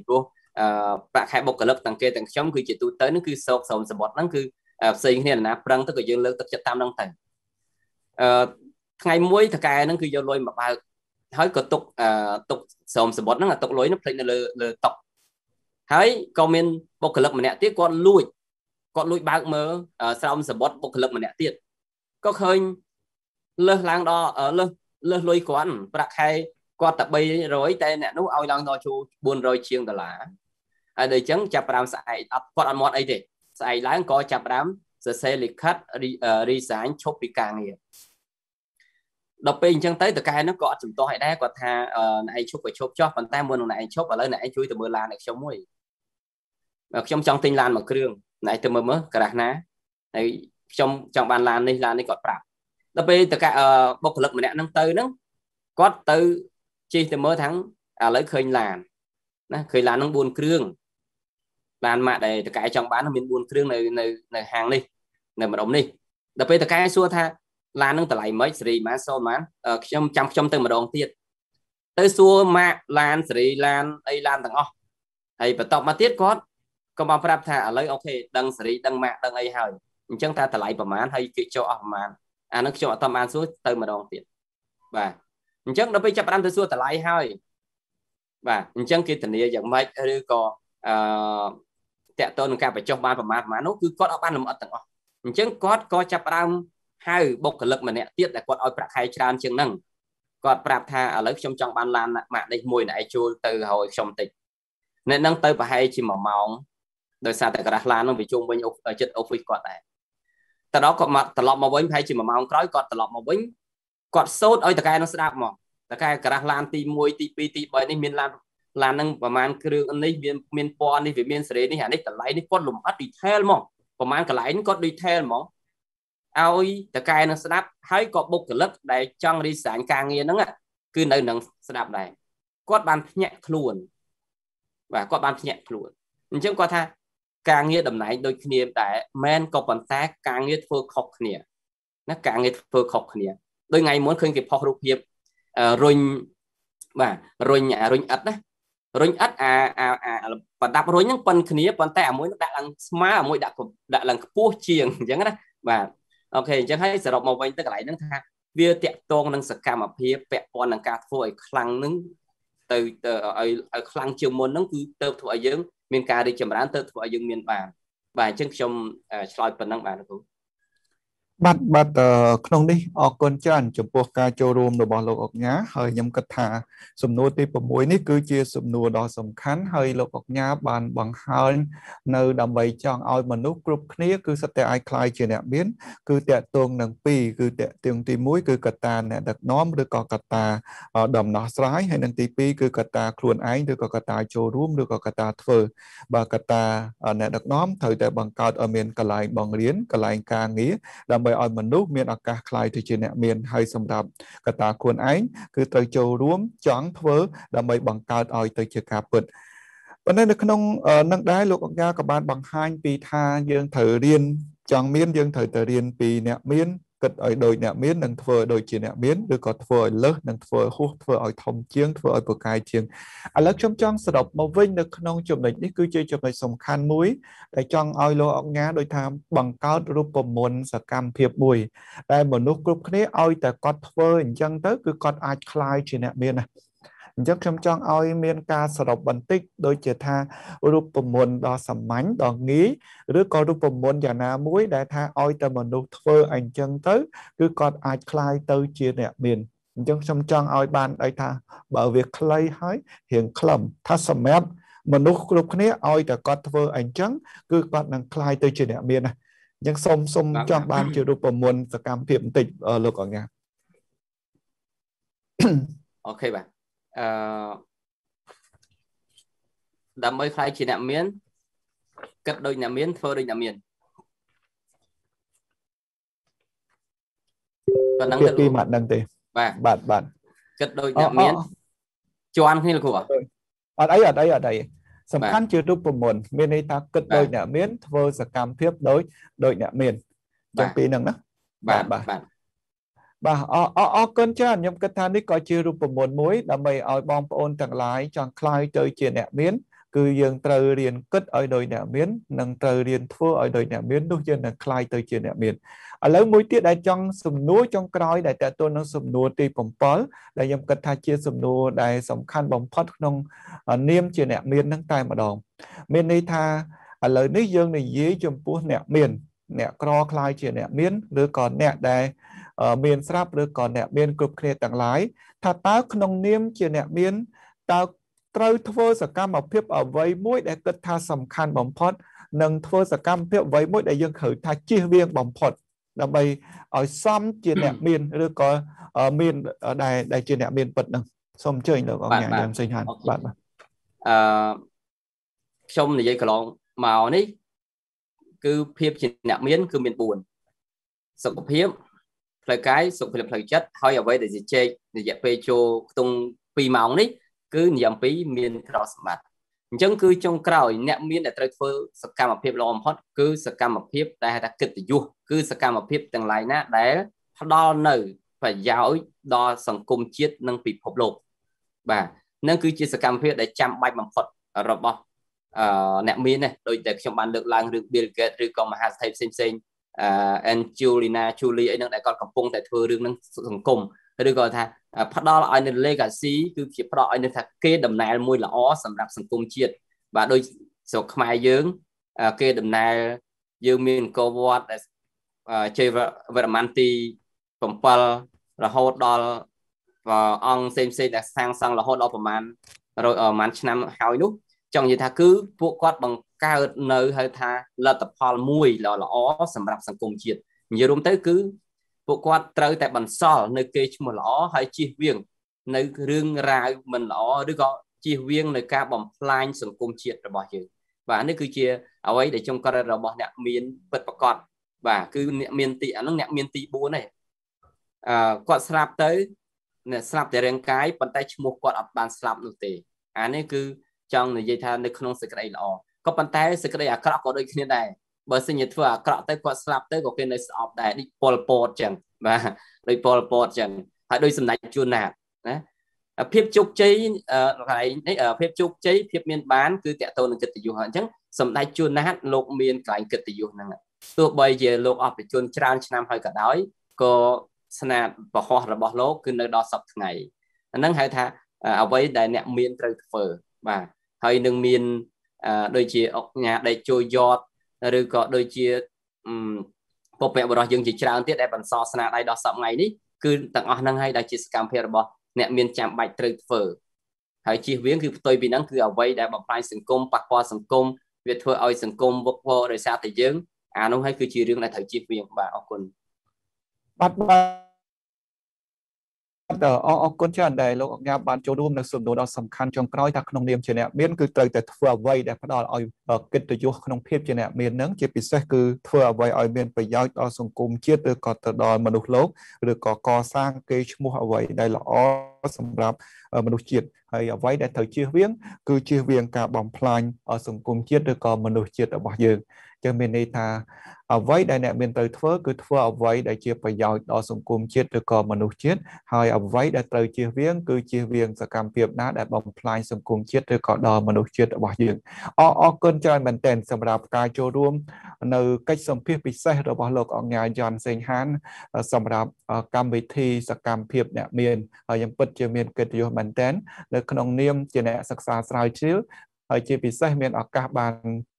ប្រាក់ខែបុគ្គលិកទាំងគេទាំងខ្ញុំគឺជាទូទៅហ្នឹងគឺសោកសោមសបុតហ្នឹងគឺផ្សេងគ្នាណាប្រឹងទៅក៏យើងលើកទឹកចិត្តតាមហ្នឹងទៅអឺថ្ងៃមួយតកែហ្នឹងគឺយកលុយមកបើកហើយក៏ទុកទុកសោមសបុតហ្នឹងទុកលុយហ្នឹងផ្លេចនៅលើលើតុហើយក៏មានបុគ្គលិកម្នាក់ទៀតគាត់លួចគាត់លួចបើកមើលស្រោមសបុតបុគ្គលិកម្នាក់ទៀតក៏ឃើញលើសឡើងដល់លើសលើសលុយគាត់ប្រាក់ខែគាត់តែបីរយតែអ្នកនោះឲ្យឡើងដល់ជួបួនរយជាងដុល្លារហើយដូចអញ្ចឹងចាប់ផ្ដើមស្អែកអត់គាត់អត់មាត់អីទេស្អែកឡើងក៏ចាប់ផ្ដើមសរសេរលិខិត resign ឈប់ពីការងារដល់ពេលអញ្ចឹងទៅតកែនោះក៏អត់ចំទាស់ឲ្យដែរគាត់ថាអ្នកឯងឈប់ក៏ឈប់ចោះប៉ុន្តែមុននឹងអ្នកឯងឈប់ឥឡូវអ្នកឯងជួយទៅមើលឡានឲ្យខ្ញុំមួយខ្ញុំចង់ទិញឡានមួយគ្រឿងអ្នកឯងទៅមើលមើលក្រាស់ណាហើយខ្ញុំចង់បានឡាននេះឡាននេះគាត់ប្រាប់ដល់ពេលតកែបុគ្គលិកម្នាក់ហ្នឹងទៅហ្នឹងគាត់ទៅជិះទៅមើលថាឥឡូវឃើញឡានណាឃើញឡានហ្នឹងបួនគ្រឿងឡានម៉ាកដែលតកែចង់បានមានបួនគ្រឿងនៅនៅនៅហាងនេះនៅម្ដុំនេះដល់ពេលតកែសួរថាឡានហ្នឹងតម្លៃម៉េចសេរីម៉ាសូនម៉ាខ្ញុំចាំខ្ញុំទៅម្ដងទៀតទៅសួរម៉ាកឡានសេរីឡានអីឡានទាំងអស់ហើយបន្ទាប់មកទៀតគាត់ក៏មកប្រាប់ថាឥឡូវអូខេដឹងសេរីដឹងម៉ាកដឹងអីហើយអញ្ចឹងថាតម្លៃប្រមាណហើយគេចុះអស់ប្រមាណអាហ្នឹងខ្ញុំអត់តាមបានសួរទៅម្ដងទៀតបាទអញ្ចឹងដល់ពេលចាប់ផ្ដើមទៅសួរតម្លៃហើយបាទអញ្ចឹងគេធានាយ៉ាងម៉េចឬក៏អឺតាក់ទងនឹងការបញ្ចុះបានប្រមាណប្រមាណនោះគឺគាត់អត់បានលម្អិតទាំងអស់អញ្ចឹងគាត់ក៏ចាប់ផ្ដើមហៅបុគ្គលិកម្នាក់ទៀតដែលគាត់ឲ្យប្រាក់ខែច្រើនជាងហ្នឹងគាត់ប្រាប់ថាឥឡូវខ្ញុំចង់បានឡានម៉ាកនេះមួយណែជួលទៅឲ្យខ្ញុំតិចអ្នកហ្នឹងទៅប្រហែលជាមួយម៉ោងដោយសារតែក្រាស់ឡានហ្នឹងវាជុំវិញចិត្ត office គាត់ដែរតដល់គាត់មកត្រឡប់មកវិញប្រហែលជាមួយម៉ោងក្រោយគាត់ត្រឡប់មកវិញគាត់សូត្រឲ្យតកែនឹងស្ដាប់មកតកែក្រាស់ឡានទីមួយទីពីរទីបីនេះមានឡានឡានហ្នឹងប្រហែលគ្រឿងនេះវាមានពណ៌នេះវាមានសេរីនេះអានេះតម្លៃនេះគាត់លម្អិត detail មកប្រហែលកន្លែងគាត់ detail មកឲ្យតកែនឹងស្ដាប់ហើយក៏បុគ្គលិកដែលចង់រីសាញការងារហ្នឹងគឺនៅនឹងស្ដាប់ដែរគាត់បានភ្ញាក់ខ្លួនបាទគាត់បានភ្ញាក់ខ្លួនអញ្ចឹងគាត់ថាការងារតំណែងដូចគ្នាដែរមែនក៏ប៉ុន្តែការងារធ្វើខុសគ្នាណាការងារធ្វើខុសគ្នាដោយថ្ងៃមុនឃើញគេផុសរូបភាពរុញបាទរុញរុញអិតណារុញអិតអាអាប្រដាប់រុញហ្នឹងប៉ុនគ្នាប៉ុន្តែអាមួយដាក់ឡើងស្មើអាមួយដាក់ដាក់ឡើងខ្ពស់ជាងអញ្ចឹងណាបាទអូខេអញ្ចឹងហើយសរុបមកវិញទៅកន្លែងហ្នឹងថាវាតាក់ទងនឹងសកម្មភាពពាក់ព័ន្ធនឹងការធ្វើឲ្យខ្លាំងហ្នឹងទៅទៅឲ្យឲ្យខ្លាំងជាងមុនហ្នឹងគឺទៅធ្វើឲ្យយើងមានការរីកចម្រើនទៅធ្វើឲ្យយើងមានបានបាទអញ្ចឹងខ្ញុំឆ្លើយប៉ុណ្ណឹងបាទគ្រូបាទបាទក្នុងនេះអរគុណច្រើនចំពោះការចូលរួមរបស់លោកអុកញ៉ាហើយខ្ញុំគិតថាសំណួរទី៦នេះគឺជាសំណួរដ៏សំខាន់ហើយលោកអុកញ៉ាបានបង្ហាញនៅដើម្បីចង់ឲ្យមនុស្សគ្រប់គ្នាគឺសិតតែអាចខ្លាយជាអ្នកមានគឺតាក់ទងនឹងពីរគឺតាក់ទងទីមួយគឺកត្តាអ្នកដឹកនាំឬក៏កត្តាដំណោះស្រាយហើយនិងទីពីរគឺកត្តាខ្លួនឯងឬក៏កត្តាចូលរួមឬក៏កត្តាធ្វើបើកត្តាអ្នកដឹកនាំត្រូវតែបង្កើតឲ្យមានកន្លែងបង្រៀនកន្លែងការងារដើម្បីឲ្យមនុស្សមានឱកាសខ្លាយទៅជាអ្នកមានហើយសម្រាប់កត្តាខ្លួនឯងគឺត្រូវចូលរួមចង់ធ្វើដើម្បីបង្កើតឲ្យទៅជាការពិតប៉ុន្តែនៅក្នុងនឹងដែរលោកអង្ការក៏បានបង្ហាញពីថាយើងត្រូវរៀនចង់មានយើងត្រូវតែរៀនពីអ្នកមានគិតឲ្យដូចអ្នកមាននិងធ្វើឲ្យដូចជាអ្នកមានឬក៏ធ្វើឲ្យលើសនិងធ្វើឲ្យហួសធ្វើឲ្យធំជាងធ្វើឲ្យពូកែជាងឥឡូវខ្ញុំចង់សរុបមកវិញនៅក្នុងចំណុចនេះគឺជាចំណុចសំខាន់មួយដែលចង់ឲ្យលោកអង្ការដូចថាបង្កើតរូបមន្តសកម្មភាពមួយដែលមនុស្សគ្រប់គ្នាឲ្យតែគាត់ធ្វើអញ្ចឹងទៅគឺគាត់អាចក្លាយជាអ្នកមានណាអញ្ចឹងខ្ញុំចង់ឲ្យមានការសរុបបន្តិចដូចជាថារូបមន្តដ៏សាមញ្ញដ៏ងាយឬក៏រូបមន្តយ៉ាងណាមួយដែលថាឲ្យតែមនុស្សធ្វើអញ្ចឹងទៅគឺគាត់អាចក្លាយទៅជាអ្នកមានអញ្ចឹងខ្ញុំចង់ឲ្យបានឲ្យថាបើវាខ្លីហើយរៀងខ្លឹមថាសម្រាប់មនុស្សគ្រប់គ្នាឲ្យតែគាត់ធ្វើអញ្ចឹងគឺគាត់នឹងក្លាយទៅជាអ្នកមានណាអញ្ចឹងសូមសូមចង់បានជារូបមន្តសកម្មភាពបន្តិចលោកអង្ញាអូខេបាទអឺដើម្បីខ្លាយជាអ្នកមានគិតដូចអ្នកមានធ្វើដូចអ្នកមានប៉ុណ្ណឹងទៅពីមកដឹងទេបាទបាទបាទគិតដូចអ្នកមានជន់គ្នាលោកគ្រូអត់អីអត់អីអត់អីសំខាន់ជារូបមន្តមានន័យថាគិតដូចអ្នកមានធ្វើសកម្មភាពដូចដូចអ្នកមានចឹងពីហ្នឹងណាបាទបាទបាទបាទអរអរគុណច្រើនខ្ញុំគិតថានេះក៏ជារូបមន្តមួយដើម្បីឲ្យបងប្អូនទាំងឡាយចង់ខ្លាយទៅជាអ្នកមានគឺយើងត្រូវរៀនគិតឲ្យដោយអ្នកមាននិងត្រូវរៀនធ្វើឲ្យដោយអ្នកមាននោះយើងនឹងក្លាយទៅជាអ្នកមានឥឡូវមួយទៀតដែលចង់សំណួរចុងក្រោយដែលតើតើនឹងសំណួរទីbảyដែលខ្ញុំគិតថាជាសំណួរដែលសំខាន់បំផុតក្នុងនាមជាអ្នកមាននឹងតែម្ដងមានន័យថាឥឡូវនេះយើងនិយាយចំពោះអ្នកមានអ្នកក្រខ្លាយជាអ្នកមានឬក៏អ្នកដែលមានស្រាប់ឬក៏អ្នកមានគ្រប់គ្នាទាំងឡាយថាតើក្នុងនាមជាអ្នកមានតើត្រូវធ្វើសកម្មភាពអ្វីមួយដែលគិតថាសំខាន់បំផុតនិងធ្វើសកម្មភាពអ្វីមួយដែលយើងត្រូវថាជៀសវាងបំផុតដើម្បីឲ្យសមជាអ្នកមានឬក៏មានដែលដែលជាអ្នកមានពិតនឹងសូមអញ្ជើញលោកអង្គញាមសេងហានបាទបាទអឺខ្ញុំនិយាយកន្លងមកនេះគឺភាពជាអ្នកមានគឺមានបួនសុខភាពផ្លូវកាយសុខភាពផ្លូវចិត្តហើយអ្វីដែលជាជែករយៈពេលចូលខ្ទង់ពីរម៉ោងនេះគឺនិយមពីរមានក្រសម្បត្តិអញ្ចឹងគឺចុងក្រោយអ្នកមានដែលត្រូវធ្វើសកម្មភាពល្អបំផុតគឺសកម្មភាពដែលហៅថាកិត្តិយសគឺសកម្មភាពទាំងឡាយណាដែលផ្ដល់នៅប្រយោជន៍ដល់សង្គមជាតិនិងពិភពលោកបាទនឹងគឺជាសកម្មភាពដែលចាំបាច់បំផុតរបស់អឺអ្នកមាននេះដូចតែខ្ញុំបានលើកឡើងរឿង Bill Gates ឬក៏មហាសេដ្ឋីផ្សេងៗអឺ Angelina Jolie អីហ្នឹងដែលគាត់កំពុងតែធ្វើរឿងហ្នឹងសង្គមឬក៏ថាផ្ដល់ឲ្យនៅ legacy គឺជាផ្ដល់ឲ្យនៅថាគេដំណើរមួយល្អសម្រាប់សង្គមជាតិបាទដូចស្រុកខ្មែរយើងគេដំណើរយើងមានកវត្តដែលជ័យវរ្ម័នទីbảyរហូតដល់អង្គផ្សេងផ្សេងដែលសាងសង់រហូតដល់ប្រហែលប្រហែលឆ្នាំហើយនោះចង់និយាយថាគឺពួកគាត់បង្កើតនៅហៅថាលទ្ធផលមួយល្អសម្រាប់សង្គមជាតិនិយាយរួមទៅគឺពួកគាត់ត្រូវតែបន្សល់នៅគេឈ្មោះល្អហើយជៀសវាងនៅរឿងរ៉ាវមិនល្អឬក៏ជៀសវាងនៅការបំផ្លាញសង្គមជាតិរបស់យើងបាទនេះគឺជាអ្វីដែលចុងក្រោយរបស់អ្នកមានពិតប្រាកដបាទគឺអ្នកមានទីអានោះអ្នកមានទីbốnហ្នឹងអឺគាត់ស្លាប់ទៅអ្នកស្លាប់តែរាងកាយប៉ុន្តែឈ្មោះគាត់អត់បានស្លាប់នោះទេអានេះគឺចង់និយាយថានៅក្នុងសេចក្តីល្អក៏ប៉ុន្តែសេចក្តីអាក្រក់ក៏ដូចគ្នាដែរបើសិនជាធ្វើអាក្រក់ទៅគាត់ស្លាប់ទៅក៏គេនៅស្អប់ដែរដូចប៉ុលពតចឹងបាទដូចប៉ុលពតចឹងហើយដូចសម្ដេចជួនណាតណាភាពជោគជ័យកន្លែងនេះភាពជោគជ័យភាពមានបានគឺតកតូននឹងកិត្តិយសអញ្ចឹងសម្ដេចជួនណាតលោកមានកន្លែងកិត្តិយសហ្នឹងទោះបីជាលោកអស់ប្រជជនច្រើនឆ្នាំហើយក៏ដោយក៏ស្នាដៃបរោះរបស់លោកគឺនៅដល់សប្តាហ៍ថ្ងៃអាហ្នឹងហៅថាអ្វីដែលអ្នកមានត្រូវធ្វើបាទហើយនឹងមានដូចជាអុកញ៉ាដេកជួយយត់ឬក៏ដូចជាពពកបរោះយើងជាច្រើនទៀតដែលបន្សល់ស្នាដៃដល់សប្តាហ៍ថ្ងៃនេះគឺទាំងអស់ហ្នឹងហើយដែលជាសកម្មភាពរបស់អ្នកមានចាំបាច់ត្រូវធ្វើហើយជៀសវាងគឺផ្ទុយពីហ្នឹងគឺអ្វីដែលបំផ្លាញសង្គមប៉ះពាល់សង្គមវាធ្វើឲ្យសង្គមវឹកវរដោយសារតែយើងអានោះហើយគឺជារឿងដែលត្រូវជៀសវាងបាទអរគុណបាទបាទអរគុណច្រើនដែលលោកអង្គញាបានចូលរួមនៅសំណួរដ៏សំខាន់ចុងក្រោយថាក្នុងនាមជាអ្នកមានគឺត្រូវតែធ្វើអ្វីដែលផ្ដល់ឲ្យកិត្តិយសក្នុងភាពជាអ្នកមាននឹងជាពិសេសគឺធ្វើអ្វីឲ្យមានប្រយោជន៍ដល់សង្គមជាតិឬក៏ទៅដល់មនុស្សលោកឬក៏កសាងកេរ្តិ៍ឈ្មោះអ្វីដែលល្អសម្រាប់មនុស្សជាតិហើយអ្វីដែលត្រូវជៀសវាងគឺជៀសវាងការបំផ្លាញសង្គមជាតិឬក៏មនុស្សជាតិរបស់យើងចឹងមានន័យថាអ្វីដែលអ្នកមានត្រូវធ្វើគឺធ្វើអ្វីដែលជាប្រយោជន៍ដល់សង្គមជាតិឬក៏មនុស្សជាតិហើយអ្វីដែលត្រូវជៀសវាងគឺជៀសវាងសកម្មភាពណាដែលបំផ្លាញសង្គមជាតិឬក៏ដល់មនុស្សជាតិរបស់យើងអរអរគុណច្រើនមែនទែនសម្រាប់ការចូលរួមនៅកិច្ចសម្ភាសន៍ពិសេសរបស់លោកអង្គញាយ៉នសេងហានសម្រាប់កម្មវិធីសកម្មភាពអ្នកមានហើយយ៉ាងពិតជាមានកិត្តិយសមែនទែននៅក្នុងនាមជាអ្នកសិក្សាស្រាវជ្រាវហើយជាពិសេសមានឱកាសបាន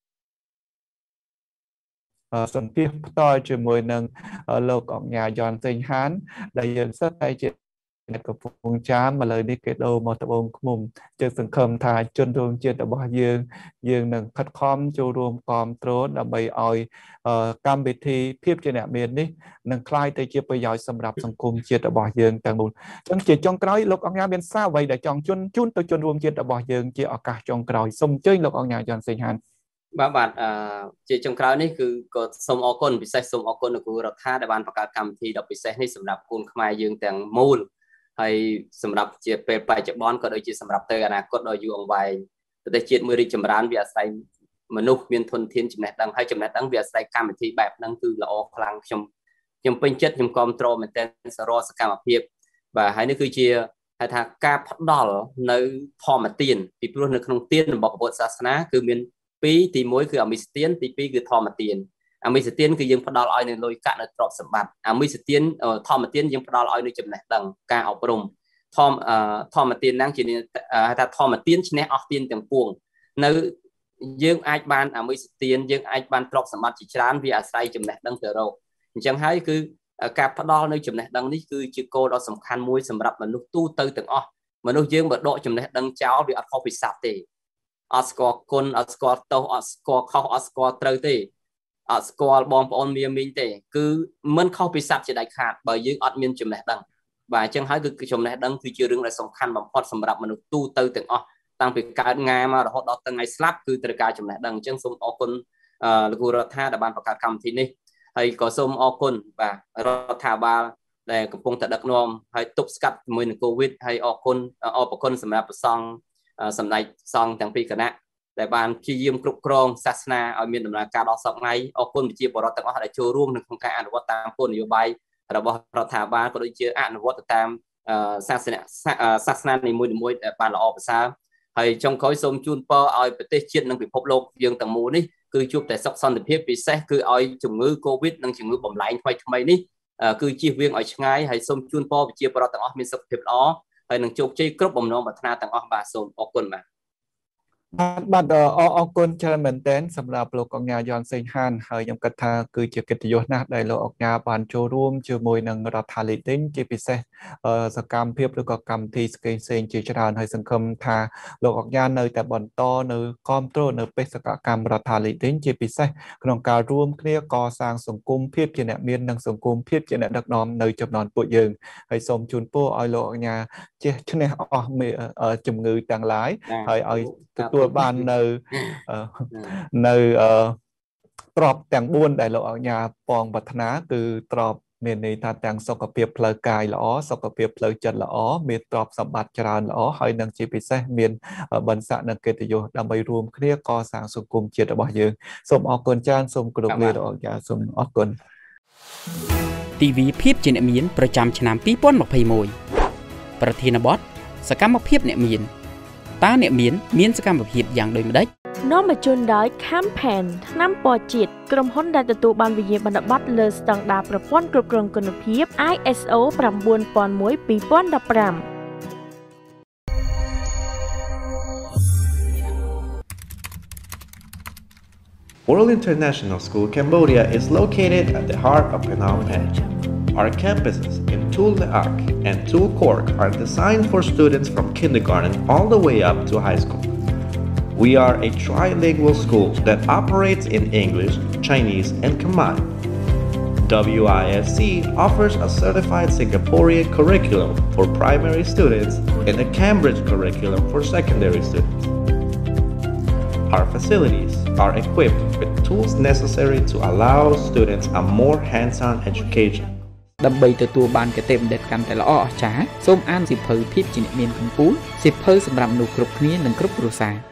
សម្ភាសន៍ផ្ទាល់ជាមួយនឹងលោកអង្គញាយ៉នសេងហានដែលយើងសិតតែជាអ្នកកំពុងចាមឥឡូវនេះគេដូរមកត្បូងឃ្មុំជឿសង្ឃឹមថាជនរួមជាតិរបស់យើងយើងនឹងខិតខំចូលរួមគាំទ្រដើម្បីឲ្យកម្មវិធីភាពជាអ្នកមាននេះនឹងក្លាយទៅជាប្រយោជន៍សម្រាប់សង្គមជាតិរបស់យើងទាំងមូលអញ្ចឹងជាចុងក្រោយលោកអង្គញាមានសារអ្វីដែលចង់ជូនជូនទៅជនរួមជាតិរបស់យើងជាឱកាសចុងក្រោយសូមអញ្ជើញលោកអង្គញាយ៉នសេងហានបាទបាទអឺជាចុងក្រោយនេះគឺក៏សូមអរគុណពិសេសសូមអរគុណលោកគ្រូរដ្ឋាដែលបានបង្កើតកម្មវិធីដ៏ពិសេសនេះសម្រាប់កូនខ្មែរយើងទាំងមូលហើយសម្រាប់ជាពេលបច្ចុប្បន្នក៏ដូចជាសម្រាប់ទៅអនាគតដ៏យូរអង្វែងប្រទេសជាតិមួយរីកចម្រើនវាអាស្រ័យមនុស្សមានធនធានចំណេះដឹងហើយចំណេះដឹងវាអាស្រ័យកម្មវិធីបែបហ្នឹងគឺល្អខ្លាំងខ្ញុំខ្ញុំពេញចិត្តខ្ញុំគាំទ្រមែនទែនសារសកម្មភាពបាទហើយនេះគឺជា hay thà ca phát đỏ nơi thò mà tiền vì luôn được không tiền bảo bộ sát ná cứ miền pi thì mỗi cứ ở mỹ tiền thì pi cứ thò mà tiền à mỹ tiền cứ dương phát đỏ ở nơi lôi cạn ở trọt sầm bạt à mỹ tiền ở thò mà tiền dương phát đỏ ở nơi chấm này đằng ca ở bồn thò thò mà tiền đang chỉ hay thà thò mà tiền chỉ nè ở tiền từng cuồng nơi dương ai ban à mỹ tiền dương ai ban trọt sầm bạt chỉ chán vì à say chấm này đằng từ đâu chẳng hay cứ cặp phát đo nơi chấm này đằng ní cứ chữ cô đó sầm khăn mũi sầm rập mà lúc tu tư từng o mà lúc dương mà độ chấm này đằng cháu bị ăn không bị sạp thì Oscar con Oscar tàu Oscar khâu Oscar trời thì Oscar bom on miền miền thì cứ mình không bị sạp chỉ đại khát bởi dương ở miền chấm này đằng và chẳng hay cứ chấm này đằng cứ chưa đứng lại sầm khăn bằng phật sầm rập mà lúc tu tư từng o tăng việc cả ngày mà họ đó từng ngày slap cứ từ cả chấm này đằng chẳng xong o con lực lượng tha đã banประกาศ cam thì này hay có sôm o con và thả ba đểកំពុងតែដឹកនាំហើយទប់ស្កាត់ជាមួយនឹង Covid ហើយអរគុណអរគុណសម្រាប់ព្រះសង្ឃសម្ដេចសង្ឃទាំងពីរគណៈដែលបានព្យាយាមគ្រប់គ្រងសាសនាឲ្យមានដំណើរការដល់សពថ្ងៃអរគុណប្រជាពលរដ្ឋទាំងអស់ដែលចូលរួមក្នុងការអនុវត្តតាមគោលនយោបាយរបស់រដ្ឋាភិបាលក៏ដូចជាអនុវត្តតាមសាសនាសាសនានីមួយៗដែលបានល្អប្រសើរហើយចុងក្រោយសូមជូនពរឲ្យប្រទេសជាតិនិងពិភពលោកយើងទាំងមូលនេះគឺជួបតែសុខសន្តិភាពពិសេសគឺឲ្យជំងឺ Covid និងជំងឺបំលែងថ្មីថ្មីនេះគឺជៀសវាងឲ្យឆ្ងាយហើយសូមជូនពរប្រជាពលរដ្ឋទាំងអស់មានសុខភាពល្អហើយនឹងជោគជ័យគ្រប់បំណងប្រាថ្នាទាំងអស់បាទសូមអរគុណបាទបាទអរអរគុណច្រើនមែនទែនសម្រាប់លោកអង្គការយ៉នសេងហានហើយខ្ញុំគិតថាគឺជាកិត្តិយសណាស់ដែលលោកអង្គការបានចូលរួមជាមួយនឹងរដ្ឋាភិបាលជាពិសេសសកម្មភាពឬក៏កម្មវិធីស្កេងសេងជាច្រើនហើយសង្ឃឹមថាលោកអង្គការនៅតែបន្តនៅគ្រប់គ្រងនៅបេសកកម្មរដ្ឋាភិបាលជាពិសេសក្នុងការរួមគ្នាកសាងសង្គមភាពជាអ្នកមាននិងសង្គមភាពជាអ្នកដឹកនាំនៅចំណោមពួកយើងហើយសូមជូនពរឲ្យលោកអង្គការជះឈ្នះអស់ជំងឺទាំងឡាយហើយឲ្យទទួលបាននៅនៅទ្រព្យទាំងបួនដែលលោកអង្គការពងប្រាថ្នាគឺទ្រព្យមានន័យថាទាំងសុខភាពផ្លូវកាយល្អសុខភាពផ្លូវចិត្តល្អមានទ្រព្យសម្បត្តិច្រើនល្អហើយនឹងជាពិសេសមានបន្សាក់និងកិត្តិយសដើម្បីរួមគ្នាកសាងសង្គមជាតិរបស់យើងសូមអរគុណចានសូមគោរពលាលោកអង្គការសូមអរគុណទី វី ភាពជាអ្នកមានប្រចាំឆ្នាំពីរពាន់ម្ភៃមួយ ប្រធានបទសកម្មភាពអ្នកមានតើអ្នកមានមានសកម្មភាពយ៉ាងដូចម្ដេចនាំមកជូនដោយ Campaign ថ្នាំពណ៌ជាតិក្រុមហ៊ុនដែលទទួលបានវិញ្ញាបនបត្រលើស្តង់ដារប្រព័ន្ធគ្រប់គ្រងគុណភាព I S O นาย one thousand one ពីរពាន់ដប់ប្រាំ World International School Cambodia is located at the heart of Phnom Penh. Our campuses in Tul Naak and Tul Kork are designed for students from kindergarten all the way up to high school. We are a trilingual school that operates in English, Chinese, and Khmer. W I S C offers a certified Singaporean curriculum for primary students and a Cambridge curriculum for secondary students. Our facilities are equipped with tools necessary to allow students a more hands-on education. ដើម្បីទទួលបានគតិបណ្ឌិតកាន់តែល្អអស្ចារ្យសូមអានសៀវភៅភាពជាអ្នកមានកម្ពុជាសៀវភៅសម្រាប់មនុស្សគ្រប់គ្នានិងគ្រប់គ្រួសារ